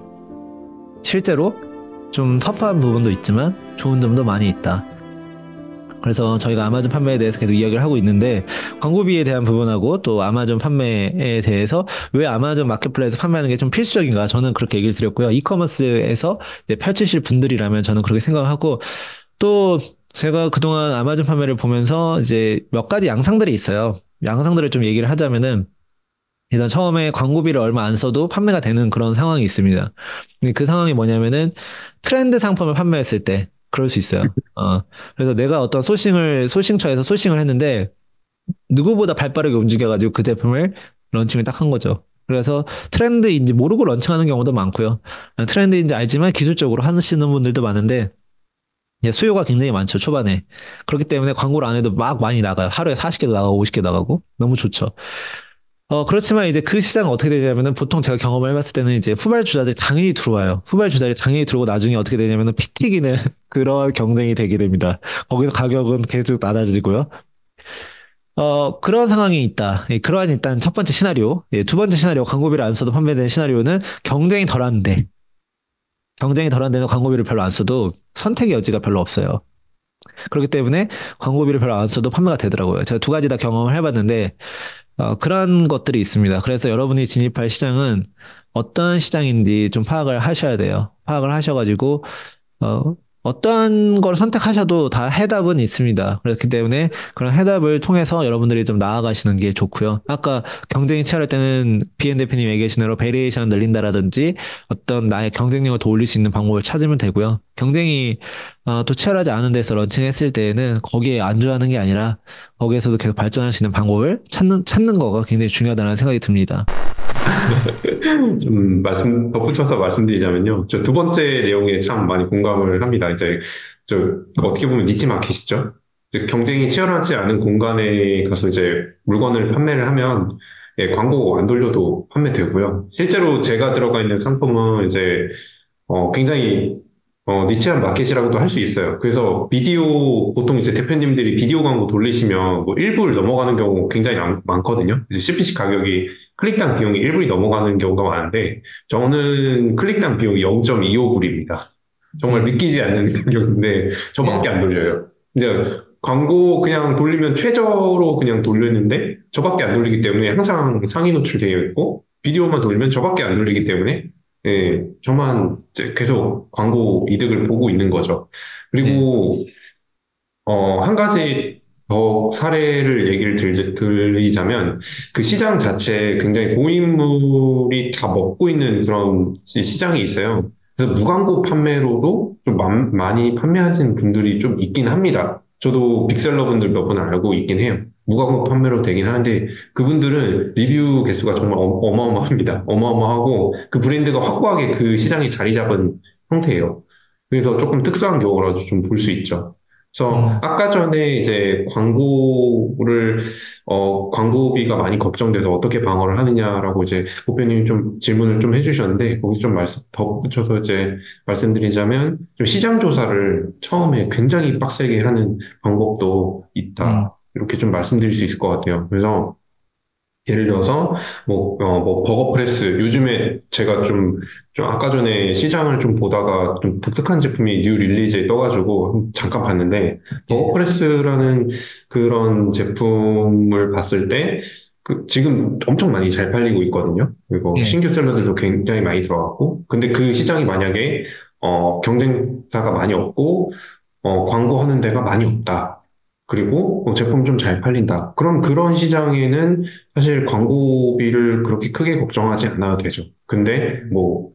Speaker 1: 실제로 좀 터프한 부분도 있지만 좋은 점도 많이 있다. 그래서 저희가 아마존 판매에 대해서 계속 이야기를 하고 있는데 광고비에 대한 부분하고 또 아마존 판매에 대해서 왜 아마존 마켓플레이스 판매하는 게 좀 필수적인가 저는 그렇게 얘기를 드렸고요. 이커머스에서 이제 펼치실 분들이라면 저는 그렇게 생각하고 또 제가 그동안 아마존 판매를 보면서 이제 몇 가지 양상들이 있어요. 양상들을 좀 얘기를 하자면은 일단 처음에 광고비를 얼마 안 써도 판매가 되는 그런 상황이 있습니다. 근데 그 상황이 뭐냐면은 트렌드 상품을 판매했을 때 그럴 수 있어요. 그래서 내가 어떤 소싱처에서 소싱을 했는데 누구보다 발빠르게 움직여가지고 그 제품을 런칭을 딱 한 거죠. 그래서 트렌드인지 모르고 런칭하는 경우도 많고요. 트렌드인지 알지만 기술적으로 하시는 분들도 많은데 수요가 굉장히 많죠, 초반에. 그렇기 때문에 광고를 안 해도 막 많이 나가요. 하루에 40개도 나가고 50개 나가고 너무 좋죠. 그렇지만 이제 그 시장은 어떻게 되냐면은 보통 제가 경험을 해봤을 때는 이제 후발주자들이 당연히 들어와요. 후발주자들이 당연히 들어오고 나중에 어떻게 되냐면은 피 튀기는 그런 경쟁이 되게 됩니다. 거기서 가격은 계속 낮아지고요. 그런 상황이 있다. 예, 그러한 일단 첫 번째 시나리오. 예, 두 번째 시나리오, 광고비를 안 써도 판매되는 시나리오는 경쟁이 덜한데는 광고비를 별로 안 써도 선택의 여지가 별로 없어요. 그렇기 때문에 광고비를 별로 안 써도 판매가 되더라고요. 제가 두 가지 다 경험을 해봤는데, 그런 것들이 있습니다. 그래서 여러분이 진입할 시장은 어떤 시장인지 좀 파악을 하셔야 돼요. 파악을 하셔가지고, 어떤 걸 선택하셔도 다 해답은 있습니다. 그렇기 때문에 그런 해답을 통해서 여러분들이 좀 나아가시는 게 좋고요. 아까 경쟁이 치열할 때는 비엔 대표님 얘기하신 대로 베리에이션 늘린다라든지 어떤 나의 경쟁력을 더 올릴 수 있는 방법을 찾으면 되고요. 경쟁이 또 치열하지 않은 데서 런칭했을 때에는 거기에 안주하는 게 아니라 거기에서도 계속 발전할 수 있는 방법을 찾는 거가 굉장히 중요하다는 생각이 듭니다.
Speaker 2: 좀 덧붙여서 말씀드리자면요. 저 두 번째 내용에 참 많이 공감을 합니다. 이제, 어떻게 보면 니치 마켓이죠. 이제 경쟁이 치열하지 않은 공간에 가서 이제 물건을 판매를 하면, 예, 광고 안 돌려도 판매되고요. 실제로 제가 들어가 있는 상품은 이제, 굉장히, 니치한 마켓이라고도 할 수 있어요. 그래서 보통 이제 대표님들이 비디오 광고 돌리시면 뭐 1불 넘어가는 경우 굉장히 많거든요. 이제 CPC 가격이 클릭당 비용이 1불이 넘어가는 경우가 많은데, 저는 클릭당 비용이 0.25불입니다. 정말 믿기지 않는 가격인데, 저밖에 안 돌려요. 이제 광고 그냥 돌리면 최저로 그냥 돌렸는데, 저밖에 안 돌리기 때문에 항상 상위 노출되어 있고, 비디오만 돌리면 저밖에 안 돌리기 때문에, 예, 저만 이제 계속 광고 이득을 보고 있는 거죠. 그리고, 한 가지 더 사례를 얘기를 들리자면, 그 시장 자체에 굉장히 고인물이 다 먹고 있는 그런 시장이 있어요. 그래서 무광고 판매로도 좀 많이 판매하시는 분들이 좀 있긴 합니다. 저도 빅셀러 분들 몇 분 알고 있긴 해요. 무광고 판매로 되긴 하는데, 그분들은 리뷰 개수가 정말 어마어마합니다. 어마어마하고, 그 브랜드가 확고하게 그 시장에 자리 잡은 형태예요. 그래서 조금 특수한 경우라도 좀 볼 수 있죠. 그래서 아까 전에 이제 광고비가 많이 걱정돼서 어떻게 방어를 하느냐라고 이제 보편님이 좀 질문을 좀 해주셨는데, 거기서 좀 덧붙여서 이제 말씀드리자면, 좀 시장 조사를 처음에 굉장히 빡세게 하는 방법도 있다. 이렇게 좀 말씀드릴 수 있을 것 같아요. 그래서 예를 들어서, 버거프레스. 요즘에 제가 아까 전에 시장을 좀 보다가 좀 독특한 제품이 뉴 릴리즈에 떠가지고 잠깐 봤는데, 버거프레스라는 그런 제품을 봤을 때, 지금 엄청 많이 잘 팔리고 있거든요. 그리고 신규 셀러들도 굉장히 많이 들어갔고, 근데 그 시장이 만약에, 경쟁사가 많이 없고, 광고하는 데가 많이 없다. 그리고 제품 좀 잘 팔린다. 그럼 그런 시장에는 사실 광고비를 그렇게 크게 걱정하지 않아도 되죠. 근데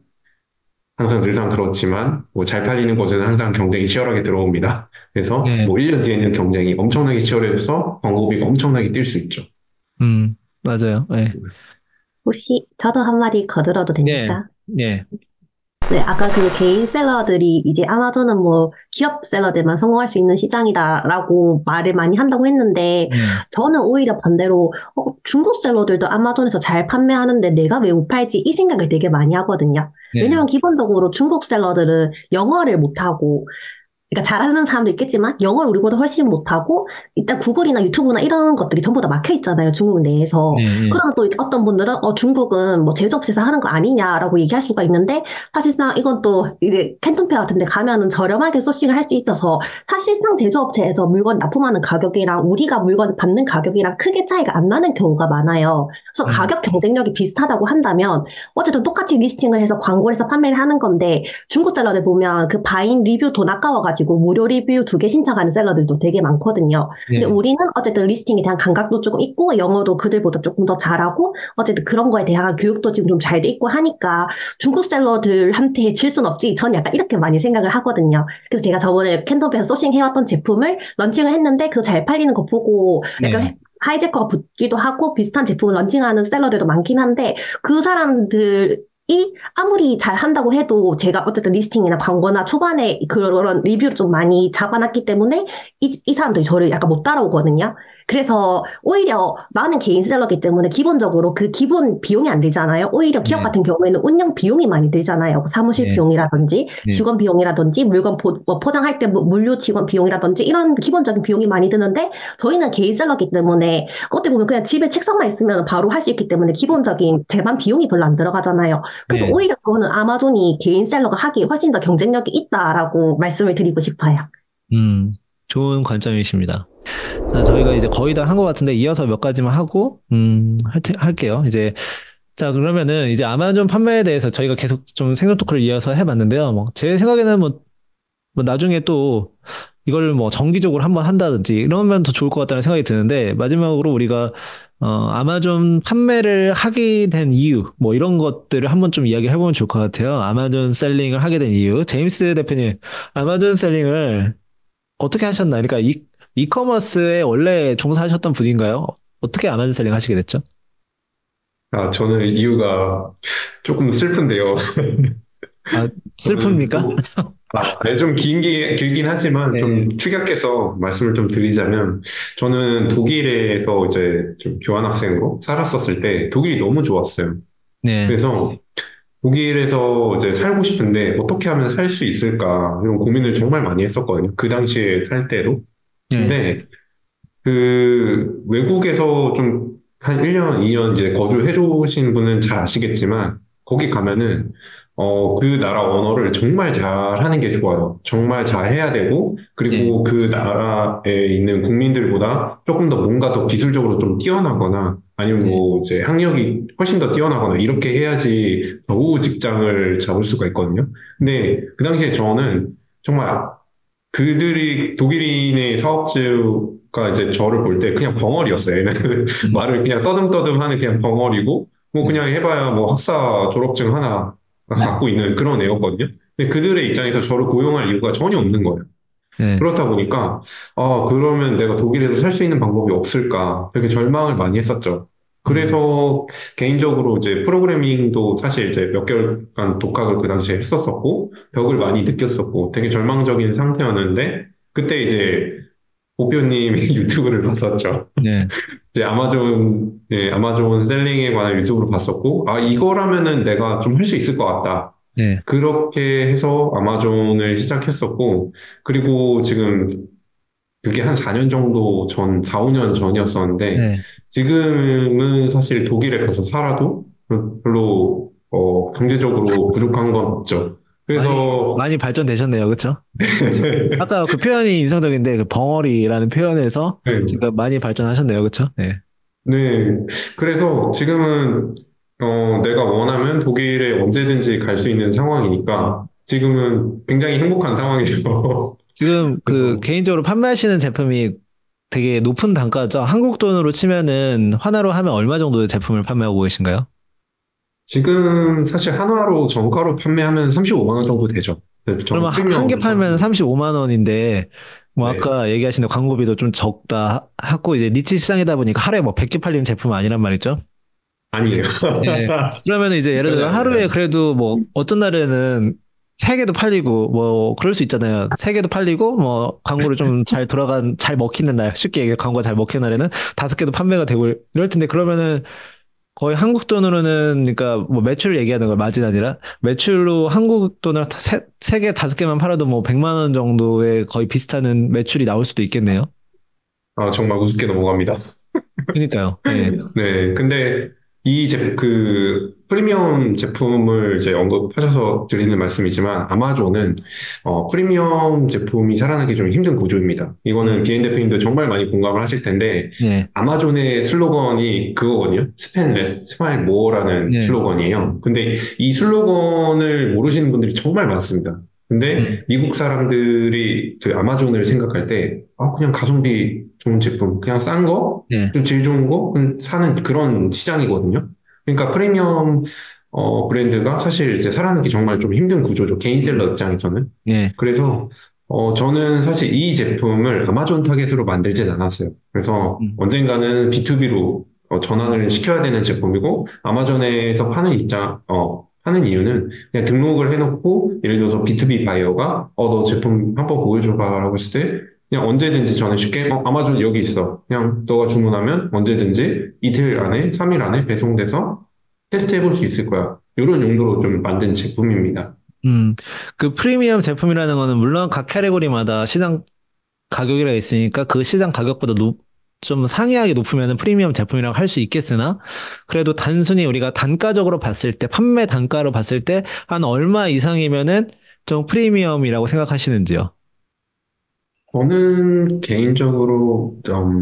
Speaker 2: 항상 늘상 그렇지만 잘 팔리는 곳에는 항상 경쟁이 치열하게 들어옵니다. 그래서 1년 뒤에는 경쟁이 엄청나게 치열해져서 광고비가 엄청나게 뛸 수 있죠.
Speaker 1: 맞아요. 네.
Speaker 3: 혹시 저도 한마디 거들어도 됩니까?
Speaker 1: 네.
Speaker 3: 네, 아까 그 개인 셀러들이 이제 아마존은 뭐 기업 셀러들만 성공할 수 있는 시장이다라고 말을 많이 한다고 했는데 저는 오히려 반대로 중국 셀러들도 아마존에서 잘 판매하는데 내가 왜 못 팔지 이 생각을 되게 많이 하거든요. 왜냐면 기본적으로 중국 셀러들은 영어를 못하고 그러니까 잘하는 사람도 있겠지만 영어를 우리보다 훨씬 못하고 일단 구글이나 유튜브나 이런 것들이 전부 다 막혀 있잖아요. 중국 내에서. 그러면 또 어떤 분들은 중국은 뭐 제조업체에서 하는 거 아니냐라고 얘기할 수가 있는데 사실상 이건 또 이제 캔톤페어 같은 데 가면은 저렴하게 소싱을 할 수 있어서 사실상 제조업체에서 물건 납품하는 가격이랑 우리가 물건 받는 가격이랑 크게 차이가 안 나는 경우가 많아요. 그래서 가격 경쟁력이 비슷하다고 한다면 어쨌든 똑같이 리스팅을 해서 광고를 해서 판매를 하는 건데 중국 셀러들 보면 그 바인 리뷰 돈 아까워가지고 무료 리뷰 2개 신청하는 셀러들도 되게 많거든요. 근데 우리는 어쨌든 리스팅에 대한 감각도 조금 있고 영어도 그들보다 조금 더 잘하고 어쨌든 그런 거에 대한 교육도 지금 좀 잘 돼 있고 하니까 중국 셀러들한테 질 순 없지. 저는 약간 이렇게 많이 생각을 하거든요. 그래서 제가 저번에 캔톤페어에서 소싱해왔던 제품을 런칭을 했는데 그거 잘 팔리는 거 보고 약간 하이제커가 붙기도 하고 비슷한 제품을 런칭하는 셀러들도 많긴 한데 그 사람들 아무리 잘 한다고 해도 제가 어쨌든 리스팅이나 광고나 초반에 그런 리뷰를 좀 많이 잡아놨기 때문에 이 사람들이 저를 약간 못 따라오거든요. 그래서 오히려 많은 개인 셀러기 때문에 기본적으로 그 기본 비용이 안 들잖아요. 오히려 기업
Speaker 1: 네.
Speaker 3: 같은 경우에는 운영 비용이 많이 들잖아요. 사무실
Speaker 1: 네.
Speaker 3: 비용이라든지
Speaker 1: 네.
Speaker 3: 직원 비용이라든지 물건 포장할 때 물류 직원 비용이라든지 이런 기본적인 비용이 많이 드는데 저희는 개인 셀러기 때문에 어떻게 보면 그냥 집에 책상만 있으면 바로 할 수 있기 때문에 기본적인 제반 비용이 별로 안 들어가잖아요. 그래서
Speaker 1: 네.
Speaker 3: 오히려 저는 아마존이 개인 셀러가 하기에 훨씬 더 경쟁력이 있다라고 말씀을 드리고 싶어요.
Speaker 1: 좋은 관점이십니다. 자, 저희가 이제 거의 다 한 것 같은데 이어서 몇 가지만 하고 할게요. 이제 자, 그러면은 이제 아마존 판매에 대해서 저희가 계속 좀 생존 토크를 이어서 해봤는데요. 뭐 제 생각에는 뭐 나중에 또 이걸 뭐 정기적으로 한번 한다든지 이러면 더 좋을 것 같다는 생각이 드는데 마지막으로 우리가 아마존 판매를 하게 된 이유 뭐 이런 것들을 한번 좀 이야기를 해보면 좋을 것 같아요. 아마존 셀링을 하게 된 이유. 제임스 대표님, 아마존 셀링을 어떻게 하셨나요? 그러니까 이커머스에 원래 종사하셨던 분인가요? 어떻게 아마존 셀링 하시게 됐죠?
Speaker 2: 저는 이유가 조금 슬픈데요.
Speaker 1: 아,
Speaker 2: 저는
Speaker 1: 슬픕니까?
Speaker 2: 네, 좀 길긴 하지만
Speaker 1: 네,
Speaker 2: 좀 축약해서 말씀을 좀 드리자면, 저는 독일에서 이제 좀 교환학생으로 살았었을 때 독일이 너무 좋았어요.
Speaker 1: 네,
Speaker 2: 그래서 독일에서 이제 살고 싶은데 어떻게 하면 살 수 있을까 이런 고민을 정말 많이 했었거든요. 그 당시에 살 때도.
Speaker 1: 네,
Speaker 2: 근데 그 외국에서 좀 한 1년, 2년 이제 거주해 주신 분은 잘 아시겠지만 거기 가면은 그 나라 언어를 정말 잘하는 게 좋아요. 정말 잘해야 되고
Speaker 1: 네,
Speaker 2: 그리고 그 나라에 있는 국민들보다 조금 더 뭔가 더 기술적으로 좀 뛰어나거나 아니면
Speaker 1: 네,
Speaker 2: 뭐 이제 학력이 훨씬 더 뛰어나거나 이렇게 해야지 겨우 직장을 잡을 수가 있거든요. 근데 그 당시에 저는 정말 그들이 독일인의 사업주가 이제 저를 볼 때 그냥 벙어리였어요. 얘는 말을 그냥 떠듬떠듬 하는 그냥 벙어리고 뭐
Speaker 1: 네,
Speaker 2: 그냥 해봐야 뭐 학사 졸업증 하나
Speaker 1: 네,
Speaker 2: 갖고 있는 그런 애였거든요. 근데 그들의 입장에서 저를 고용할 이유가 전혀 없는 거예요.
Speaker 1: 네,
Speaker 2: 그렇다 보니까 그러면 내가 독일에서 살 수 있는 방법이 없을까 되게 절망을 많이 했었죠.
Speaker 1: 음,
Speaker 2: 그래서 개인적으로 이제 프로그래밍도 사실 이제 몇 개월간 독학을 그 당시에 했었었고 벽을 많이 느꼈었고 되게 절망적인 상태였는데 그때 이제 보표님의 유튜브를 봤었죠.
Speaker 1: 네,
Speaker 2: 이제 아마존 셀링에 관한 유튜브를 봤었고 이거라면은 내가 좀 할 수 있을 것 같다.
Speaker 1: 네,
Speaker 2: 그렇게 해서 아마존을 시작했었고, 그리고 지금 그게 한 4년 정도 4, 5년 전이었었는데,
Speaker 1: 네.
Speaker 2: 지금은 사실 독일에 가서 살아도 별로, 경제적으로 부족한 건 없죠. 그래서,
Speaker 1: 많이 발전되셨네요. 그렇죠? 아까 그 표현이 인상적인데 그 벙어리라는 표현에서
Speaker 2: 네,
Speaker 1: 지금 많이 발전하셨네요. 그렇죠? 네.
Speaker 2: 네. 그래서 지금은, 내가 원하면 독일에 언제든지 갈 수 있는 상황이니까, 지금은 굉장히 행복한 상황이죠.
Speaker 1: 지금 그
Speaker 2: 그래서
Speaker 1: 개인적으로 판매하시는 제품이 되게 높은 단가죠. 한국 돈으로 치면은 환화로 하면 얼마 정도의 제품을 판매하고 계신가요?
Speaker 2: 지금 사실 한화로 정가로 판매하면 35만 원 정도 되죠. 네,
Speaker 1: 그러면 한 개
Speaker 2: 프리미엄으로
Speaker 1: 팔면
Speaker 2: 사면.
Speaker 1: 35만 원인데 뭐
Speaker 2: 네.
Speaker 1: 아까 얘기하신 광고비도 좀 적다 하고 이제 니치 시장이다 보니까 하루에 뭐 100개 팔리는 제품은 아니란 말이죠.
Speaker 2: 아니에요.
Speaker 1: 예. 그러면 이제 예를
Speaker 2: 전혀
Speaker 1: 들어 하루에
Speaker 2: 아닙니다.
Speaker 1: 그래도 뭐 어떤 날에는 세 개도 팔리고 뭐 그럴 수 있잖아요. 세 개도 팔리고 뭐 광고를 좀 잘 먹히는 날, 쉽게 얘기해 광고가 잘 먹히는 날에는 다섯 개도 판매가 되고 이럴 텐데 그러면은 거의 한국 돈으로는 그러니까 뭐 매출 얘기하는 걸 마진 아니라 매출로 한국 돈으로 세 개, 다섯 개만 팔아도 뭐 100만 원 정도의 거의 비슷한 매출이 나올 수도 있겠네요.
Speaker 2: 정말 우습게 넘어갑니다.
Speaker 1: 그러니까요. 예.
Speaker 2: 네, 근데 그 프리미엄 제품을 이제 언급하셔서 드리는 말씀이지만 아마존은 프리미엄 제품이 살아나기 좀 힘든 구조입니다. 이거는
Speaker 1: 음.
Speaker 2: 비엔 대표님도 정말 많이 공감을 하실 텐데
Speaker 1: 예.
Speaker 2: 아마존의 슬로건이 그거거든요. Spend less, smile more라는
Speaker 1: 예.
Speaker 2: 슬로건이에요. 근데 이 슬로건을 모르시는 분들이 정말 많습니다. 근데
Speaker 1: 음.
Speaker 2: 미국 사람들이 그 아마존을 생각할 때 그냥 가성비 좋은 제품, 그냥 싼 거,
Speaker 1: 예.
Speaker 2: 좀 질 좋은 거 사는 그런 시장이거든요. 그러니까 프리미엄 브랜드가 사실 이제 살아남기 정말 좀 힘든 구조죠. 개인 셀러 입장에서는.
Speaker 1: 예.
Speaker 2: 그래서 저는 사실 이 제품을 아마존 타겟으로 만들진 않았어요. 그래서
Speaker 1: 음.
Speaker 2: 언젠가는 B2B로 전환을 시켜야 되는 제품이고 아마존에서 파는 이유는 그냥 등록을 해놓고 예를 들어서 B2B 바이어가 너 제품 한번 보여줘봐라고 했을 때 그냥 언제든지 저는 쉽게 아마존 여기 있어. 그냥 너가 주문하면 언제든지 이틀 안에, 3일 안에 배송돼서 테스트 해볼 수 있을 거야. 이런 용도로 좀 만든 제품입니다.
Speaker 1: 음, 그 프리미엄 제품이라는 거는 물론 각 카테고리마다 시장 가격이라 있으니까 그 시장 가격보다 좀 상이하게 높으면 프리미엄 제품이라고 할 수 있겠으나 그래도 단순히 우리가 단가적으로 봤을 때 판매 단가로 봤을 때 한 얼마 이상이면은 좀 프리미엄이라고 생각하시는지요?
Speaker 2: 저는 개인적으로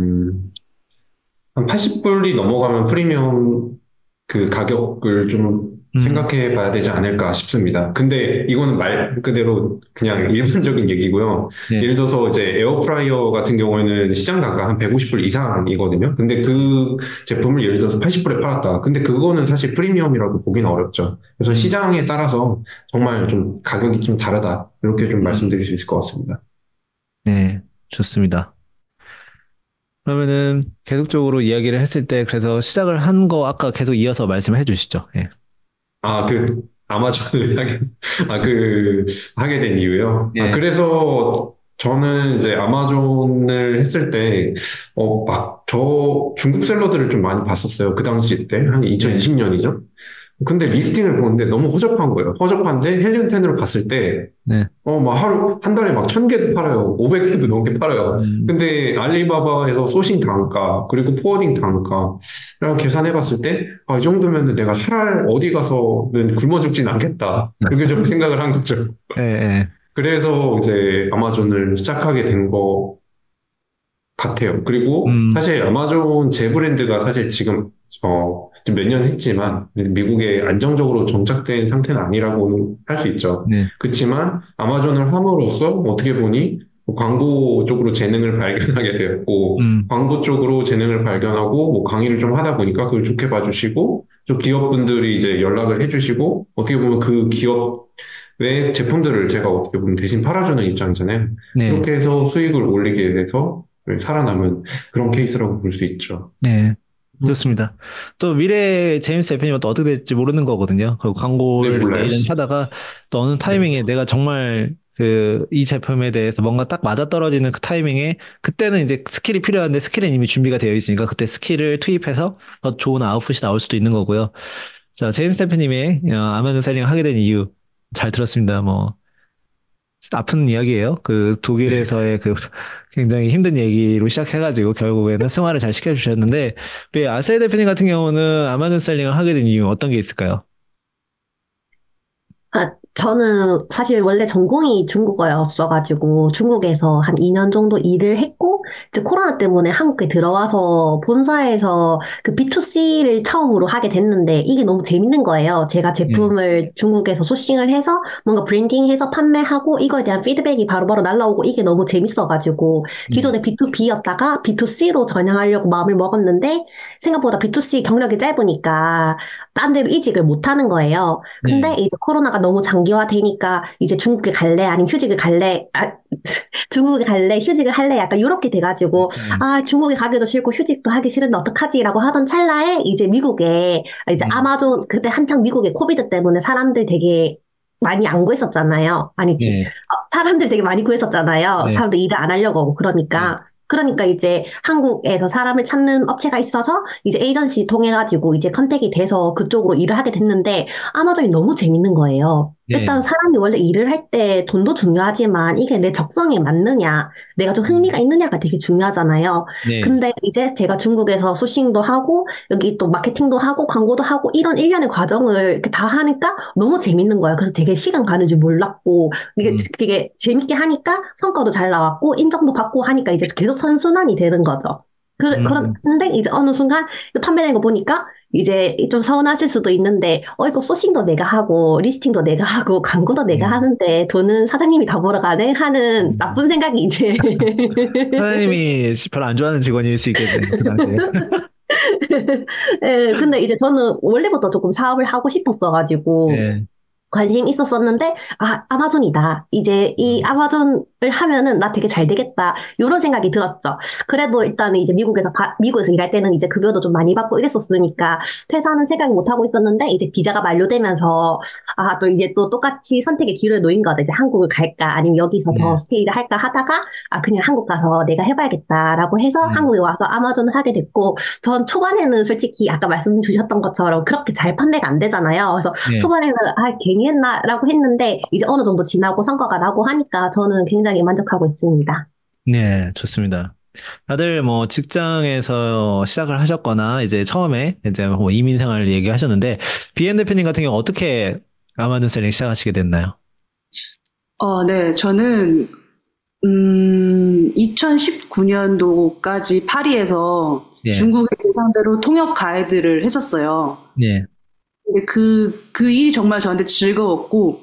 Speaker 2: 한 80불이 넘어가면 프리미엄 그 가격을 좀
Speaker 1: 음,
Speaker 2: 생각해 봐야 되지 않을까 싶습니다. 근데 이거는 말 그대로 그냥 일반적인 얘기고요.
Speaker 1: 네,
Speaker 2: 예를 들어서 이제 에어프라이어 같은 경우에는 시장 단가 한 150불 이상이거든요. 근데 그 제품을 예를 들어서 80불에 팔았다. 근데 그거는 사실 프리미엄이라고 보기는 어렵죠. 그래서
Speaker 1: 음,
Speaker 2: 시장에 따라서 정말 좀 가격이 좀 다르다. 이렇게 좀
Speaker 1: 음,
Speaker 2: 말씀드릴 수 있을 것 같습니다.
Speaker 1: 네, 좋습니다. 그러면은 계속적으로 이야기를 했을 때 그래서 시작을 한 거 아까 계속 이어서 말씀해 주시죠. 예.
Speaker 2: 아, 아마존을 하게 된 이유요?
Speaker 1: 예,
Speaker 2: 그래서 저는 이제 아마존을 했을 때, 중국 셀러들을 좀 많이 봤었어요. 그 당시 때, 한
Speaker 1: 예,
Speaker 2: 2020년이죠. 근데 리스팅을 보는데 너무 허접한 거예요. 허접한데 헬리온텐으로 봤을 때,
Speaker 1: 네,
Speaker 2: 막 한 달에 막 1000개도 팔아요. 500개도 넘게 팔아요.
Speaker 1: 음,
Speaker 2: 근데 알리바바에서 소싱 단가, 그리고 포워딩 단가, 랑 계산해 봤을 때, 이 정도면은 내가 차라리 어디 가서는 굶어 죽진 않겠다. 이렇게 좀 생각을 한 거죠.
Speaker 1: 예, 예,
Speaker 2: 그래서 이제 아마존을 시작하게 된 거 같아요. 그리고
Speaker 1: 음,
Speaker 2: 사실 아마존 제 브랜드가 사실 지금, 좀 몇 년 했지만, 미국에 안정적으로 정착된 상태는 아니라고 할 수 있죠.
Speaker 1: 네,
Speaker 2: 그렇지만 아마존을 함으로써 어떻게 보니 광고 쪽으로 재능을 발견하게 되었고,
Speaker 1: 음,
Speaker 2: 광고 쪽으로 재능을 발견하고, 뭐 강의를 좀 하다 보니까 그걸 좋게 봐주시고, 좀 기업분들이 이제 연락을 해주시고, 어떻게 보면 그 기업의 제품들을 제가 어떻게 보면 대신 팔아주는 입장이잖아요.
Speaker 1: 네,
Speaker 2: 그렇게 해서 수익을 올리게 돼서 살아남은 그런 케이스라고 볼 수 있죠.
Speaker 1: 네. 좋습니다. 또 미래 제임스 대표님은 또 어떻게 될지 모르는 거거든요. 그
Speaker 2: 네,
Speaker 1: 광고를 이렇게
Speaker 2: 몰라요.
Speaker 1: 예전에 하다가 또 어느
Speaker 2: 네.
Speaker 1: 타이밍에 내가 정말 이 제품에 대해서 뭔가 딱 맞아떨어지는 그 타이밍에 그때는 이제 스킬이 필요한데 스킬은 이미 준비가 되어 있으니까 그때 스킬을 투입해서 더 좋은 아웃풋이 나올 수도 있는 거고요. 자, 제임스 대표님의 아마존 셀링 하게 된 이유 잘 들었습니다. 뭐 아픈 이야기예요. 그 독일에서의 그 굉장히 힘든 얘기로 시작해가지고 결국에는 승화를 잘 시켜주셨는데 우리 아셀 대표님 같은 경우는 아마존 셀링을 하게 된 이유 어떤 게 있을까요?
Speaker 3: 저는 사실 원래 전공이 중국어였어가지고 중국에서 한 2년 정도 일을 했고 이제 코로나 때문에 한국에 들어와서 본사에서 그 B2C를 처음으로 하게 됐는데 이게 너무 재밌는 거예요. 제가
Speaker 1: 예,
Speaker 3: 제품을 중국에서 소싱을 해서 뭔가 브랜딩해서 판매하고 이거에 대한 피드백이 바로바로 날라오고 이게 너무 재밌어가지고
Speaker 1: 예,
Speaker 3: 기존에 B2B였다가 B2C로 전향하려고 마음을 먹었는데 생각보다 B2C 경력이 짧으니까 딴 데로 이직을 못 하는 거예요. 근데
Speaker 1: 예,
Speaker 3: 이제 코로나가 너무 장기화되니까 이제 중국에 갈래? 아니면 휴직을 갈래? 중국에 갈래? 휴직을 할래? 약간 이렇게 돼가지고
Speaker 1: 예,
Speaker 3: 중국에 가기도 싫고 휴직도 하기 싫은데 어떡하지라고 하던 찰나에 이제 미국에 이제
Speaker 1: 예,
Speaker 3: 아마존 그때 한창 미국에 코비드 때문에 사람들 되게 많이 안 구했었잖아요. 아니지.
Speaker 1: 예,
Speaker 3: 사람들 되게 많이 구했었잖아요.
Speaker 1: 예,
Speaker 3: 사람들 일을 안 하려고 하고
Speaker 1: 예,
Speaker 3: 그러니까. 그러니까 이제 한국에서 사람을 찾는 업체가 있어서 이제 에이전시 통해 가지고 이제 컨택이 돼서 그쪽으로 일을 하게 됐는데 아마존이 너무 재밌는 거예요.
Speaker 1: 예,
Speaker 3: 일단 사람이 원래 일을 할 때 돈도 중요하지만 이게 내 적성에 맞느냐, 내가 좀 흥미가 있느냐가 되게 중요하잖아요.
Speaker 1: 네,
Speaker 3: 근데 이제 제가 중국에서 소싱도 하고 여기 또 마케팅도 하고 광고도 하고 이런 일련의 과정을 이렇게 다 하니까 너무 재밌는 거예요. 그래서 되게 시간 가는 줄 몰랐고 이게 재밌게 하니까 성과도 잘 나왔고 인정도 받고 하니까 이제 계속 선순환이 되는 거죠.
Speaker 1: 음,
Speaker 3: 그런데 이제 어느 순간 판매되는 거 보니까 이제 좀 서운하실 수도 있는데, 이거 소싱도 내가 하고, 리스팅도 내가 하고, 광고도 내가
Speaker 1: 음,
Speaker 3: 하는데, 돈은 사장님이 다 벌어가네? 하는
Speaker 1: 음.
Speaker 3: 나쁜 생각이 이제.
Speaker 1: 사장님이 별로 안 좋아하는 직원일 수 있겠네요, 그 당시에.
Speaker 3: 예, 근데 이제 저는 원래부터 조금 사업을 하고 싶었어가지고,
Speaker 1: 예,
Speaker 3: 관심이 있었었는데, 아마존이다. 이제 이
Speaker 1: 음,
Speaker 3: 아마존 하면은 나 되게 잘 되겠다. 이런 생각이 들었죠. 그래도 일단은 이제 미국에서 일할 때는 이제 급여도 좀 많이 받고 이랬었으니까 퇴사하는 생각 못 하고 있었는데 이제 비자가 만료되면서 또 이제 또 똑같이 선택의 기로에 놓인 거다. 이제 한국을 갈까 아니면 여기서 더 스테이를 할까 하다가 그냥 한국 가서 내가 해봐야겠다라고 해서 한국에 와서 아마존을 하게 됐고 전 초반에는 솔직히 아까 말씀 주셨던 것처럼 그렇게 잘 판매가 안 되잖아요. 그래서 초반에는 괜히 했나라고 했는데 이제 어느 정도 지나고 성과가 나고 하니까 저는 굉장히 만족하고 있습니다.
Speaker 1: 네, 좋습니다. 다들 뭐 직장에서 시작을 하셨거나 이제 처음에 이제 뭐 이민 생활 얘기하셨는데 비엔 대표님 같은 경우 어떻게 아마존 셀링 시작하시게 됐나요?
Speaker 4: 네, 저는 2019년도까지 파리에서 중국의 대상대로 통역 가이드를 했었어요.
Speaker 1: 네.
Speaker 4: 근데 그 일이 정말 저한테 즐거웠고,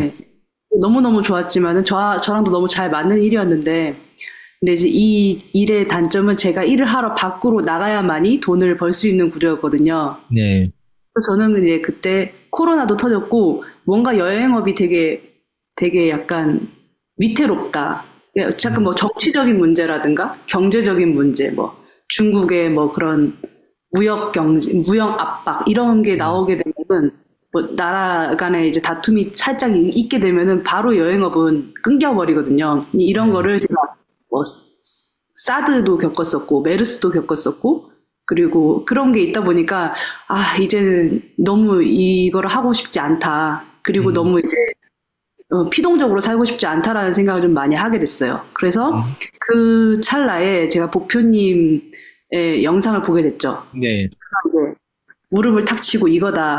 Speaker 4: 너무너무 좋았지만은 저랑도 너무 잘 맞는 일이었는데, 근데 이제 이 일의 단점은 제가 일을 하러 밖으로 나가야만이 돈을 벌 수 있는 구조였거든요.
Speaker 1: 네.
Speaker 4: 그래서 저는 이제 그때 코로나도 터졌고, 뭔가 여행업이 되게 약간 위태롭다. 잠깐 뭐 정치적인 문제라든가 경제적인 문제, 뭐 중국의 뭐 그런 무역 압박 이런 게 나오게 되면은 뭐 나라 간에 이제 다툼이 살짝 있게 되면은 바로 여행업은 끊겨버리거든요. 이런 거를 제가 뭐 사드도 겪었었고 메르스도 겪었었고 그리고 그런 게 있다 보니까 이제는 너무 이거를 하고 싶지 않다. 그리고 너무 이제 피동적으로 살고 싶지 않다라는 생각을 좀 많이 하게 됐어요. 그래서 그 찰나에 제가 보표님의 영상을 보게 됐죠.
Speaker 1: 네.
Speaker 4: 그래서 이제 무릎을 탁 치고 이거다.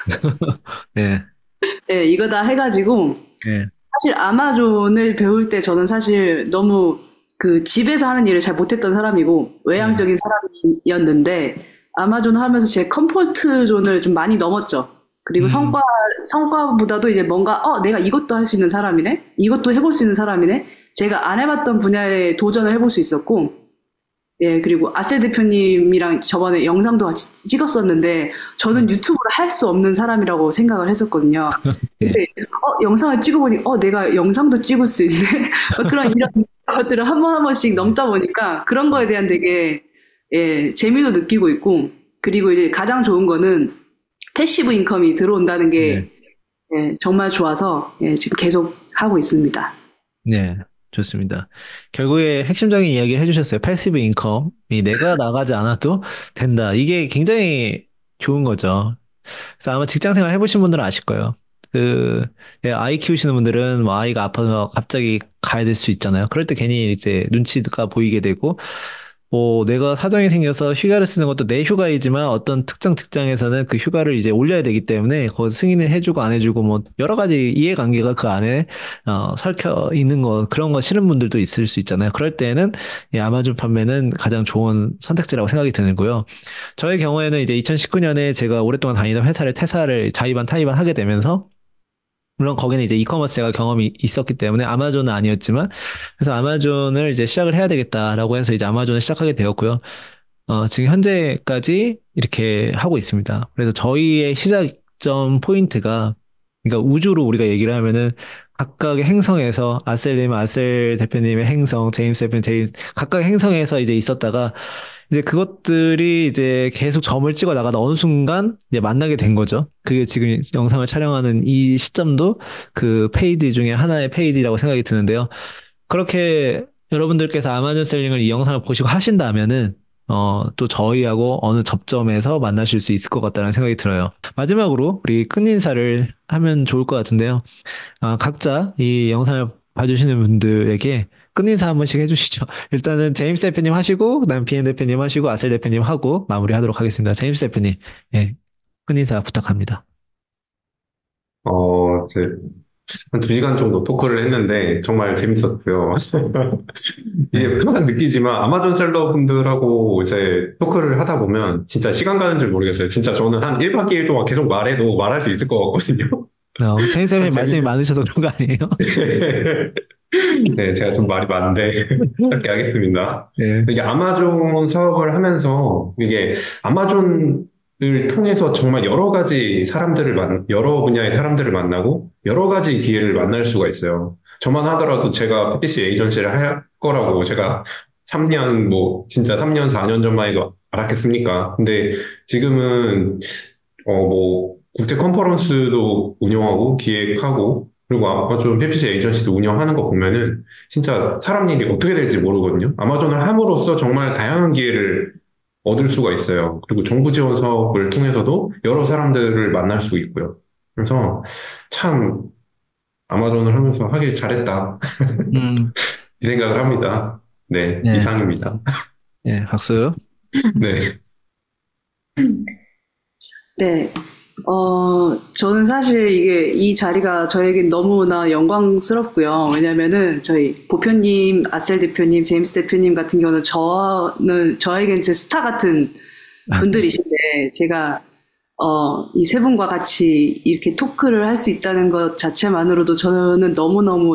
Speaker 1: 네.
Speaker 4: 네, 이거다 해가지고 사실 아마존을 배울 때 저는 사실 너무 그 집에서 하는 일을 잘 못했던 사람이고 외향적인 사람이었는데 아마존 하면서 제 컴포트 존을 좀 많이 넘었죠. 그리고 성과보다도 이제 뭔가, 내가 이것도 할 수 있는 사람이네? 이것도 해볼 수 있는 사람이네? 제가 안 해봤던 분야에 도전을 해볼 수 있었고, 그리고 아셀 대표님이랑 저번에 영상도 같이 찍었었는데, 저는 유튜브를 할 수 없는 사람이라고 생각을 했었거든요. 근데, 영상을 찍어보니, 내가 영상도 찍을 수 있네? 이런 것들을 한 번씩 넘다 보니까, 그런 거에 대한 되게, 재미도 느끼고 있고, 그리고 이제 가장 좋은 거는, 패시브 인컴이 들어온다는 게 정말 좋아서 지금 계속 하고 있습니다.
Speaker 1: 네, 좋습니다. 결국에 핵심적인 이야기 해주셨어요. 패시브 인컴이 내가 나가지 않아도 된다. 이게 굉장히 좋은 거죠. 그래서 아마 직장 생활 해보신 분들은 아실 거예요. 아이 키우시는 분들은 뭐 아이가 아파서 갑자기 가야 될 수 있잖아요. 그럴 때 괜히 이제 눈치가 보이게 되고 뭐 내가 사정이 생겨서 휴가를 쓰는 것도 내 휴가이지만 어떤 특정 직장에서는 그 휴가를 이제 올려야 되기 때문에 그 승인을 해주고 안 해주고 뭐 여러 가지 이해관계가 그 안에 설켜 있는 거 그런 거 싫은 분들도 있을 수 있잖아요. 그럴 때는 이 아마존 판매는 가장 좋은 선택지라고 생각이 드는고요. 저의 경우에는 이제 2019년에 제가 오랫동안 다니던 회사를 퇴사를 자의반 타의반 하게 되면서 물론 거기는 이제 이커머스가 경험이 있었기 때문에 아마존은 아니었지만 그래서 아마존을 이제 시작을 해야 되겠다라고 해서 이제 아마존을 시작하게 되었고요. 지금 현재까지 이렇게 하고 있습니다. 그래서 저희의 시작점 포인트가 그러니까 우주로 우리가 얘기를 하면은 각각의 행성에서 아셀 대표님의 행성, 제임스 대표님 각각의 행성에서 이제 있었다가 이제 그것들이 이제 계속 점을 찍어 나가다 어느 순간 이제 만나게 된 거죠. 그게 지금 영상을 촬영하는 이 시점도 그 페이지 중에 하나의 페이지라고 생각이 드는데요. 그렇게 여러분들께서 아마존 셀링을 이 영상을 보시고 하신다면은 또 저희하고 어느 접점에서 만나실 수 있을 것 같다는 생각이 들어요. 마지막으로 우리 끝인사를 하면 좋을 것 같은데요. 각자 이 영상을 봐주시는 분들에게 끝인사 한 번씩 해주시죠. 일단은 제임스 대표님 하시고 그다음 비엔 대표님 하시고 아셀 대표님 하고 마무리하도록 하겠습니다. 제임스 대표님, 끝인사 부탁합니다.
Speaker 2: 한 2시간 정도 토크를 했는데 정말 재밌었고요. 이게 항상 느끼지만 아마존 셀러 분들하고 이제 토크를 하다 보면 진짜 시간 가는 줄 모르겠어요. 진짜 저는 한 1박 2일 동안 계속 말해도 말할 수 있을 것 같거든요.
Speaker 1: 제임스 대표님 말씀이 많으셔서 그런 거 아니에요?
Speaker 2: 네, 제가 좀 말이 많은데 짧게 하겠습니다. 이게 아마존 사업을 하면서 이게 아마존을 통해서 정말 여러 가지 여러 분야의 사람들을 만나고 여러 가지 기회를 만날 수가 있어요. 저만 하더라도 제가 PPC 에이전시를 할 거라고 제가 3년, 진짜 3년, 4년 전만 해도 알았겠습니까? 근데 지금은, 국제 컨퍼런스도 운영하고 기획하고, 그리고 아마존 PPC 에이전시도 운영하는 거 보면은 진짜 사람 일이 어떻게 될지 모르거든요. 아마존을 함으로써 정말 다양한 기회를 얻을 수가 있어요. 그리고 정부 지원 사업을 통해서도 여러 사람들을 만날 수 있고요. 그래서 참 아마존을 하면서 하길 잘했다. 이 생각을 합니다. 네,
Speaker 1: 네.
Speaker 2: 이상입니다.
Speaker 1: 네, 박수.
Speaker 2: 네.
Speaker 4: 네. 저는 사실 이 자리가 저에겐 너무나 영광스럽고요. 왜냐면은 저희 보표님, 아셀 대표님, 제임스 대표님 같은 경우는 저에겐 제 스타 같은 분들이신데, 제가, 이 세 분과 같이 이렇게 토크를 할 수 있다는 것 자체만으로도 저는 너무너무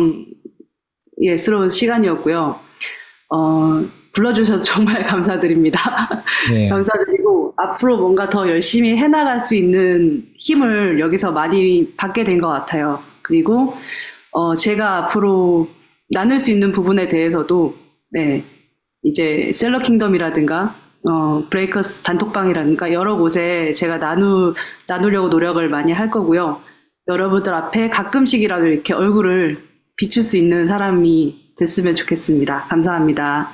Speaker 4: 영광스러운 시간이었고요. 불러주셔서 정말 감사드립니다.
Speaker 1: 네.
Speaker 4: 감사드리고 앞으로 뭔가 더 열심히 해나갈 수 있는 힘을 여기서 많이 받게 된 것 같아요. 그리고 제가 앞으로 나눌 수 있는 부분에 대해서도 네, 이제 셀러 킹덤이라든가 브레이커스 단톡방이라든가 여러 곳에 제가 나누려고 노력을 많이 할 거고요. 여러분들 앞에 가끔씩이라도 이렇게 얼굴을 비출 수 있는 사람이 됐으면 좋겠습니다. 감사합니다.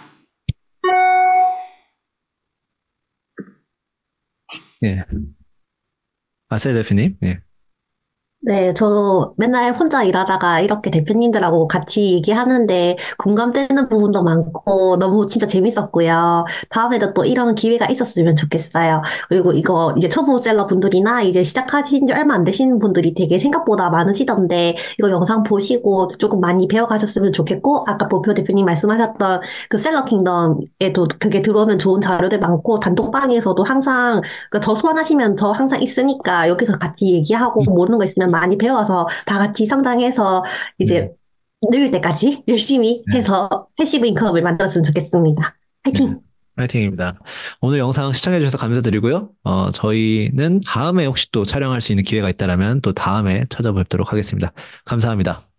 Speaker 1: 예. 아셀 대표님, 예.
Speaker 3: 네, 저도 맨날 혼자 일하다가 이렇게 대표님들하고 같이 얘기하는데 공감되는 부분도 많고 너무 진짜 재밌었고요. 다음에도 또 이런 기회가 있었으면 좋겠어요. 그리고 이거 이제 초보 셀러 분들이나 이제 시작하신 지 얼마 안 되시는 분들이 되게 생각보다 많으시던데 이거 영상 보시고 조금 많이 배워가셨으면 좋겠고 아까 보표 대표님 말씀하셨던 그 셀러 킹덤에도 되게 들어오면 좋은 자료들 많고 단톡방에서도 항상 더 소원하시면 저 항상 있으니까 여기서 같이 얘기하고 모르는 거 있으면 많이 배워서 다 같이 성장해서 이제 늙을 때까지 열심히 해서 패시브 인컴을 만들었으면 좋겠습니다. 화이팅!
Speaker 1: 화이팅입니다. 오늘 영상 시청해주셔서 감사드리고요. 저희는 다음에 혹시 또 촬영할 수 있는 기회가 있다면 또 다음에 찾아뵙도록 하겠습니다. 감사합니다.